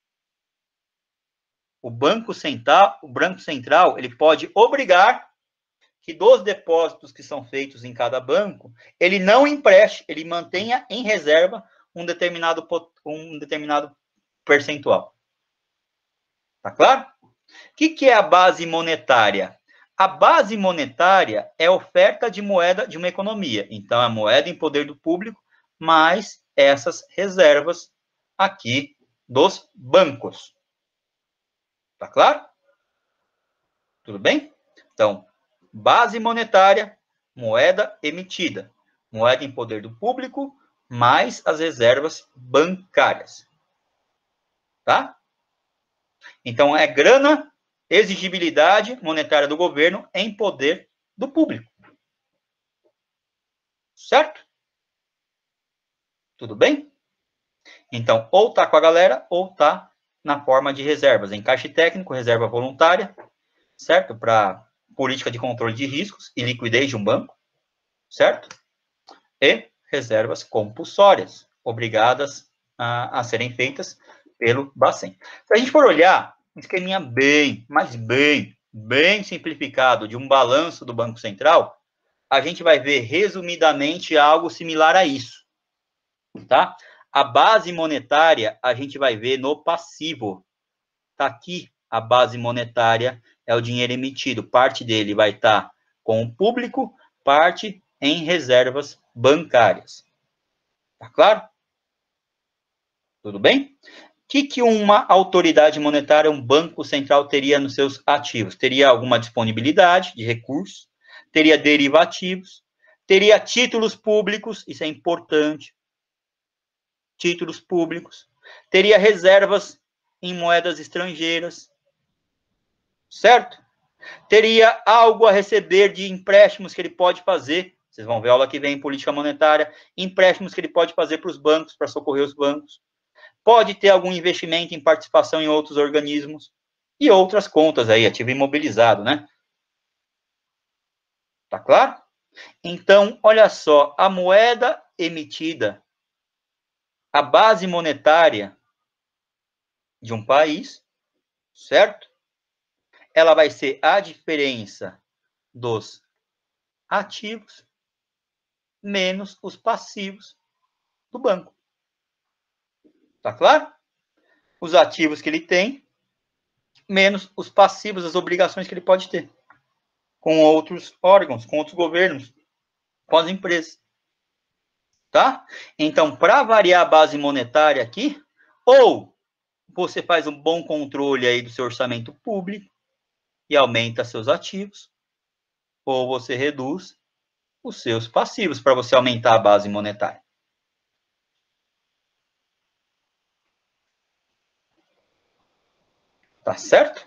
O Banco Central, o Banco Central, ele pode obrigar que dos depósitos que são feitos em cada banco, ele não empreste, ele mantenha em reserva um determinado, um determinado percentual. Tá claro? O que, que é a base monetária? A base monetária é a oferta de moeda de uma economia. Então, a moeda em poder do público, mais essas reservas aqui dos bancos. Tá claro? Tudo bem? Então, base monetária, moeda emitida. Moeda em poder do público, mais as reservas bancárias. Tá? Então, é grana, exigibilidade monetária do governo em poder do público. Certo? Tudo bem? Então, ou tá com a galera, ou tá na forma de reservas. Encaixe técnico, reserva voluntária, certo? Para política de controle de riscos e liquidez de um banco, certo? E reservas compulsórias, obrigadas a, a serem feitas pelo Bacen. Se a gente for olhar um esqueminha bem, mas bem, bem simplificado de um balanço do Banco Central, a gente vai ver resumidamente algo similar a isso, tá? A base monetária a gente vai ver no passivo. Tá aqui a base monetária, é o dinheiro emitido. Parte dele vai estar com o público, parte em reservas bancárias. Tá claro? Tudo bem? O que, que uma autoridade monetária, um banco central, teria nos seus ativos? Teria alguma disponibilidade de recursos, teria derivativos, teria títulos públicos, isso é importante, títulos públicos, teria reservas em moedas estrangeiras, certo? Teria algo a receber de empréstimos que ele pode fazer, vocês vão ver a aula que vem em política monetária, empréstimos que ele pode fazer para os bancos, para socorrer os bancos. Pode ter algum investimento em participação em outros organismos e outras contas aí, ativo imobilizado, né? Tá claro? Então, olha só, a moeda emitida, a base monetária de um país, certo? Ela vai ser a diferença dos ativos menos os passivos do banco. Tá claro? Os ativos que ele tem, menos os passivos, as obrigações que ele pode ter com outros órgãos, com outros governos, com as empresas. Tá? Então, para variar a base monetária aqui, ou você faz um bom controle aí do seu orçamento público e aumenta seus ativos, ou você reduz os seus passivos para você aumentar a base monetária. Tá certo?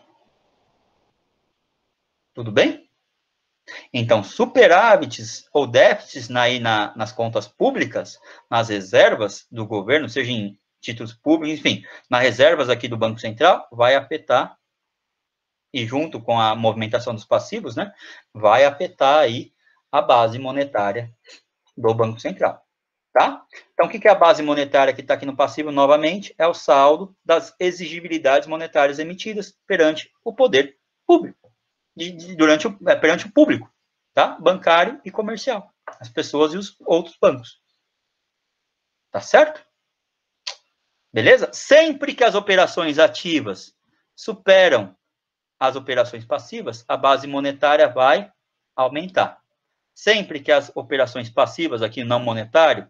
Tudo bem? Então, superávites ou déficits na, na, nas contas públicas, nas reservas do governo, seja em títulos públicos, enfim, nas reservas aqui do Banco Central, vai afetar, e junto com a movimentação dos passivos, né, vai afetar aí a base monetária do Banco Central. Tá? Então, o que é a base monetária que está aqui no passivo, novamente? É o saldo das exigibilidades monetárias emitidas perante o poder público, de, de, durante o, é, perante o público, tá? Bancário e comercial, as pessoas e os outros bancos. Tá certo? Beleza? Sempre que as operações ativas superam as operações passivas, a base monetária vai aumentar. Sempre que as operações passivas, aqui não monetário,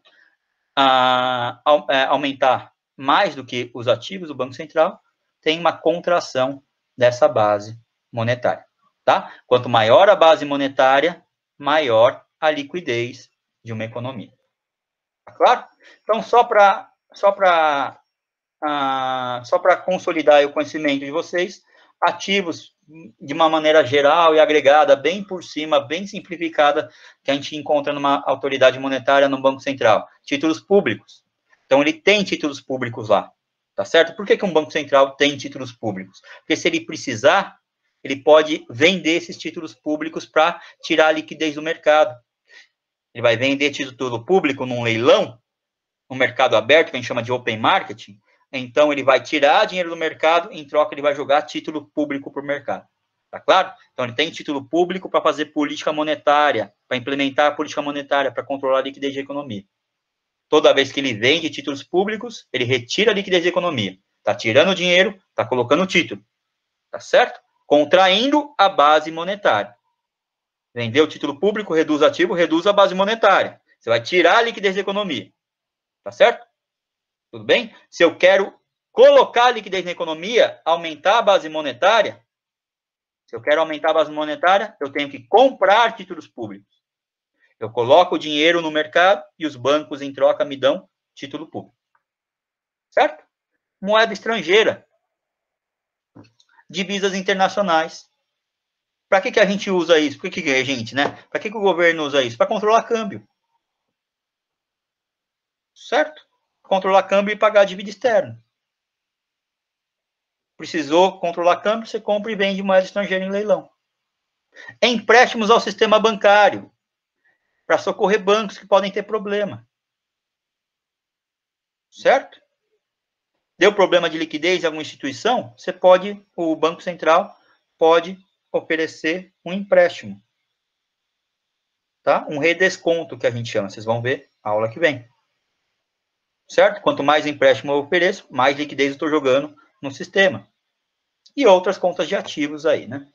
A, a, aumentar mais do que os ativos do Banco Central, tem uma contração dessa base monetária. Tá? Quanto maior a base monetária, maior a liquidez de uma economia. Tá claro? Então, só para só para uh, só para consolidar o conhecimento de vocês, ativos de uma maneira geral e agregada, bem por cima, bem simplificada, que a gente encontra numa autoridade monetária no Banco Central. Títulos públicos. Então, ele tem títulos públicos lá, tá certo? Por que, que um Banco Central tem títulos públicos? Porque se ele precisar, ele pode vender esses títulos públicos para tirar a liquidez do mercado. Ele vai vender título público num leilão, no mercado aberto, que a gente chama de open marketing. Então, ele vai tirar dinheiro do mercado, em troca ele vai jogar título público para o mercado. Tá claro? Então, ele tem título público para fazer política monetária, para implementar a política monetária, para controlar a liquidez da economia. Toda vez que ele vende títulos públicos, ele retira a liquidez da economia. Está tirando o dinheiro, está colocando o título. Tá certo? Contraindo a base monetária. Vendeu o título público, reduz o ativo, reduz a base monetária. Você vai tirar a liquidez da economia. Tá certo? Tudo bem? Se eu quero colocar a liquidez na economia, aumentar a base monetária, se eu quero aumentar a base monetária, eu tenho que comprar títulos públicos. Eu coloco o dinheiro no mercado e os bancos, em troca, me dão título público. Certo? Moeda estrangeira. Divisas internacionais. Para que, que a gente usa isso? Por que, que a gente, né? Para que, que o governo usa isso? Para controlar câmbio. Certo? Controlar câmbio e pagar a dívida externa. Precisou controlar câmbio, você compra e vende moeda estrangeira em leilão. Empréstimos ao sistema bancário, para socorrer bancos que podem ter problema. Certo? Deu problema de liquidez em alguma instituição, você pode, o Banco Central pode oferecer um empréstimo. Tá? Um redesconto, que a gente chama. Vocês vão ver a aula que vem. Certo? Quanto mais empréstimo eu ofereço, mais liquidez eu estou jogando no sistema. E outras contas de ativos aí, né?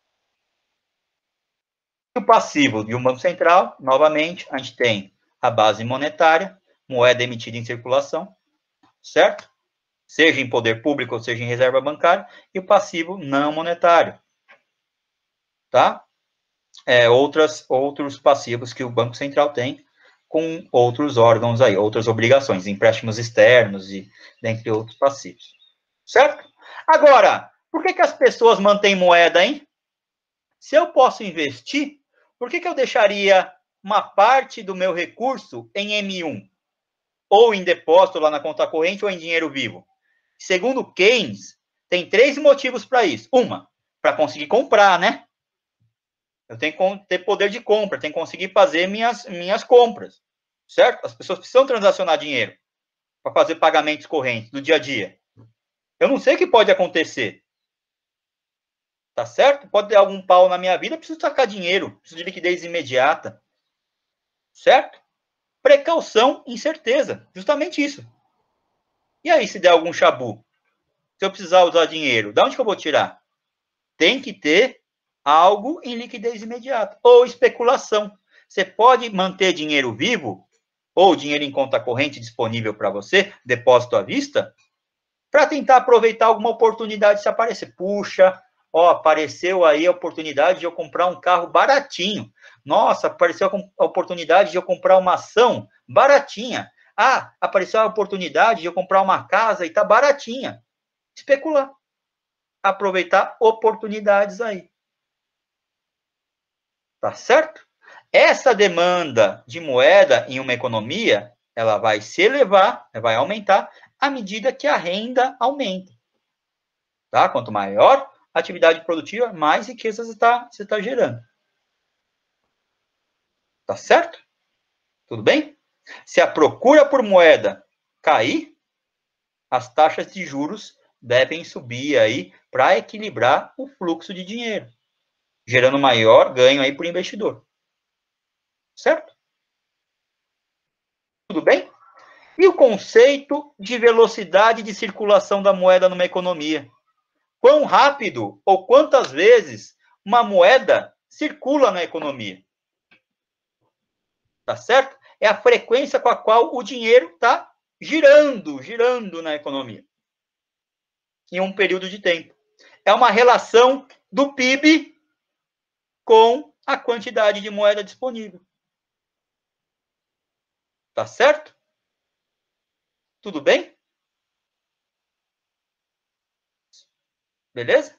E o passivo de um Banco Central, novamente, a gente tem a base monetária, moeda emitida em circulação, certo? Seja em poder público ou seja em reserva bancária, e o passivo não monetário, tá? É, outras, outros passivos que o Banco Central tem com outros órgãos aí, outras obrigações, empréstimos externos e dentre outros passivos, certo? Agora, por que, que as pessoas mantêm moeda, hein? Se eu posso investir, por que, que eu deixaria uma parte do meu recurso em M um? Ou em depósito lá na conta corrente ou em dinheiro vivo? Segundo Keynes, tem três motivos para isso. Uma, para conseguir comprar, né? Eu tenho que ter poder de compra, tenho que conseguir fazer minhas, minhas compras, certo? As pessoas precisam transacionar dinheiro para fazer pagamentos correntes do dia a dia. Eu não sei o que pode acontecer. Tá certo? Pode ter algum pau na minha vida, eu preciso sacar dinheiro, preciso de liquidez imediata. Certo? Precaução, incerteza. Justamente isso. E aí, se der algum chabu? Se eu precisar usar dinheiro, de onde que eu vou tirar? Tem que ter algo em liquidez imediata. Ou especulação. Você pode manter dinheiro vivo, ou dinheiro em conta corrente disponível para você, depósito à vista, para tentar aproveitar alguma oportunidade se aparecer. Puxa, Ó, apareceu aí a oportunidade de eu comprar um carro baratinho. Nossa, apareceu a oportunidade de eu comprar uma ação baratinha. Ah, apareceu a oportunidade de eu comprar uma casa e tá baratinha. Especular. Aproveitar oportunidades aí. Tá certo? Essa demanda de moeda em uma economia, ela vai se elevar, vai aumentar à medida que a renda aumenta. Tá? Quanto maior a atividade produtiva, mais riqueza você está você tá gerando. Tá certo? Tudo bem? Se a procura por moeda cair, as taxas de juros devem subir aí para equilibrar o fluxo de dinheiro, gerando maior ganho aí para o investidor. Certo? Tudo bem? E o conceito de velocidade de circulação da moeda numa economia? Quão rápido ou quantas vezes uma moeda circula na economia? Tá certo? É a frequência com a qual o dinheiro está girando, girando na economia. Em um período de tempo. É uma relação do P I B com a quantidade de moeda disponível. Tá certo? Tudo bem? Beleza?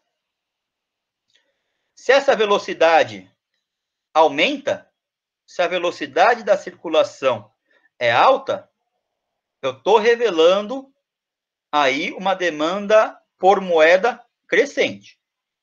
Se essa velocidade aumenta, se a velocidade da circulação é alta, eu estou revelando aí uma demanda por moeda crescente.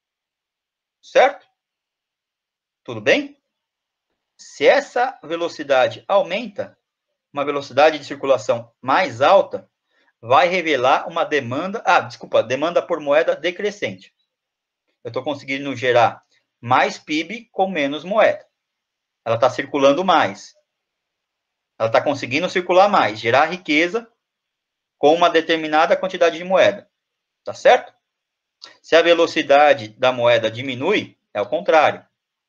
Certo? Tudo bem? Se essa velocidade aumenta, uma velocidade de circulação mais alta, vai revelar uma demanda, ah, desculpa, demanda por moeda decrescente. Eu estou conseguindo gerar mais P I B com menos moeda. Ela está circulando mais. Ela está conseguindo circular mais, gerar riqueza com uma determinada quantidade de moeda. Tá certo? Se a velocidade da moeda diminui, é o contrário.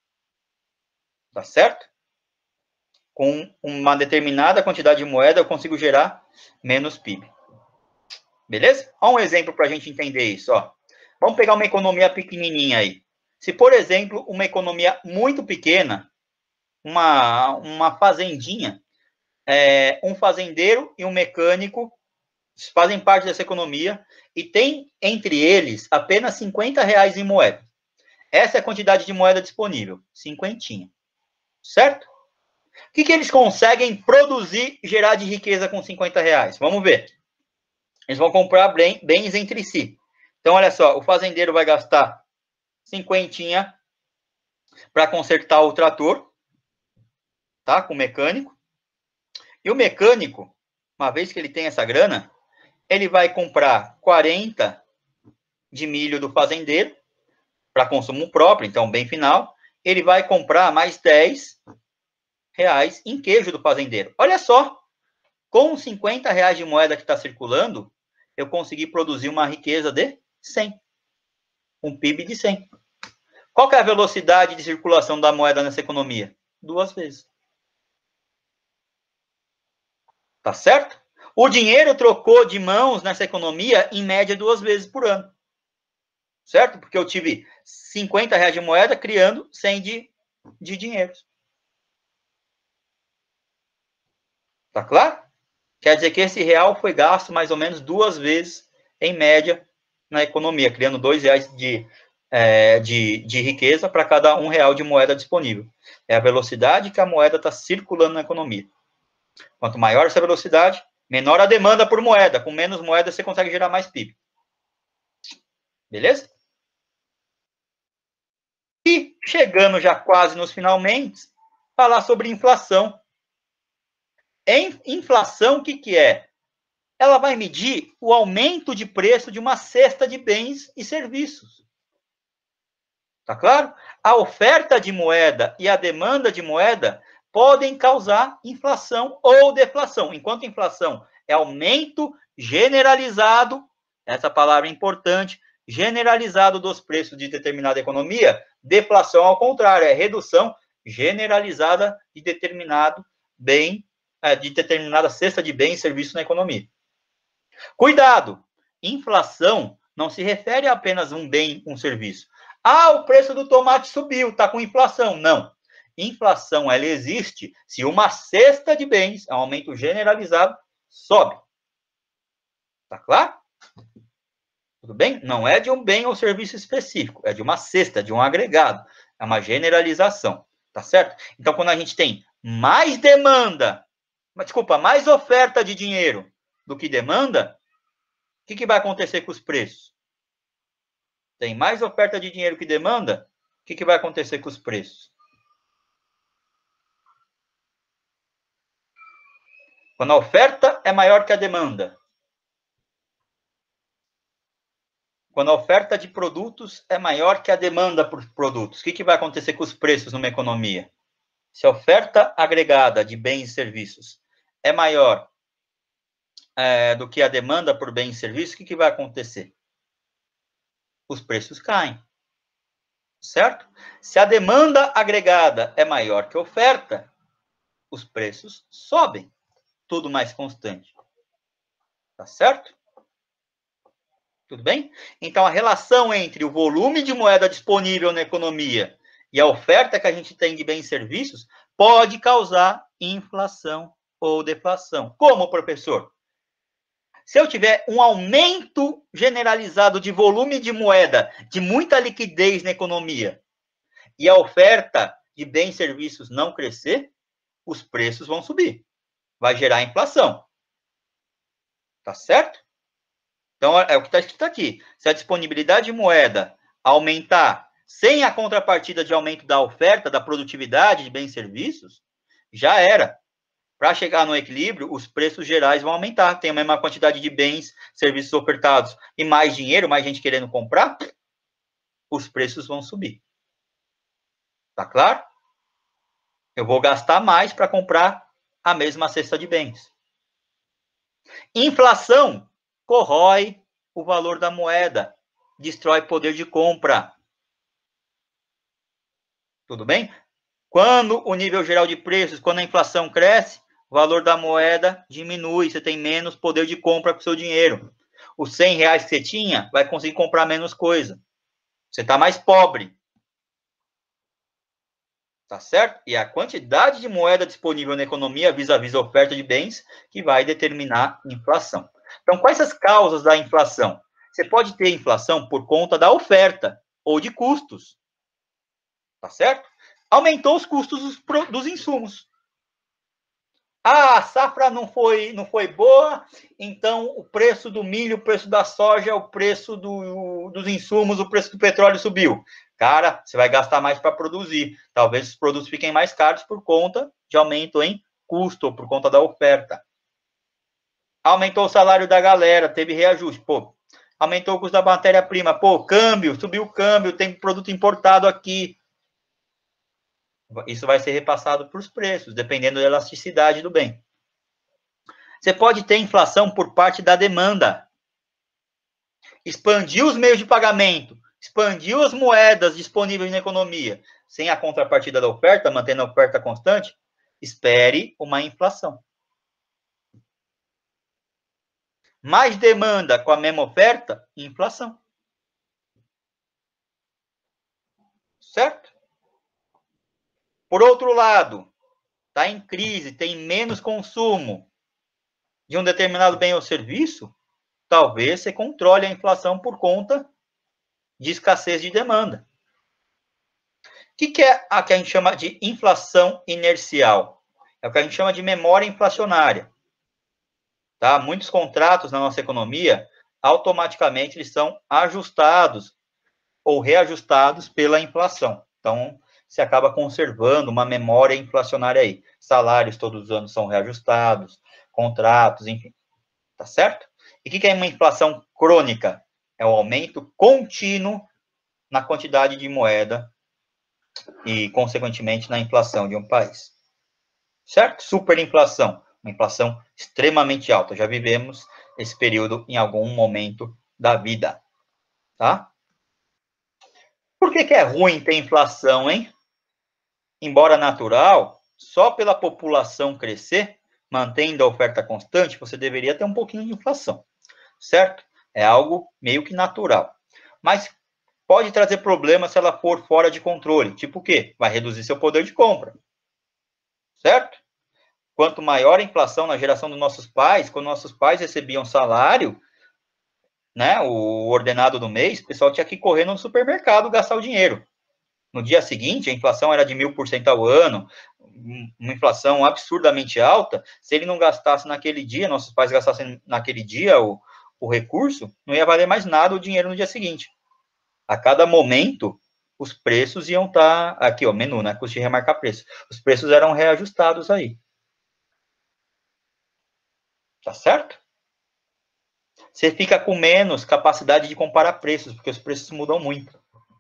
Tá certo? Com uma determinada quantidade de moeda, eu consigo gerar menos P I B. Beleza? Olha um exemplo para a gente entender isso. Ó. Vamos pegar uma economia pequenininha aí. Se, por exemplo, uma economia muito pequena, uma, uma fazendinha, é, um fazendeiro e um mecânico fazem parte dessa economia e tem, entre eles, apenas cinquenta reais em moeda. Essa é a quantidade de moeda disponível, cinquentinha. Certo? O que, que eles conseguem produzir e gerar de riqueza com cinquenta reais? Vamos ver. Eles vão comprar bens entre si. Então, olha só, o fazendeiro vai gastar cinquentinha para consertar o trator, tá? Com o mecânico. E o mecânico, uma vez que ele tem essa grana, ele vai comprar quarenta de milho do fazendeiro para consumo próprio, então bem final. Ele vai comprar mais dez reais em queijo do fazendeiro. Olha só, com cinquenta reais de moeda que está circulando, eu consegui produzir uma riqueza de cem. Um P I B de cem. Qual que é a velocidade de circulação da moeda nessa economia? Duas vezes. Tá certo? O dinheiro trocou de mãos nessa economia, em média, duas vezes por ano. Certo? Porque eu tive cinquenta reais de moeda criando cem de, de dinheiro. Tá claro? Quer dizer que esse real foi gasto mais ou menos duas vezes, em média, na economia, criando dois reais de, é, de, de riqueza para cada um real de moeda disponível. É a velocidade que a moeda está circulando na economia. Quanto maior essa velocidade, menor a demanda por moeda. Com menos moeda, você consegue gerar mais P I B. Beleza? E, chegando já quase nos finalmente, falar sobre inflação. Em inflação, o que, que é? Ela vai medir o aumento de preço de uma cesta de bens e serviços. Tá claro? A oferta de moeda e a demanda de moeda podem causar inflação ou deflação. Enquanto inflação é aumento generalizado, essa palavra é importante, generalizado dos preços de determinada economia, deflação, ao contrário, é redução generalizada de determinado bem, de determinada cesta de bens e serviços na economia. Cuidado! Inflação não se refere a apenas um bem, um serviço. Ah, o preço do tomate subiu, está com inflação. Não. Inflação, ela existe se uma cesta de bens, é um aumento generalizado, sobe. Tá claro? Tudo bem? Não é de um bem ou serviço específico, é de uma cesta, de um agregado. É uma generalização, tá certo? Então, quando a gente tem mais demanda, desculpa, mais oferta de dinheiro do que demanda, o que, que vai acontecer com os preços? Tem mais oferta de dinheiro que demanda, o que, que vai acontecer com os preços? Quando a oferta é maior que a demanda. Quando a oferta de produtos é maior que a demanda por produtos, o que, que vai acontecer com os preços numa economia? Se a oferta agregada de bens e serviços é maior é, do que a demanda por bens e serviços, o que, que vai acontecer? Os preços caem. Certo? Se a demanda agregada é maior que a oferta, os preços sobem. Tudo mais constante. Tá certo? Tudo bem? Então, a relação entre o volume de moeda disponível na economia e a oferta que a gente tem de bens e serviços pode causar inflação ou deflação. Como, professor? Se eu tiver um aumento generalizado de volume de moeda, de muita liquidez na economia, e a oferta de bens e serviços não crescer, os preços vão subir. Vai gerar inflação. Tá certo? Então, é o que está escrito aqui. Se a disponibilidade de moeda aumentar sem a contrapartida de aumento da oferta, da produtividade de bens e serviços, já era. Para chegar no equilíbrio, os preços gerais vão aumentar. Tem a mesma quantidade de bens, serviços ofertados e mais dinheiro, mais gente querendo comprar, os preços vão subir. Tá claro? Eu vou gastar mais para comprar a mesma cesta de bens. Inflação corrói o valor da moeda, destrói poder de compra. Tudo bem? Quando o nível geral de preços, quando a inflação cresce, o valor da moeda diminui, você tem menos poder de compra com o seu dinheiro. Os cem reais que você tinha, vai conseguir comprar menos coisa. Você está mais pobre. Tá certo? E a quantidade de moeda disponível na economia vis-à-vis a oferta de bens que vai determinar a inflação. Então, quais as causas da inflação? Você pode ter inflação por conta da oferta ou de custos. Tá certo? Aumentou os custos dos, dos insumos. Ah, a safra não foi, não foi boa, então o preço do milho, o preço da soja, o preço do, dos insumos, o preço do petróleo subiu. Cara, você vai gastar mais para produzir. Talvez os produtos fiquem mais caros por conta de aumento em custo, por conta da oferta. Aumentou o salário da galera, teve reajuste. Pô, aumentou o custo da matéria-prima. Pô, câmbio, subiu o câmbio, tem produto importado aqui. Isso vai ser repassado para os preços, dependendo da elasticidade do bem. Você pode ter inflação por parte da demanda. Expandiu os meios de pagamento, expandiu as moedas disponíveis na economia, sem a contrapartida da oferta, mantendo a oferta constante, espere uma inflação. Mais demanda com a mesma oferta, inflação. Certo? Por outro lado, está em crise, tem menos consumo de um determinado bem ou serviço, talvez você controle a inflação por conta de escassez de demanda. O que, que é a que a gente chama de inflação inercial? É o que a gente chama de memória inflacionária. Tá? Muitos contratos na nossa economia, automaticamente, eles são ajustados ou reajustados pela inflação. Então, você acaba conservando uma memória inflacionária aí. Salários todos os anos são reajustados, contratos, enfim. Tá certo? E o que, que é uma inflação crônica? É o aumento contínuo na quantidade de moeda e, consequentemente, na inflação de um país. Certo? Superinflação. Uma inflação extremamente alta. Já vivemos esse período em algum momento da vida. Tá? Por que, que é ruim ter inflação, hein? Embora natural, só pela população crescer, mantendo a oferta constante, você deveria ter um pouquinho de inflação. Certo? É algo meio que natural. Mas Pode trazer problema se ela for fora de controle. Tipo o quê? Vai reduzir seu poder de compra. Certo? Quanto maior a inflação na geração dos nossos pais, quando nossos pais recebiam salário, né, o ordenado do mês, o pessoal tinha que correr no supermercado gastar o dinheiro. No dia seguinte, a inflação era de mil por cento ao ano, uma inflação absurdamente alta. Se ele não gastasse naquele dia, nossos pais gastassem naquele dia o, o recurso, não ia valer mais nada o dinheiro no dia seguinte. A cada momento, os preços iam estar... Tá, aqui, ó, menu, né? Custo de remarcar preço. Os preços eram reajustados aí. Tá certo? Você fica com menos capacidade de comparar preços, porque os preços mudam muito.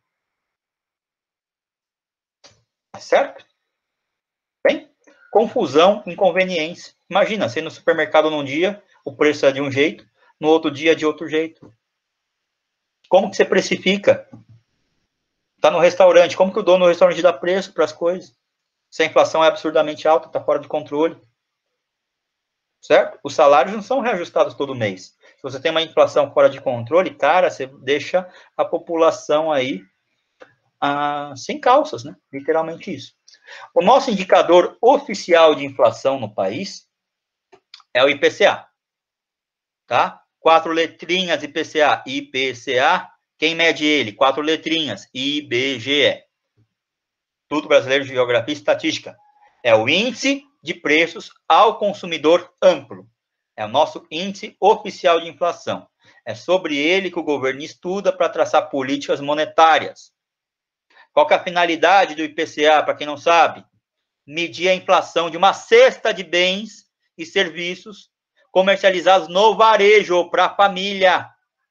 Tá certo? Bem, confusão, inconveniência. Imagina, você ir no supermercado num dia, o preço é de um jeito, no outro dia é de outro jeito. Como que você precifica? Tá no restaurante, como que o dono do restaurante dá preço para as coisas? Se a inflação é absurdamente alta, está fora de controle. Certo? Os salários não são reajustados todo mês. Se você tem uma inflação fora de controle, cara, você deixa a população aí ah, sem calças, né? Literalmente isso. O nosso indicador oficial de inflação no país é o I P C A. Tá? Quatro letrinhas I P C A. I P C A, quem mede ele? Quatro letrinhas. I B G E. Instituto Brasileiro de Geografia e Estatística. É o índice de preços ao consumidor amplo. É o nosso índice oficial de inflação. É sobre ele que o governo estuda para traçar políticas monetárias. Qual que é a finalidade do I P C A, para quem não sabe? Medir a inflação de uma cesta de bens e serviços comercializados no varejo para a família.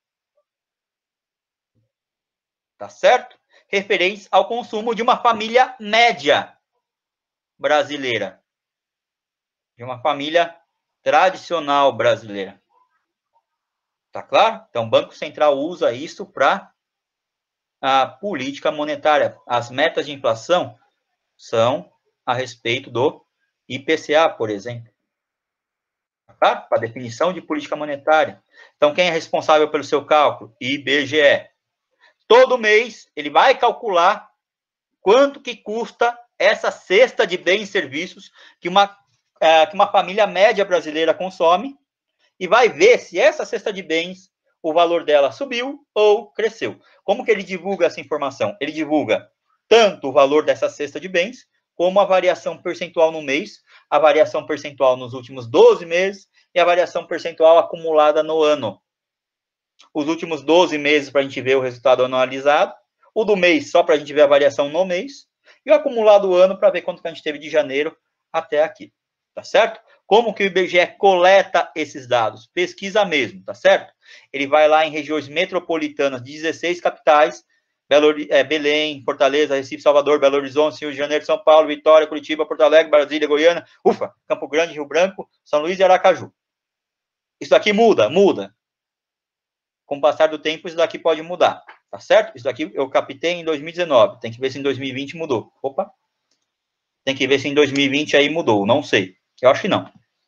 Tá certo? Referentes ao consumo de uma família média brasileira. De uma família tradicional brasileira. Tá claro? Então, o Banco Central usa isso para a política monetária. As metas de inflação são a respeito do I P C A, por exemplo. Tá? Para a definição de política monetária. Então, quem é responsável pelo seu cálculo? I B G E. Todo mês, ele vai calcular quanto que custa essa cesta de bens e serviços que uma, é, que uma família média brasileira consome e vai ver se essa cesta de bens, o valor dela subiu ou cresceu. Como que ele divulga essa informação? Ele divulga tanto o valor dessa cesta de bens, como a variação percentual no mês, a variação percentual nos últimos doze meses e a variação percentual acumulada no ano. Os últimos doze meses para a gente ver o resultado anualizado, o do mês só para a gente ver a variação no mês, e o acumulado do ano para ver quanto que a gente teve de janeiro até aqui, tá certo? Como que o I B G E coleta esses dados? Pesquisa mesmo, tá certo? Ele vai lá em regiões metropolitanas de dezesseis capitais, Belo, é, Belém, Fortaleza, Recife, Salvador, Belo Horizonte, Rio de Janeiro, São Paulo, Vitória, Curitiba, Porto Alegre, Brasília, Goiânia, ufa, Campo Grande, Rio Branco, São Luís e Aracaju. Isso aqui muda, muda. Com o passar do tempo, isso daqui pode mudar, tá certo? Isso daqui eu captei em dois mil e dezenove, tem que ver se em dois mil e vinte mudou. Opa! Tem que ver se em dois mil e vinte aí mudou, não sei. Eu acho que não.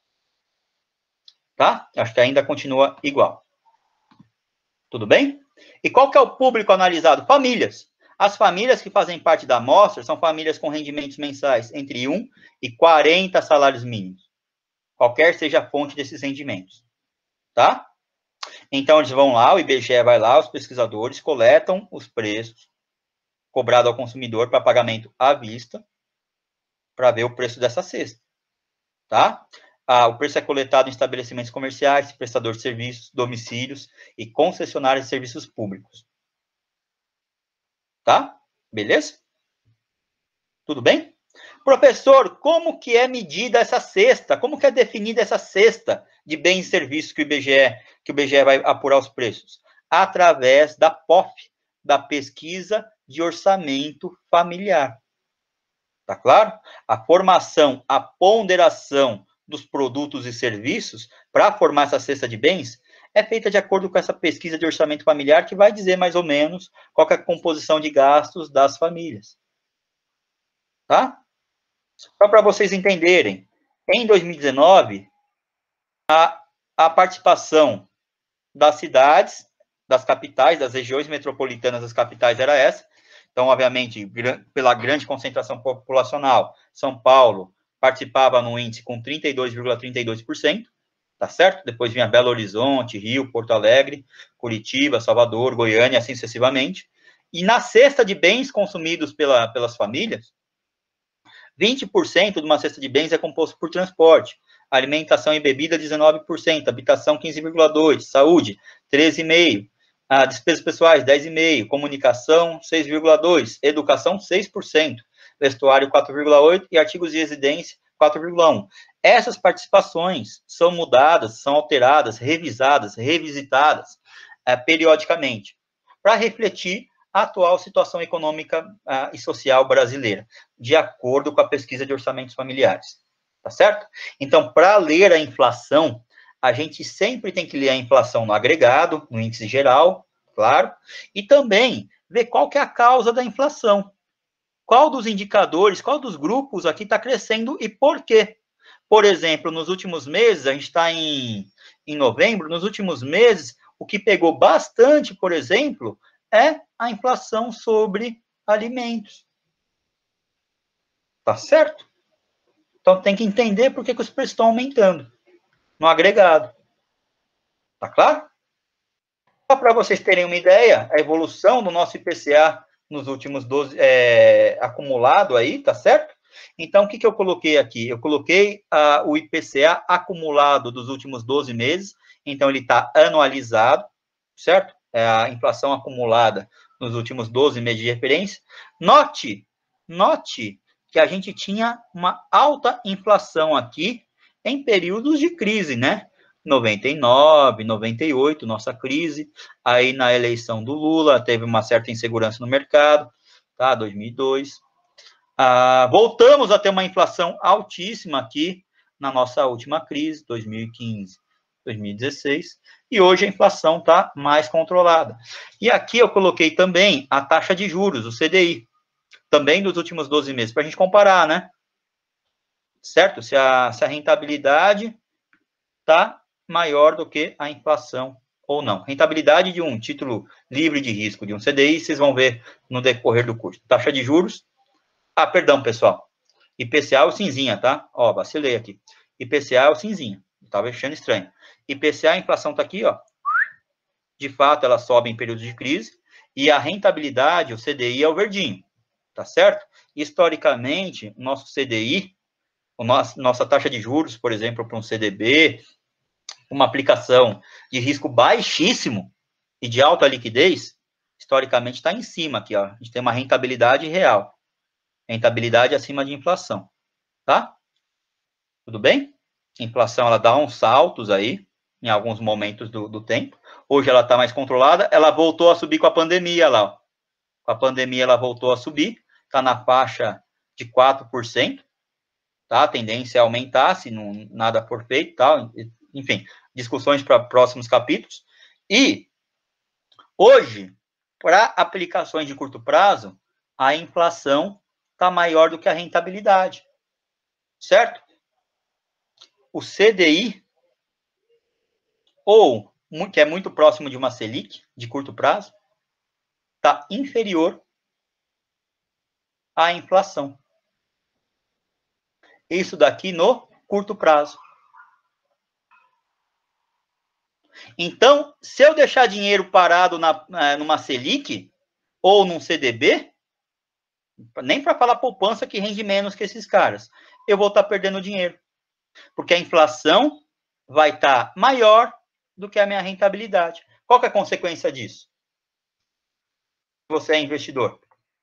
Tá? Acho que ainda continua igual. Tudo bem? E qual que é o público analisado? Famílias. As famílias que fazem parte da amostra são famílias com rendimentos mensais entre um e quarenta salários mínimos. Qualquer seja a fonte desses rendimentos. Tá? Então, eles vão lá, o I B G E vai lá, os pesquisadores coletam os preços cobrados ao consumidor para pagamento à vista, para ver o preço dessa cesta. Tá? Ah, o preço é coletado em estabelecimentos comerciais, prestadores de serviços, domicílios e concessionários de serviços públicos. Tá? Beleza? Tudo bem? Professor, como que é medida essa cesta? Como que é definida essa cesta de bens e serviços que o I B G E, que o I B G E vai apurar os preços? Através da P O F, da Pesquisa de Orçamento Familiar. Tá claro? A formação, a ponderação dos produtos e serviços para formar essa cesta de bens é feita de acordo com essa pesquisa de orçamento familiar que vai dizer mais ou menos qual é a composição de gastos das famílias. Tá? Só para vocês entenderem, em dois mil e dezenove, a, a participação das cidades das capitais, das regiões metropolitanas das capitais era essa. Então, obviamente, pela grande concentração populacional, São Paulo participava no índice com trinta e dois vírgula trinta e dois por cento, tá certo? Depois vinha Belo Horizonte, Rio, Porto Alegre, Curitiba, Salvador, Goiânia, assim sucessivamente. E na cesta de bens consumidos pela, pelas famílias, vinte por cento de uma cesta de bens é composto por transporte, alimentação e bebida, dezenove por cento, habitação, quinze vírgula dois por cento, saúde, treze vírgula cinco por cento, ah, despesas pessoais, dez vírgula cinco por cento, comunicação, seis vírgula dois por cento, educação, seis por cento, vestuário, quatro vírgula oito por cento e artigos de residência, quatro vírgula um por cento. Essas participações são mudadas, são alteradas, revisadas, revisitadas eh, periodicamente, para refletir a atual situação econômica uh, e social brasileira, de acordo com a pesquisa de orçamentos familiares, tá certo? Então, para ler a inflação, a gente sempre tem que ler a inflação no agregado, no índice geral, claro, e também ver qual que é a causa da inflação, qual dos indicadores, qual dos grupos aqui está crescendo e por quê. Por exemplo, nos últimos meses, a gente está em, em novembro, nos últimos meses, o que pegou bastante, por exemplo, é a inflação sobre alimentos. Tá certo? Então, tem que entender por que, que os preços estão aumentando no agregado. Tá claro? Só para vocês terem uma ideia, a evolução do nosso I P C A nos últimos doze, é, acumulado aí, tá certo? Então, o que, que eu coloquei aqui? Eu coloquei uh, o I P C A acumulado dos últimos doze meses, então ele está anualizado, certo? É a inflação acumulada nos últimos doze meses de referência. Note, note que a gente tinha uma alta inflação aqui em períodos de crise, né? noventa e nove, noventa e oito, nossa crise. Aí, na eleição do Lula, teve uma certa insegurança no mercado, tá? dois mil e dois. Ah, voltamos a ter uma inflação altíssima aqui na nossa última crise, dois mil e quinze, dois mil e dezesseis. E hoje a inflação está mais controlada. E aqui eu coloquei também a taxa de juros, o C D I, também dos últimos doze meses, para a gente comparar, né? Certo? Se a, se a rentabilidade está maior do que a inflação ou não. Rentabilidade de um título livre de risco, de um C D I, vocês vão ver no decorrer do curso. Taxa de juros. Ah, perdão, pessoal. I P C A é o cinzinha, tá? Ó, vacilei aqui. I P C A é o cinzinha. Estava achando estranho. I P C A, a inflação está aqui, ó. De fato, ela sobe em períodos de crise. E a rentabilidade, o C D I, é o verdinho. Tá certo? Historicamente, o nosso C D I, o nosso, nossa taxa de juros, por exemplo, para um C D B, uma aplicação de risco baixíssimo e de alta liquidez, historicamente está em cima aqui, ó. A gente tem uma rentabilidade real. Rentabilidade acima de inflação. Tá? Tudo bem? A inflação, ela dá uns saltos aí, em alguns momentos do, do tempo. Hoje ela está mais controlada. Ela voltou a subir com a pandemia lá, ó. Com a pandemia ela voltou a subir. Está na faixa de quatro por cento. Tá? A tendência é aumentar, se não, nada for feito, tal. Enfim, discussões para próximos capítulos. E, hoje, para aplicações de curto prazo, a inflação está maior do que a rentabilidade. Certo? O C D I, ou, que é muito próximo de uma Selic, de curto prazo, está inferior à inflação. Isso daqui no curto prazo. Então, se eu deixar dinheiro parado na, numa Selic ou num C D B, nem para falar poupança que rende menos que esses caras, eu vou estar tá perdendo dinheiro. Porque a inflação vai estar tá maior do que a minha rentabilidade. Qual que é a consequência disso? Você é investidor.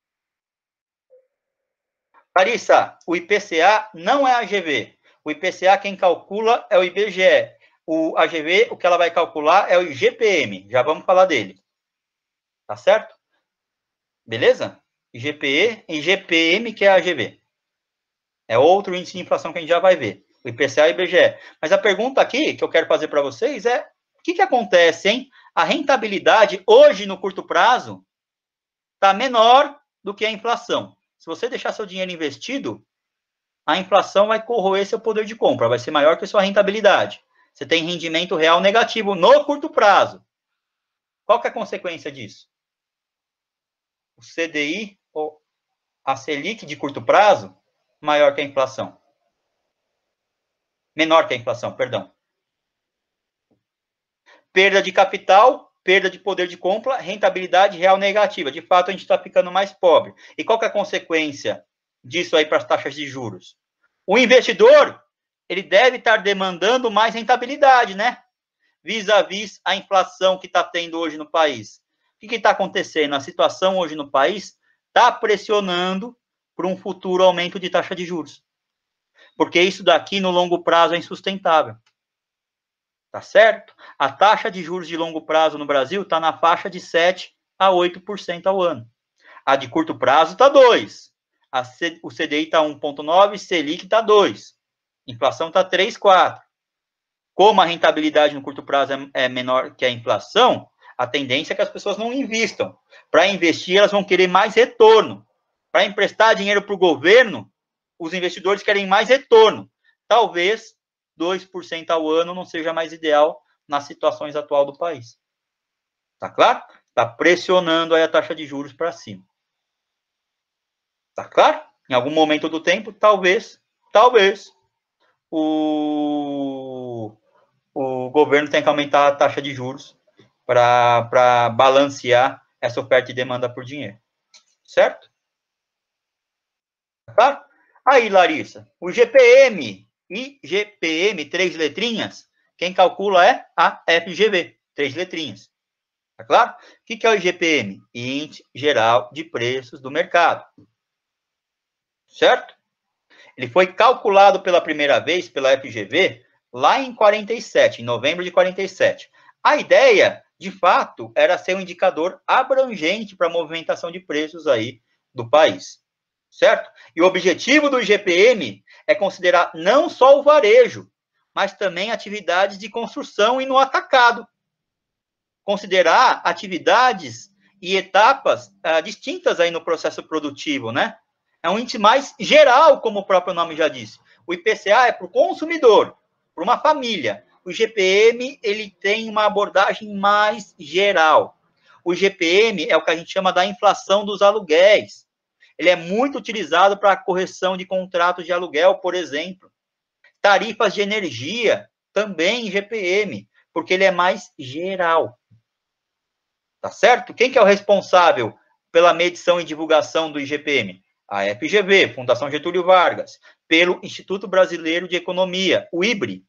Larissa, o I P C A não é a G V. O I P C A quem calcula é o I B G E. O A G V, o que ela vai calcular é o I G P M. Já vamos falar dele. Tá certo? Beleza? I G P E, I G P M, que é a A G V. É outro índice de inflação que a gente já vai ver. O I P C A e o I B G E. Mas a pergunta aqui que eu quero fazer para vocês é: o que, que acontece, hein? A rentabilidade hoje, no curto prazo, está menor do que a inflação. Se você deixar seu dinheiro investido, a inflação vai corroer seu poder de compra, vai ser maior que a sua rentabilidade. Você tem rendimento real negativo no curto prazo. Qual que é a consequência disso? O C D I, ou a Selic de curto prazo, maior que a inflação. Menor que a inflação, perdão. Perda de capital, perda de poder de compra, rentabilidade real negativa. De fato, a gente está ficando mais pobre. E qual que é a consequência disso aí para as taxas de juros? O investidor, ele deve estar demandando mais rentabilidade, né? Vis-à-vis a inflação que está tendo hoje no país. O que está acontecendo? A situação hoje no país está pressionando por um futuro aumento de taxa de juros. Porque isso daqui, no longo prazo, é insustentável. Tá certo? A taxa de juros de longo prazo no Brasil está na faixa de sete a oito por cento ao ano. A de curto prazo está dois por cento. O C D I está um vírgula nove por cento, Selic está dois por cento. Inflação está três, quatro por cento. Como a rentabilidade no curto prazo é, é menor que a inflação, a tendência é que as pessoas não investam. Para investir, elas vão querer mais retorno. Para emprestar dinheiro para o governo, os investidores querem mais retorno. Talvez dois por cento ao ano não seja mais ideal nas situações atual do país. Tá claro? Está pressionando aí a taxa de juros para cima. Tá claro? Em algum momento do tempo, talvez, talvez, o, o governo tenha que aumentar a taxa de juros para balancear essa oferta e demanda por dinheiro. Certo? Tá? Aí, Larissa, o G P M e G P M, três letrinhas, quem calcula é a F G V, três letrinhas. Tá claro? O que é o I G P M? Índice Geral de Preços do Mercado. Certo? Ele foi calculado pela primeira vez pela F G V lá em quarenta e sete, em novembro de quarenta e sete. A ideia, de fato, era ser um indicador abrangente para a movimentação de preços aí do país. Certo? E o objetivo do I G P M é considerar não só o varejo, mas também atividades de construção e no atacado. Considerar atividades e etapas uh, distintas aí no processo produtivo, né? É um índice mais geral, como o próprio nome já disse. O I P C A é para o consumidor, para uma família. O I G P M, ele tem uma abordagem mais geral. O I G P M é o que a gente chama da inflação dos aluguéis. Ele é muito utilizado para a correção de contratos de aluguel, por exemplo. Tarifas de energia, também I G P M, porque ele é mais geral. Tá certo? Quem que é o responsável pela medição e divulgação do I G P M? A F G V, Fundação Getúlio Vargas, pelo Instituto Brasileiro de Economia, o I B R I.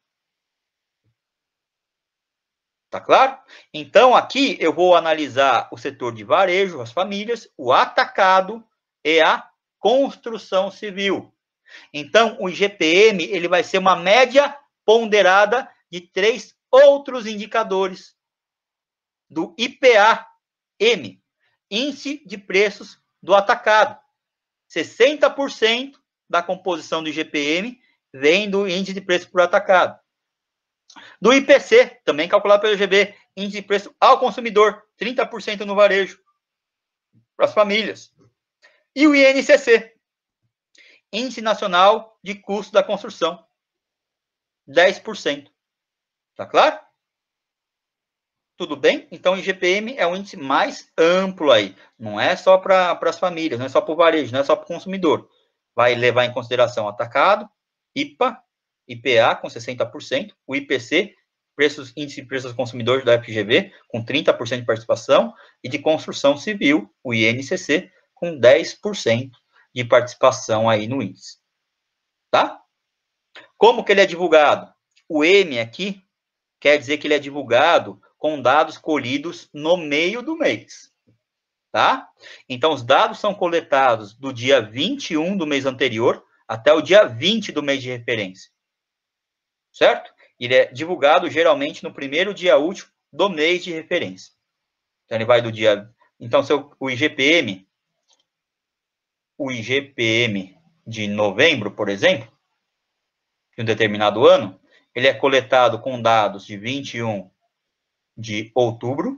Tá claro? Então, aqui eu vou analisar o setor de varejo, as famílias, o atacado e a construção civil. Então, o I G P M ele vai ser uma média ponderada de três outros indicadores do I P A M, Índice de Preços do Atacado. sessenta por cento da composição do I G P M vem do Índice de Preço por Atacado. Do I P C, também calculado pelo I G B, Índice de Preço ao Consumidor, trinta por cento no varejo, para as famílias. E o I N C C, Índice Nacional de Custo da Construção, dez por cento. Tá claro? Tudo bem? Então, o I G P M é um índice mais amplo aí. Não é só para as famílias, não é só para o varejo, não é só para o consumidor. Vai levar em consideração atacado, I P A, I P A com sessenta por cento, o I P C, preços, índice de preços consumidores da F G V, com trinta por cento de participação, e de construção civil, o I N C C, com dez por cento de participação aí no índice. Tá? Como que ele é divulgado? O M aqui quer dizer que ele é divulgado com dados colhidos no meio do mês, tá? Então, os dados são coletados do dia vinte e um do mês anterior até o dia vinte do mês de referência, certo? Ele é divulgado, geralmente, no primeiro dia útil do mês de referência. Então, ele vai do dia... Então, seu, o I G P M, o I G P M de novembro, por exemplo, de um determinado ano, ele é coletado com dados de vinte e um de outubro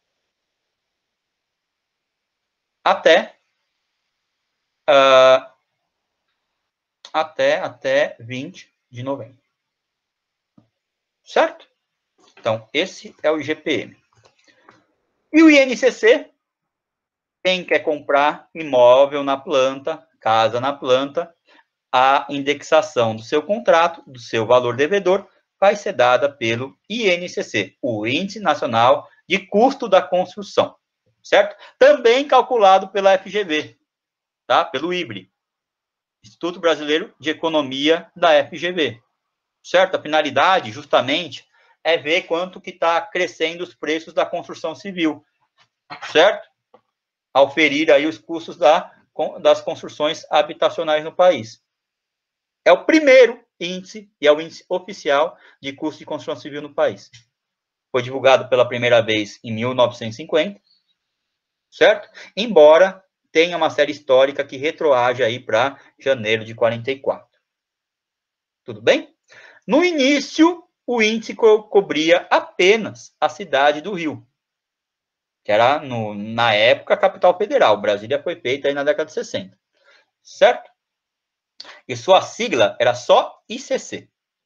até uh, até até vinte de novembro. Certo? Então, esse é o I G P M. E o I N C C, quem quer comprar imóvel na planta, casa na planta, a indexação do seu contrato, do seu valor devedor, vai ser dada pelo I N C C, o Índice Nacional de Custo da Construção, certo? Também calculado pela F G V, tá? Pelo I B R I, Instituto Brasileiro de Economia da F G V, certo? A finalidade, justamente, é ver quanto que está crescendo os preços da construção civil, certo? Ao ferir aí os custos da, das construções habitacionais no país. É o primeiro índice, e é o índice oficial de custo de construção civil no país. Foi divulgado pela primeira vez em mil novecentos e cinquenta, certo? Embora tenha uma série histórica que retroage aí para janeiro de quarenta e quatro. Tudo bem? No início, o índice co cobria apenas a cidade do Rio, que era, no, na época, a capital federal. Brasília foi feita aí na década de sessenta, certo? E sua sigla era só I C C.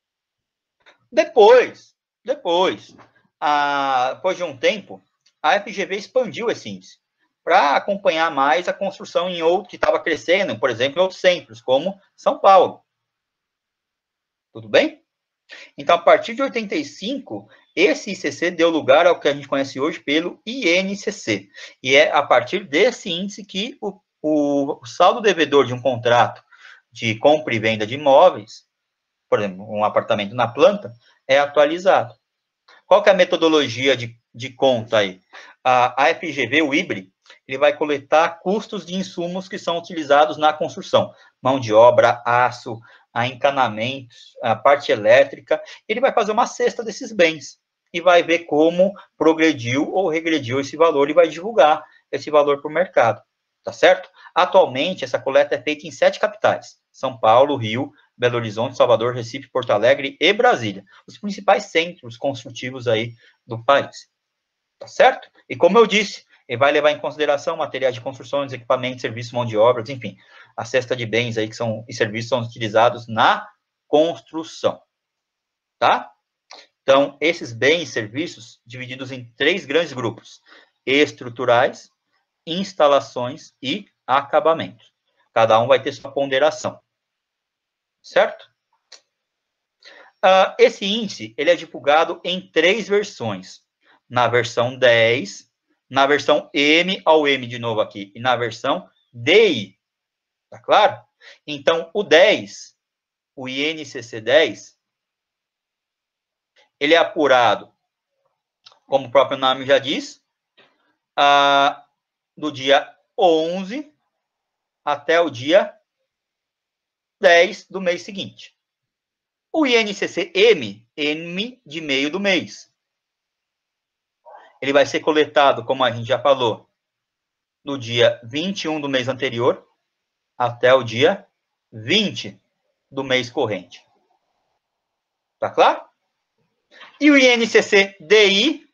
Depois, depois, a, depois de um tempo, a F G V expandiu esse índice para acompanhar mais a construção em outro que estava crescendo, por exemplo, em outros centros, como São Paulo. Tudo bem? Então, a partir de oitenta e cinco, esse I C C deu lugar ao que a gente conhece hoje pelo I N C C. E é a partir desse índice que o, o, o saldo devedor de um contrato de compra e venda de imóveis, por exemplo, um apartamento na planta, é atualizado. Qual que é a metodologia de, de conta aí? A, a F G V, o I B R I, ele vai coletar custos de insumos que são utilizados na construção. Mão de obra, aço, a encanamentos, a parte elétrica. Ele vai fazer uma cesta desses bens e vai ver como progrediu ou regrediu esse valor e vai divulgar esse valor para o mercado. Tá certo? Atualmente, essa coleta é feita em sete capitais: São Paulo, Rio, Belo Horizonte, Salvador, Recife, Porto Alegre e Brasília, os principais centros construtivos aí do país. Tá certo? E como eu disse, ele vai levar em consideração materiais de construção, equipamentos, serviços, mão de obras, enfim, a cesta de bens aí que são e serviços são utilizados na construção. Tá? Então, esses bens e serviços divididos em três grandes grupos: estruturais, instalações e acabamentos. Cada um vai ter sua ponderação. Certo? Uh, esse índice, ele é divulgado em três versões. Na versão dez, na versão M ao M de novo aqui, e na versão D I. Tá claro? Então, o dez, o I N C C dez, ele é apurado, como o próprio nome já diz, uh, do dia onze até o dia dez do mês seguinte. O I N C C M, M de meio do mês, ele vai ser coletado, como a gente já falou, no dia vinte e um do mês anterior até o dia vinte do mês corrente. Tá claro? E o I N C C D I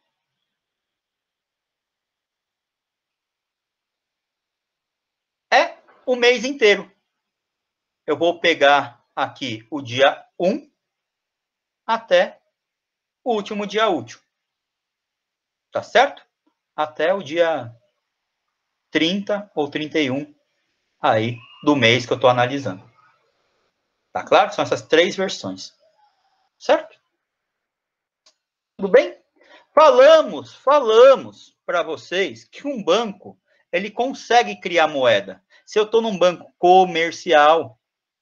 é o mês inteiro. Eu vou pegar aqui o dia um até o último dia útil. Tá certo? Até o dia trinta ou trinta e um aí do mês que eu estou analisando. Tá claro? São essas três versões. Certo? Tudo bem? Falamos, falamos para vocês que um banco, ele consegue criar moeda. Se eu estou num banco comercial,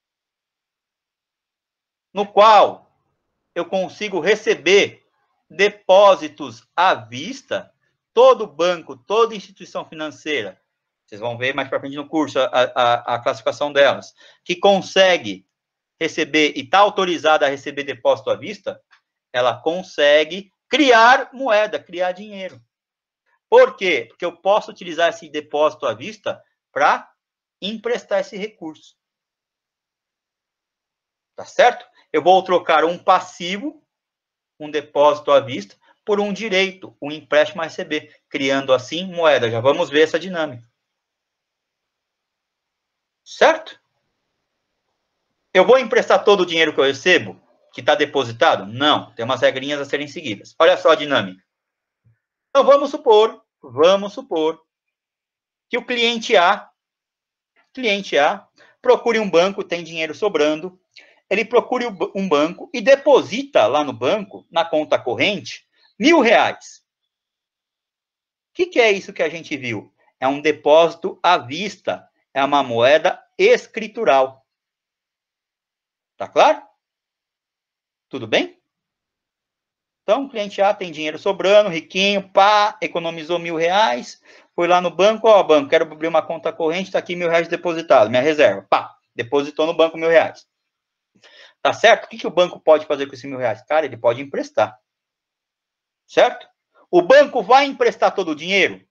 no qual eu consigo receber depósitos à vista, todo banco, toda instituição financeira, vocês vão ver mais para frente no curso a, a, a classificação delas, que consegue receber e está autorizada a receber depósito à vista, ela consegue criar moeda, criar dinheiro. Por quê? Porque eu posso utilizar esse depósito à vista para emprestar esse recurso. Tá certo? Eu vou trocar um passivo, um depósito à vista, por um direito, um empréstimo a receber, criando assim moeda. Já vamos ver essa dinâmica. Certo? Eu vou emprestar todo o dinheiro que eu recebo, que está depositado? Não, tem umas regrinhas a serem seguidas. Olha só a dinâmica. Então, vamos supor vamos supor que o cliente A, cliente A, procure um banco, tem dinheiro sobrando, ele procure um banco e deposita lá no banco, na conta corrente, mil reais. O que, que é isso que a gente viu? É um depósito à vista, é uma moeda escritural. Tá claro? Tudo bem? Então, o cliente A tem dinheiro sobrando, riquinho, pá, economizou mil reais, foi lá no banco, ó, banco, quero abrir uma conta corrente, tá aqui mil reais depositado, minha reserva, pá, depositou no banco mil reais. Tá certo? O que, que o banco pode fazer com esses mil reais? Cara, ele pode emprestar. Certo? O banco vai emprestar todo o dinheiro?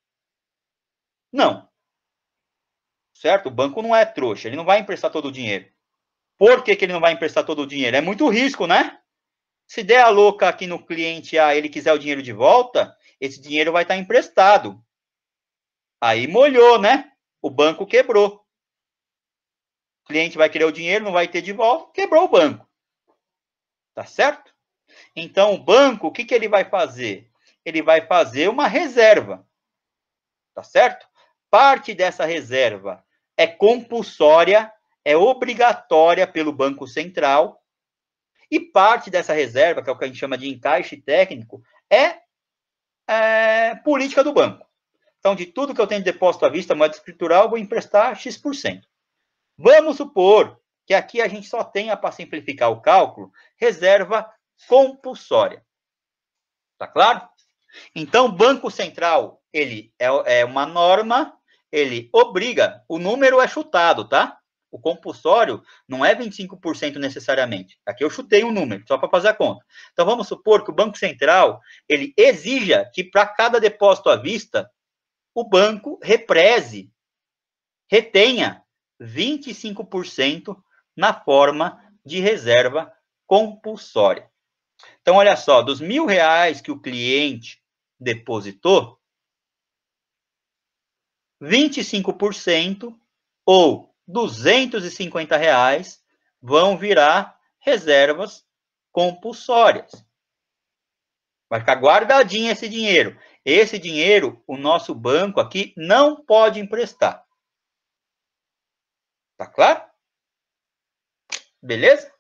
Não. Certo? O banco não é trouxa, ele não vai emprestar todo o dinheiro. Por que, que ele não vai emprestar todo o dinheiro? É muito risco, né? Se der a louca aqui no cliente A, ele quiser o dinheiro de volta, esse dinheiro vai estar emprestado. Aí molhou, né? O banco quebrou. O cliente vai querer o dinheiro, não vai ter de volta, quebrou o banco. Tá certo? Então, o banco, o que, que ele vai fazer? Ele vai fazer uma reserva. Tá certo? Parte dessa reserva é compulsória, é obrigatória pelo Banco Central, e parte dessa reserva, que é o que a gente chama de encaixe técnico, é, é política do banco. Então, de tudo que eu tenho de depósito à vista, moeda escritural, vou emprestar X por cento. Vamos supor que aqui a gente só tenha, para simplificar o cálculo, reserva compulsória. Tá claro? Então, o Banco Central, ele é, é uma norma, ele obriga, o número é chutado, tá? O compulsório não é vinte e cinco por cento necessariamente. Aqui eu chutei um número, só para fazer a conta. Então, vamos supor que o Banco Central, ele exija que para cada depósito à vista, o banco represe, retenha vinte e cinco por cento na forma de reserva compulsória. Então, olha só, dos mil reais que o cliente depositou, vinte e cinco por cento ou duzentos e cinquenta reais vão virar reservas compulsórias. Vai ficar guardadinho esse dinheiro. Esse dinheiro, o nosso banco aqui não pode emprestar. Tá claro? Beleza?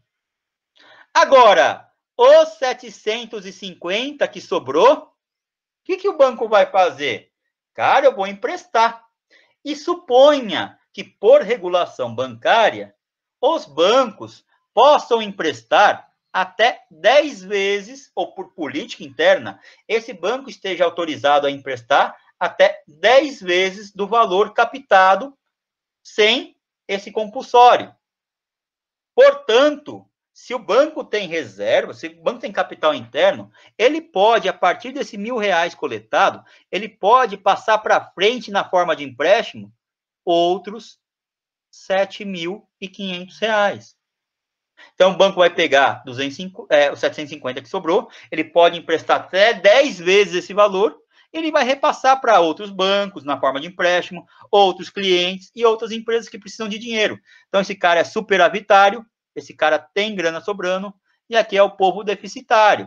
Agora, os setecentos e cinquenta que sobrou, o que, que o banco vai fazer? Cara, eu vou emprestar. E suponha que, por regulação bancária, os bancos possam emprestar até dez vezes, ou por política interna, esse banco esteja autorizado a emprestar até dez vezes do valor captado sem esse compulsório. Portanto, se o banco tem reserva, se o banco tem capital interno, ele pode, a partir desse mil reais coletado, ele pode passar para frente na forma de empréstimo outros sete mil e quinhentos reais. Então, o banco vai pegar duzentos e cinquenta, é, os setecentos e cinquenta que sobrou, ele pode emprestar até dez vezes esse valor, ele vai repassar para outros bancos na forma de empréstimo, outros clientes e outras empresas que precisam de dinheiro. Então, esse cara é superavitário, esse cara tem grana sobrando, e aqui é o povo deficitário,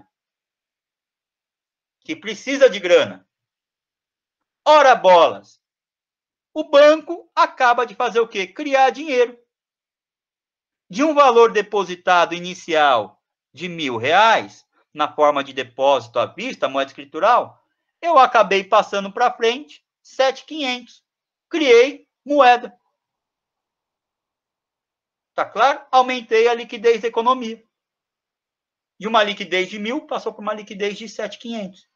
que precisa de grana. Ora bolas! O banco acaba de fazer o quê? Criar dinheiro. De um valor depositado inicial de mil reais, na forma de depósito à vista, moeda escritural, eu acabei passando para frente sete mil e quinhentos. Criei moeda. Tá claro? Aumentei a liquidez da economia. De uma liquidez de mil, passou para uma liquidez de sete mil e quinhentos.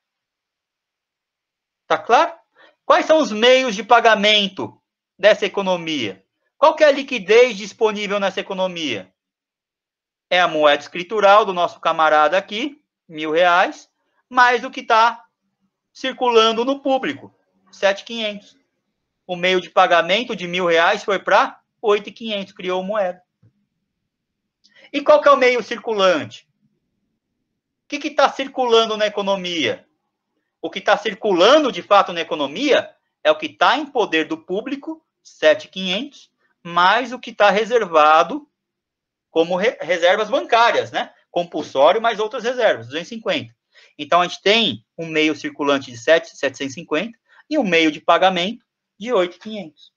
Tá claro? Quais são os meios de pagamento dessa economia? Qual que é a liquidez disponível nessa economia? É a moeda escritural do nosso camarada aqui, mil reais, mais o que está circulando no público, sete mil e quinhentos. O meio de pagamento de mil reais foi para oito mil e quinhentos, criou moeda. E qual que é o meio circulante? O que está circulando na economia? O que está circulando, de fato, na economia é o que está em poder do público, sete mil e quinhentos, mais o que está reservado como re reservas bancárias, né? Compulsório, mais outras reservas, duzentos e cinquenta. Então, a gente tem um meio circulante de setecentos e cinquenta, e um meio de pagamento de oito mil e quinhentos.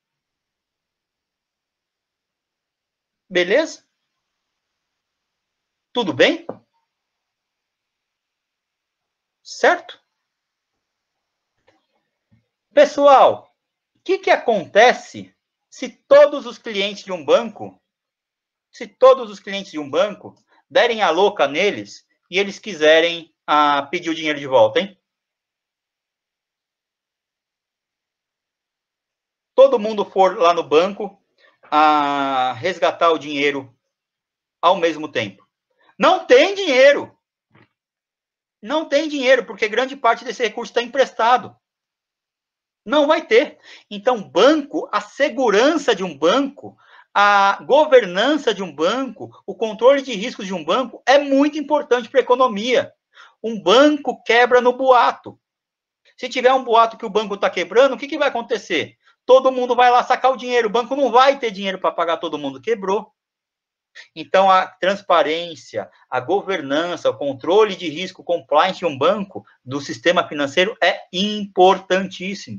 Beleza? Tudo bem? Certo? Pessoal, o que, que acontece se todos os clientes de um banco, se todos os clientes de um banco derem a louca neles e eles quiserem ah, pedir o dinheiro de volta, hein? Todo mundo for lá no banco a resgatar o dinheiro ao mesmo tempo. Não tem dinheiro. Não tem dinheiro, porque grande parte desse recurso está emprestado. Não vai ter. Então, banco, a segurança de um banco, a governança de um banco, o controle de riscos de um banco é muito importante para a economia. Um banco quebra no boato. Se tiver um boato que o banco está quebrando, o que, que vai acontecer? Todo mundo vai lá sacar o dinheiro. O banco não vai ter dinheiro para pagar todo mundo. Quebrou. Então, a transparência, a governança, o controle de risco, compliance de um banco, do sistema financeiro, é importantíssimo.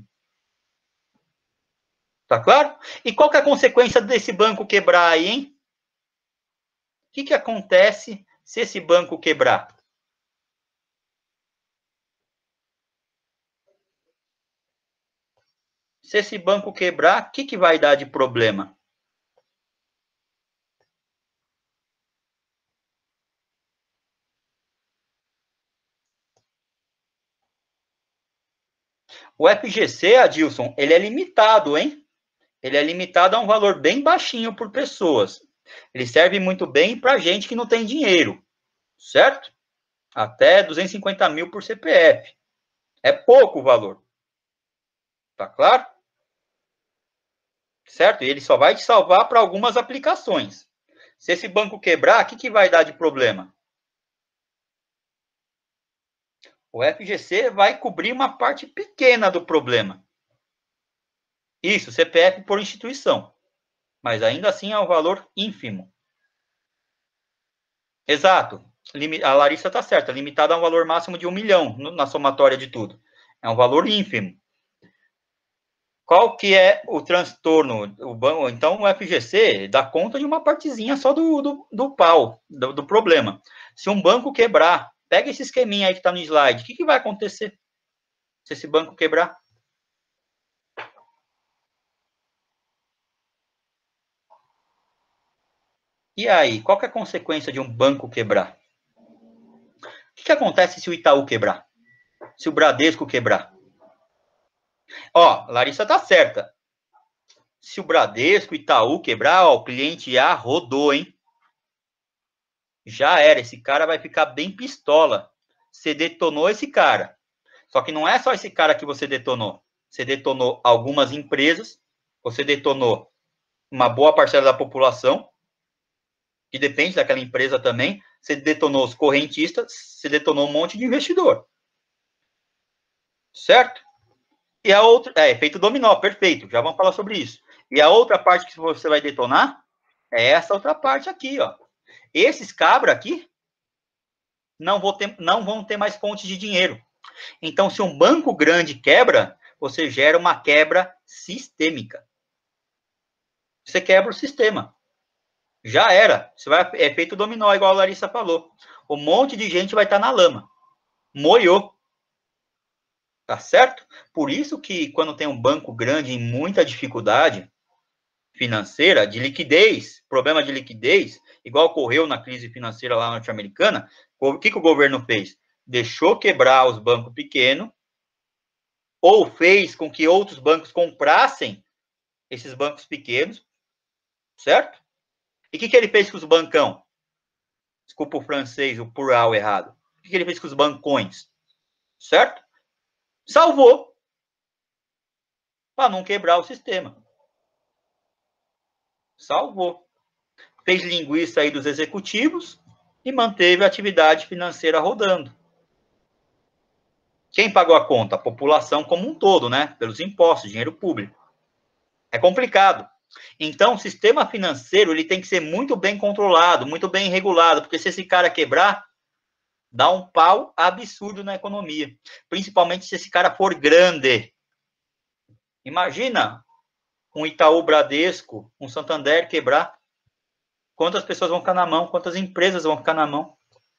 Tá claro? E qual que é a consequência desse banco quebrar aí, hein? O que, que acontece se esse banco quebrar? Se esse banco quebrar, o que, que vai dar de problema? O F G C, Adilson, ele é limitado, hein? Ele é limitado a um valor bem baixinho por pessoas. Ele serve muito bem para gente que não tem dinheiro, certo? Até duzentos e cinquenta mil por C P F. É pouco o valor. Tá claro? Certo? E ele só vai te salvar para algumas aplicações. Se esse banco quebrar, o que, que vai dar de problema? O F G C vai cobrir uma parte pequena do problema. Isso, C P F por instituição. Mas ainda assim é um valor ínfimo. Exato. A Larissa está certa. Limitado a um valor máximo de um milhão na somatória de tudo. É um valor ínfimo. Qual que é o transtorno? O banco, então, o F G C dá conta de uma partezinha só do, do, do pau, do, do problema. Se um banco quebrar, pega esse esqueminha aí que está no slide, o que, que vai acontecer se esse banco quebrar? E aí, qual que é a consequência de um banco quebrar? O que, que acontece se o Itaú quebrar? Se o Bradesco quebrar? Ó, Larissa tá certa. Se o Bradesco, Itaú quebrar, ó, o cliente A rodou, hein? Já era, esse cara vai ficar bem pistola. Você detonou esse cara. Só que não é só esse cara que você detonou. Você detonou algumas empresas, você detonou uma boa parcela da população, que depende daquela empresa também, você detonou os correntistas, você detonou um monte de investidor. Certo? E a outra, é, efeito dominó, perfeito, já vamos falar sobre isso. E a outra parte que você vai detonar é essa outra parte aqui, ó. Esses cabras aqui não, vou ter, não vão ter mais fonte de dinheiro. Então, se um banco grande quebra, você gera uma quebra sistêmica. Você quebra o sistema. Já era. Você vai, é efeito dominó, igual a Larissa falou. Um monte de gente vai estar na lama. Moiou. Tá certo? Por isso que quando tem um banco grande em muita dificuldade financeira, de liquidez, problema de liquidez, igual ocorreu na crise financeira lá norte-americana, o que, que o governo fez? Deixou quebrar os bancos pequenos, ou fez com que outros bancos comprassem esses bancos pequenos, certo? E o que, que ele fez com os bancão? Desculpa o francês, o plural errado. O que, que ele fez com os bancões? Certo? Salvou. Para não quebrar o sistema. Salvou. Fez linguiça aí dos executivos e manteve a atividade financeira rodando. Quem pagou a conta? A população como um todo, né? Pelos impostos, dinheiro público. É complicado. Então, o sistema financeiro ele tem que ser muito bem controlado, muito bem regulado, porque se esse cara quebrar, dá um pau absurdo na economia. Principalmente se esse cara for grande. Imagina um Itaú, Bradesco, um Santander quebrar. Quantas pessoas vão ficar na mão? Quantas empresas vão ficar na mão?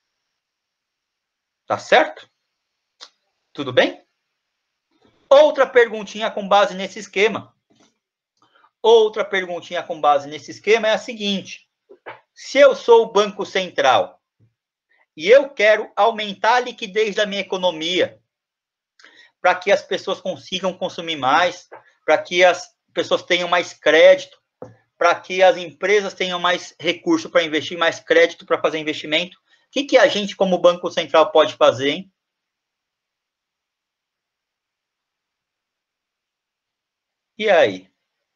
Tá certo? Tudo bem? Outra perguntinha com base nesse esquema. Outra perguntinha com base nesse esquema é a seguinte. Se eu sou o Banco Central e eu quero aumentar a liquidez da minha economia para que as pessoas consigam consumir mais, para que as pessoas tenham mais crédito, para que as empresas tenham mais recurso para investir, mais crédito para fazer investimento, o que, que a gente, como Banco Central, pode fazer, hein? E aí?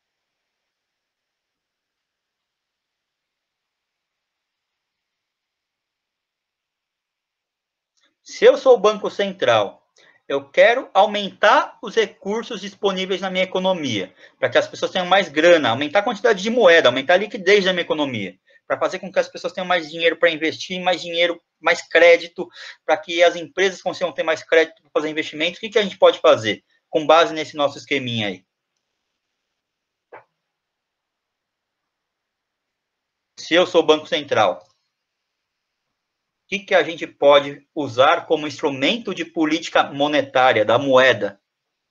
Se eu sou o Banco Central, eu quero aumentar os recursos disponíveis na minha economia, para que as pessoas tenham mais grana, aumentar a quantidade de moeda, aumentar a liquidez da minha economia, para fazer com que as pessoas tenham mais dinheiro para investir, mais dinheiro, mais crédito, para que as empresas consigam ter mais crédito para fazer investimentos. O que, que a gente pode fazer com base nesse nosso esqueminha aí? Se eu sou o Banco Central, o que, que a gente pode usar como instrumento de política monetária, da moeda?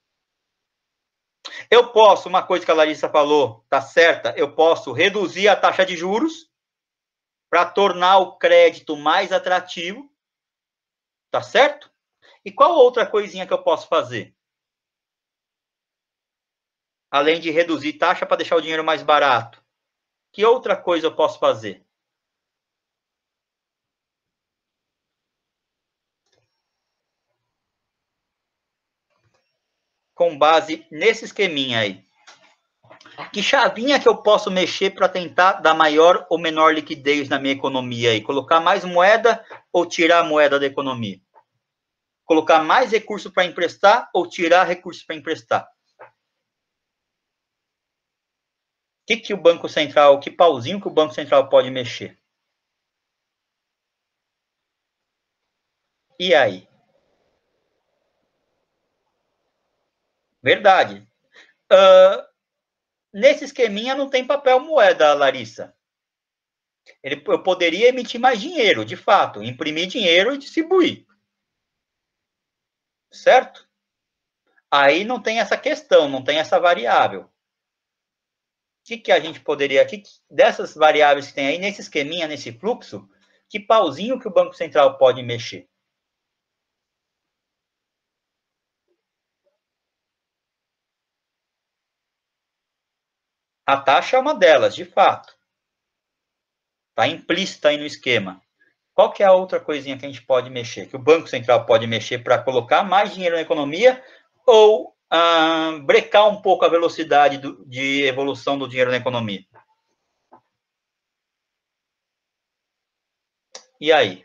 Eu posso, uma coisa que a Larissa falou, tá certa, eu posso reduzir a taxa de juros para tornar o crédito mais atrativo, tá certo? E qual outra coisinha que eu posso fazer? Além de reduzir taxa para deixar o dinheiro mais barato, que outra coisa eu posso fazer? Com base nesse esqueminha aí. Que chavinha que eu posso mexer para tentar dar maior ou menor liquidez na minha economia aí? Colocar mais moeda ou tirar a moeda da economia? Colocar mais recurso para emprestar ou tirar recurso para emprestar? O que, que o Banco Central, que pauzinho que o Banco Central pode mexer? E aí? Verdade. Uh, nesse esqueminha não tem papel moeda, Larissa. Ele, eu poderia emitir mais dinheiro, de fato, imprimir dinheiro e distribuir. Certo? Aí não tem essa questão, não tem essa variável. O que, que a gente poderia, que, dessas variáveis que tem aí, nesse esqueminha, nesse fluxo, que pauzinho que o Banco Central pode mexer? A taxa é uma delas, de fato. Está implícita aí no esquema. Qual que é a outra coisinha que a gente pode mexer? Que o Banco Central pode mexer para colocar mais dinheiro na economia ou ah, brecar um pouco a velocidade do, de evolução do dinheiro na economia? E aí?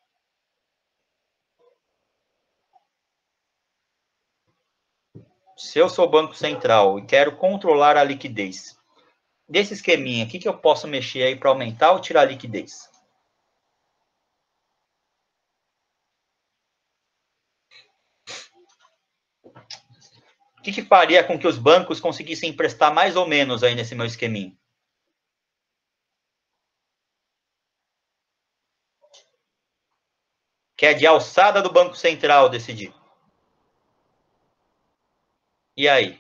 Se eu sou Banco Central e quero controlar a liquidez, desse esqueminha, o que, que eu posso mexer aí para aumentar ou tirar a liquidez? O que, que faria com que os bancos conseguissem emprestar mais ou menos aí nesse meu esqueminha? Que é de alçada do Banco Central decidir. E aí?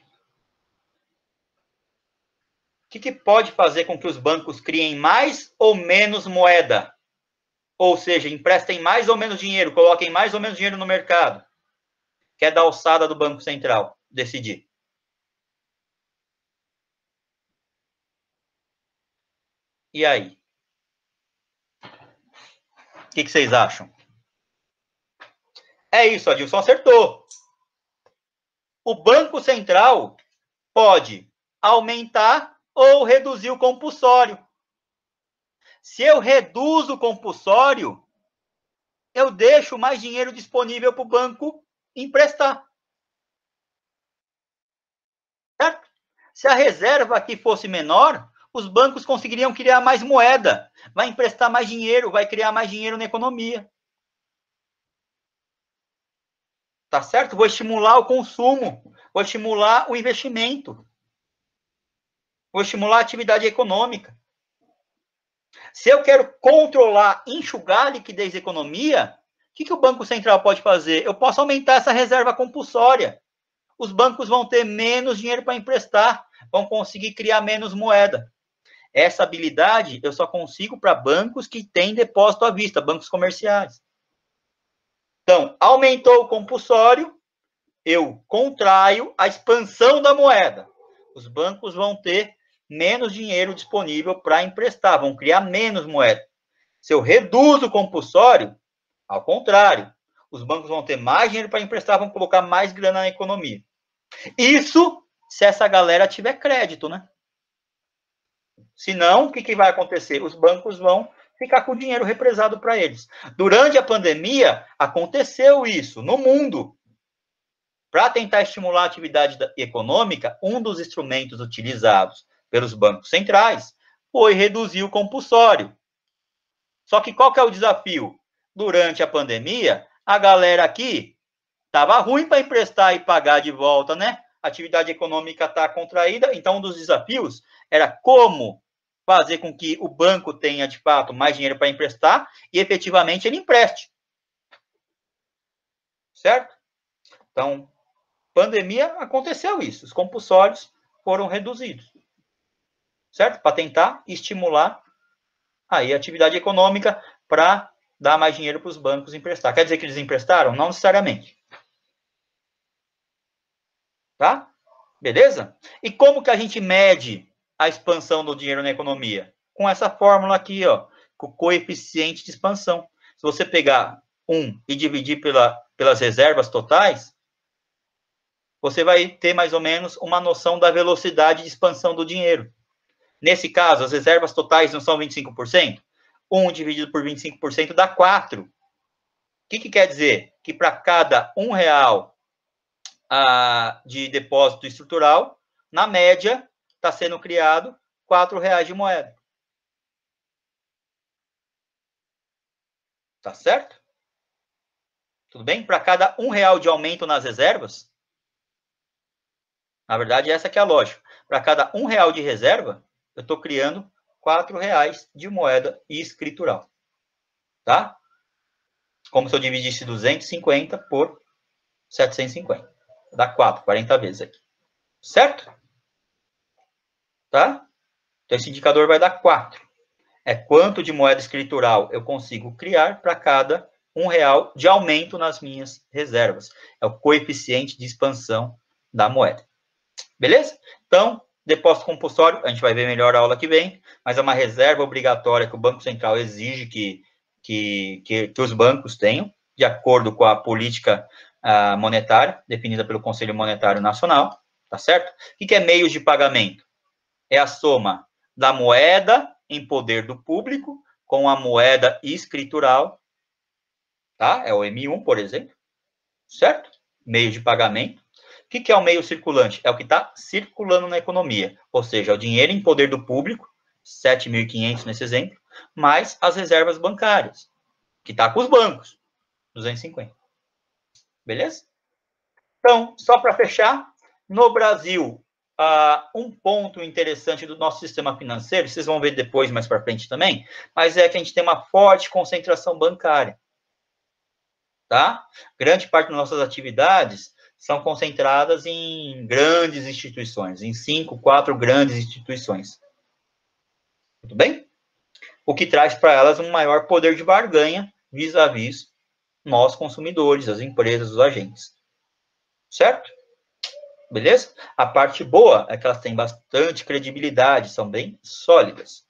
O que, que pode fazer com que os bancos criem mais ou menos moeda? Ou seja, emprestem mais ou menos dinheiro, coloquem mais ou menos dinheiro no mercado? Que é da alçada do Banco Central decidir. E aí? O que, que vocês acham? É isso, Adilson acertou. O Banco Central pode aumentar ou reduzir o compulsório. Se eu reduzo o compulsório, eu deixo mais dinheiro disponível para o banco emprestar. Certo? Se a reserva aqui fosse menor, os bancos conseguiriam criar mais moeda, vai emprestar mais dinheiro, vai criar mais dinheiro na economia. Tá certo? Vou estimular o consumo, vou estimular o investimento, vou estimular a atividade econômica. Se eu quero controlar, enxugar a liquidez da economia, o que, que o Banco Central pode fazer? Eu posso aumentar essa reserva compulsória. Os bancos vão ter menos dinheiro para emprestar, vão conseguir criar menos moeda. Essa habilidade eu só consigo para bancos que têm depósito à vista, bancos comerciais. Então, aumentou o compulsório, eu contraio a expansão da moeda. Os bancos vão ter menos dinheiro disponível para emprestar, vão criar menos moeda. Se eu reduzo o compulsório, ao contrário, os bancos vão ter mais dinheiro para emprestar, vão colocar mais grana na economia. Isso se essa galera tiver crédito, né? Senão, o que, que vai acontecer? Os bancos vão ficar com o dinheiro represado para eles. Durante a pandemia, aconteceu isso no mundo. Para tentar estimular a atividade econômica, um dos instrumentos utilizados pelos bancos centrais foi reduzir o compulsório. Só que qual que é o desafio? Durante a pandemia, a galera aqui estava ruim para emprestar e pagar de volta, né? A atividade econômica está contraída, então um dos desafios era como fazer com que o banco tenha, de fato, mais dinheiro para emprestar e, efetivamente, ele empreste. Certo? Então, pandemia, aconteceu isso. Os compulsórios foram reduzidos. Certo? Para tentar estimular aí a atividade econômica para dar mais dinheiro para os bancos emprestar. Quer dizer que eles emprestaram? Não necessariamente. Tá? Beleza? E como que a gente mede a expansão do dinheiro na economia? Com essa fórmula aqui, ó, com o coeficiente de expansão. Se você pegar um e dividir pela, pelas reservas totais, você vai ter mais ou menos uma noção da velocidade de expansão do dinheiro. Nesse caso, as reservas totais não são vinte e cinco por cento? um dividido por vinte e cinco por cento dá quatro. O que, que quer dizer? Que para cada um real ah, de depósito estrutural, na média, está sendo criado quatro reais de moeda. Tá certo? Tudo bem? Para cada um real de aumento nas reservas, na verdade, essa que é a lógica. Para cada um real de reserva, eu estou criando quatro reais de moeda escritural. Tá? Como se eu dividisse duzentos e cinquenta por setecentos e cinquenta. Dá quatro, quarenta vezes aqui. Certo? Tá? Então, esse indicador vai dar quatro. É quanto de moeda escritural eu consigo criar para cada um real de aumento nas minhas reservas. É o coeficiente de expansão da moeda. Beleza? Então, depósito compulsório, a gente vai ver melhor a aula que vem, mas é uma reserva obrigatória que o Banco Central exige que, que, que, que os bancos tenham, de acordo com a política uh, monetária, definida pelo Conselho Monetário Nacional, tá certo? O que é meios de pagamento? É a soma da moeda em poder do público com a moeda escritural, tá? É o M um, por exemplo, certo? Meio de pagamento. O que é o meio circulante? É o que está circulando na economia, ou seja, é o dinheiro em poder do público, sete mil e quinhentos nesse exemplo, mais as reservas bancárias, que está com os bancos, duzentos e cinquenta. Beleza? Então, só para fechar, no Brasil, uh, um ponto interessante do nosso sistema financeiro, vocês vão ver depois, mais para frente também, mas é que a gente tem uma forte concentração bancária. Tá? Grande parte das nossas atividades são concentradas em grandes instituições, em cinco, quatro grandes instituições. Tudo bem? O que traz para elas um maior poder de barganha vis-à-vis nós, consumidores, as empresas, os agentes. Certo? Beleza? A parte boa é que elas têm bastante credibilidade, são bem sólidas.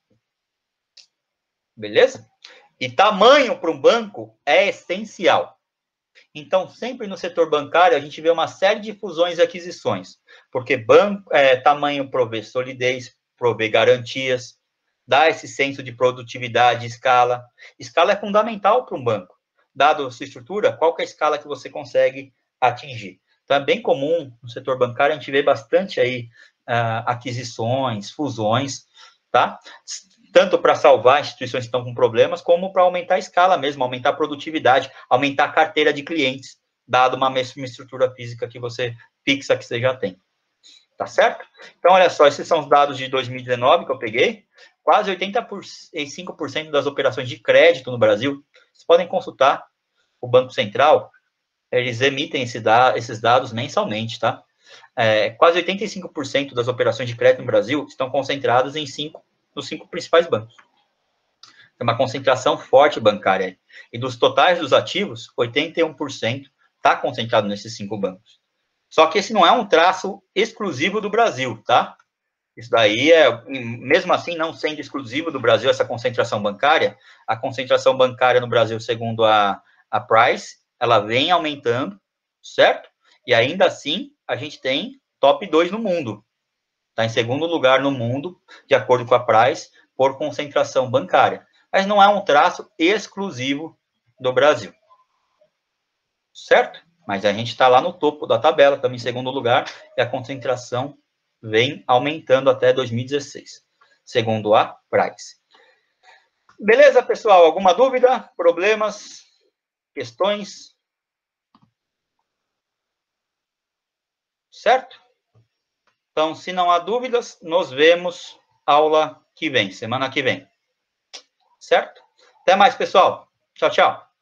Beleza? E tamanho para um banco é essencial. Então, sempre no setor bancário, a gente vê uma série de fusões e aquisições, porque banco, é, tamanho provê solidez, provê garantias, dá esse senso de produtividade, escala. Escala é fundamental para um banco. Dado a sua estrutura, qual que é a escala que você consegue atingir? Então, é bem comum no setor bancário, a gente vê bastante aí uh, aquisições, fusões, tá? Tanto para salvar instituições que estão com problemas, como para aumentar a escala mesmo, aumentar a produtividade, aumentar a carteira de clientes. dado uma, uma estrutura física que você fixa que você já tem. Tá certo? Então, olha só, esses são os dados de dois mil e dezenove que eu peguei. Quase oitenta e cinco por cento das operações de crédito no Brasil, vocês podem consultar o Banco Central, eles emitem esse da, esses dados mensalmente, tá? É, quase oitenta e cinco por cento das operações de crédito no Brasil estão concentradas em cinco, nos cinco principais bancos. Tem uma concentração forte bancária. E dos totais dos ativos, oitenta e um por cento está concentrado nesses cinco bancos. Só que esse não é um traço exclusivo do Brasil, tá? Isso daí é, mesmo assim, não sendo exclusivo do Brasil, essa concentração bancária, a concentração bancária no Brasil, segundo a, a Price, ela vem aumentando, certo? E ainda assim, a gente tem top dois no mundo. Está em segundo lugar no mundo, de acordo com a Price, por concentração bancária. Mas não é um traço exclusivo do Brasil. Certo? Mas a gente está lá no topo da tabela, estamos em segundo lugar, e a concentração vem aumentando até dois mil e dezesseis, segundo a Price. Beleza, pessoal? Alguma dúvida? Problemas? Questões? Certo? Então, se não há dúvidas, nos vemos aula que vem, semana que vem. Certo? Até mais, pessoal. Tchau, tchau.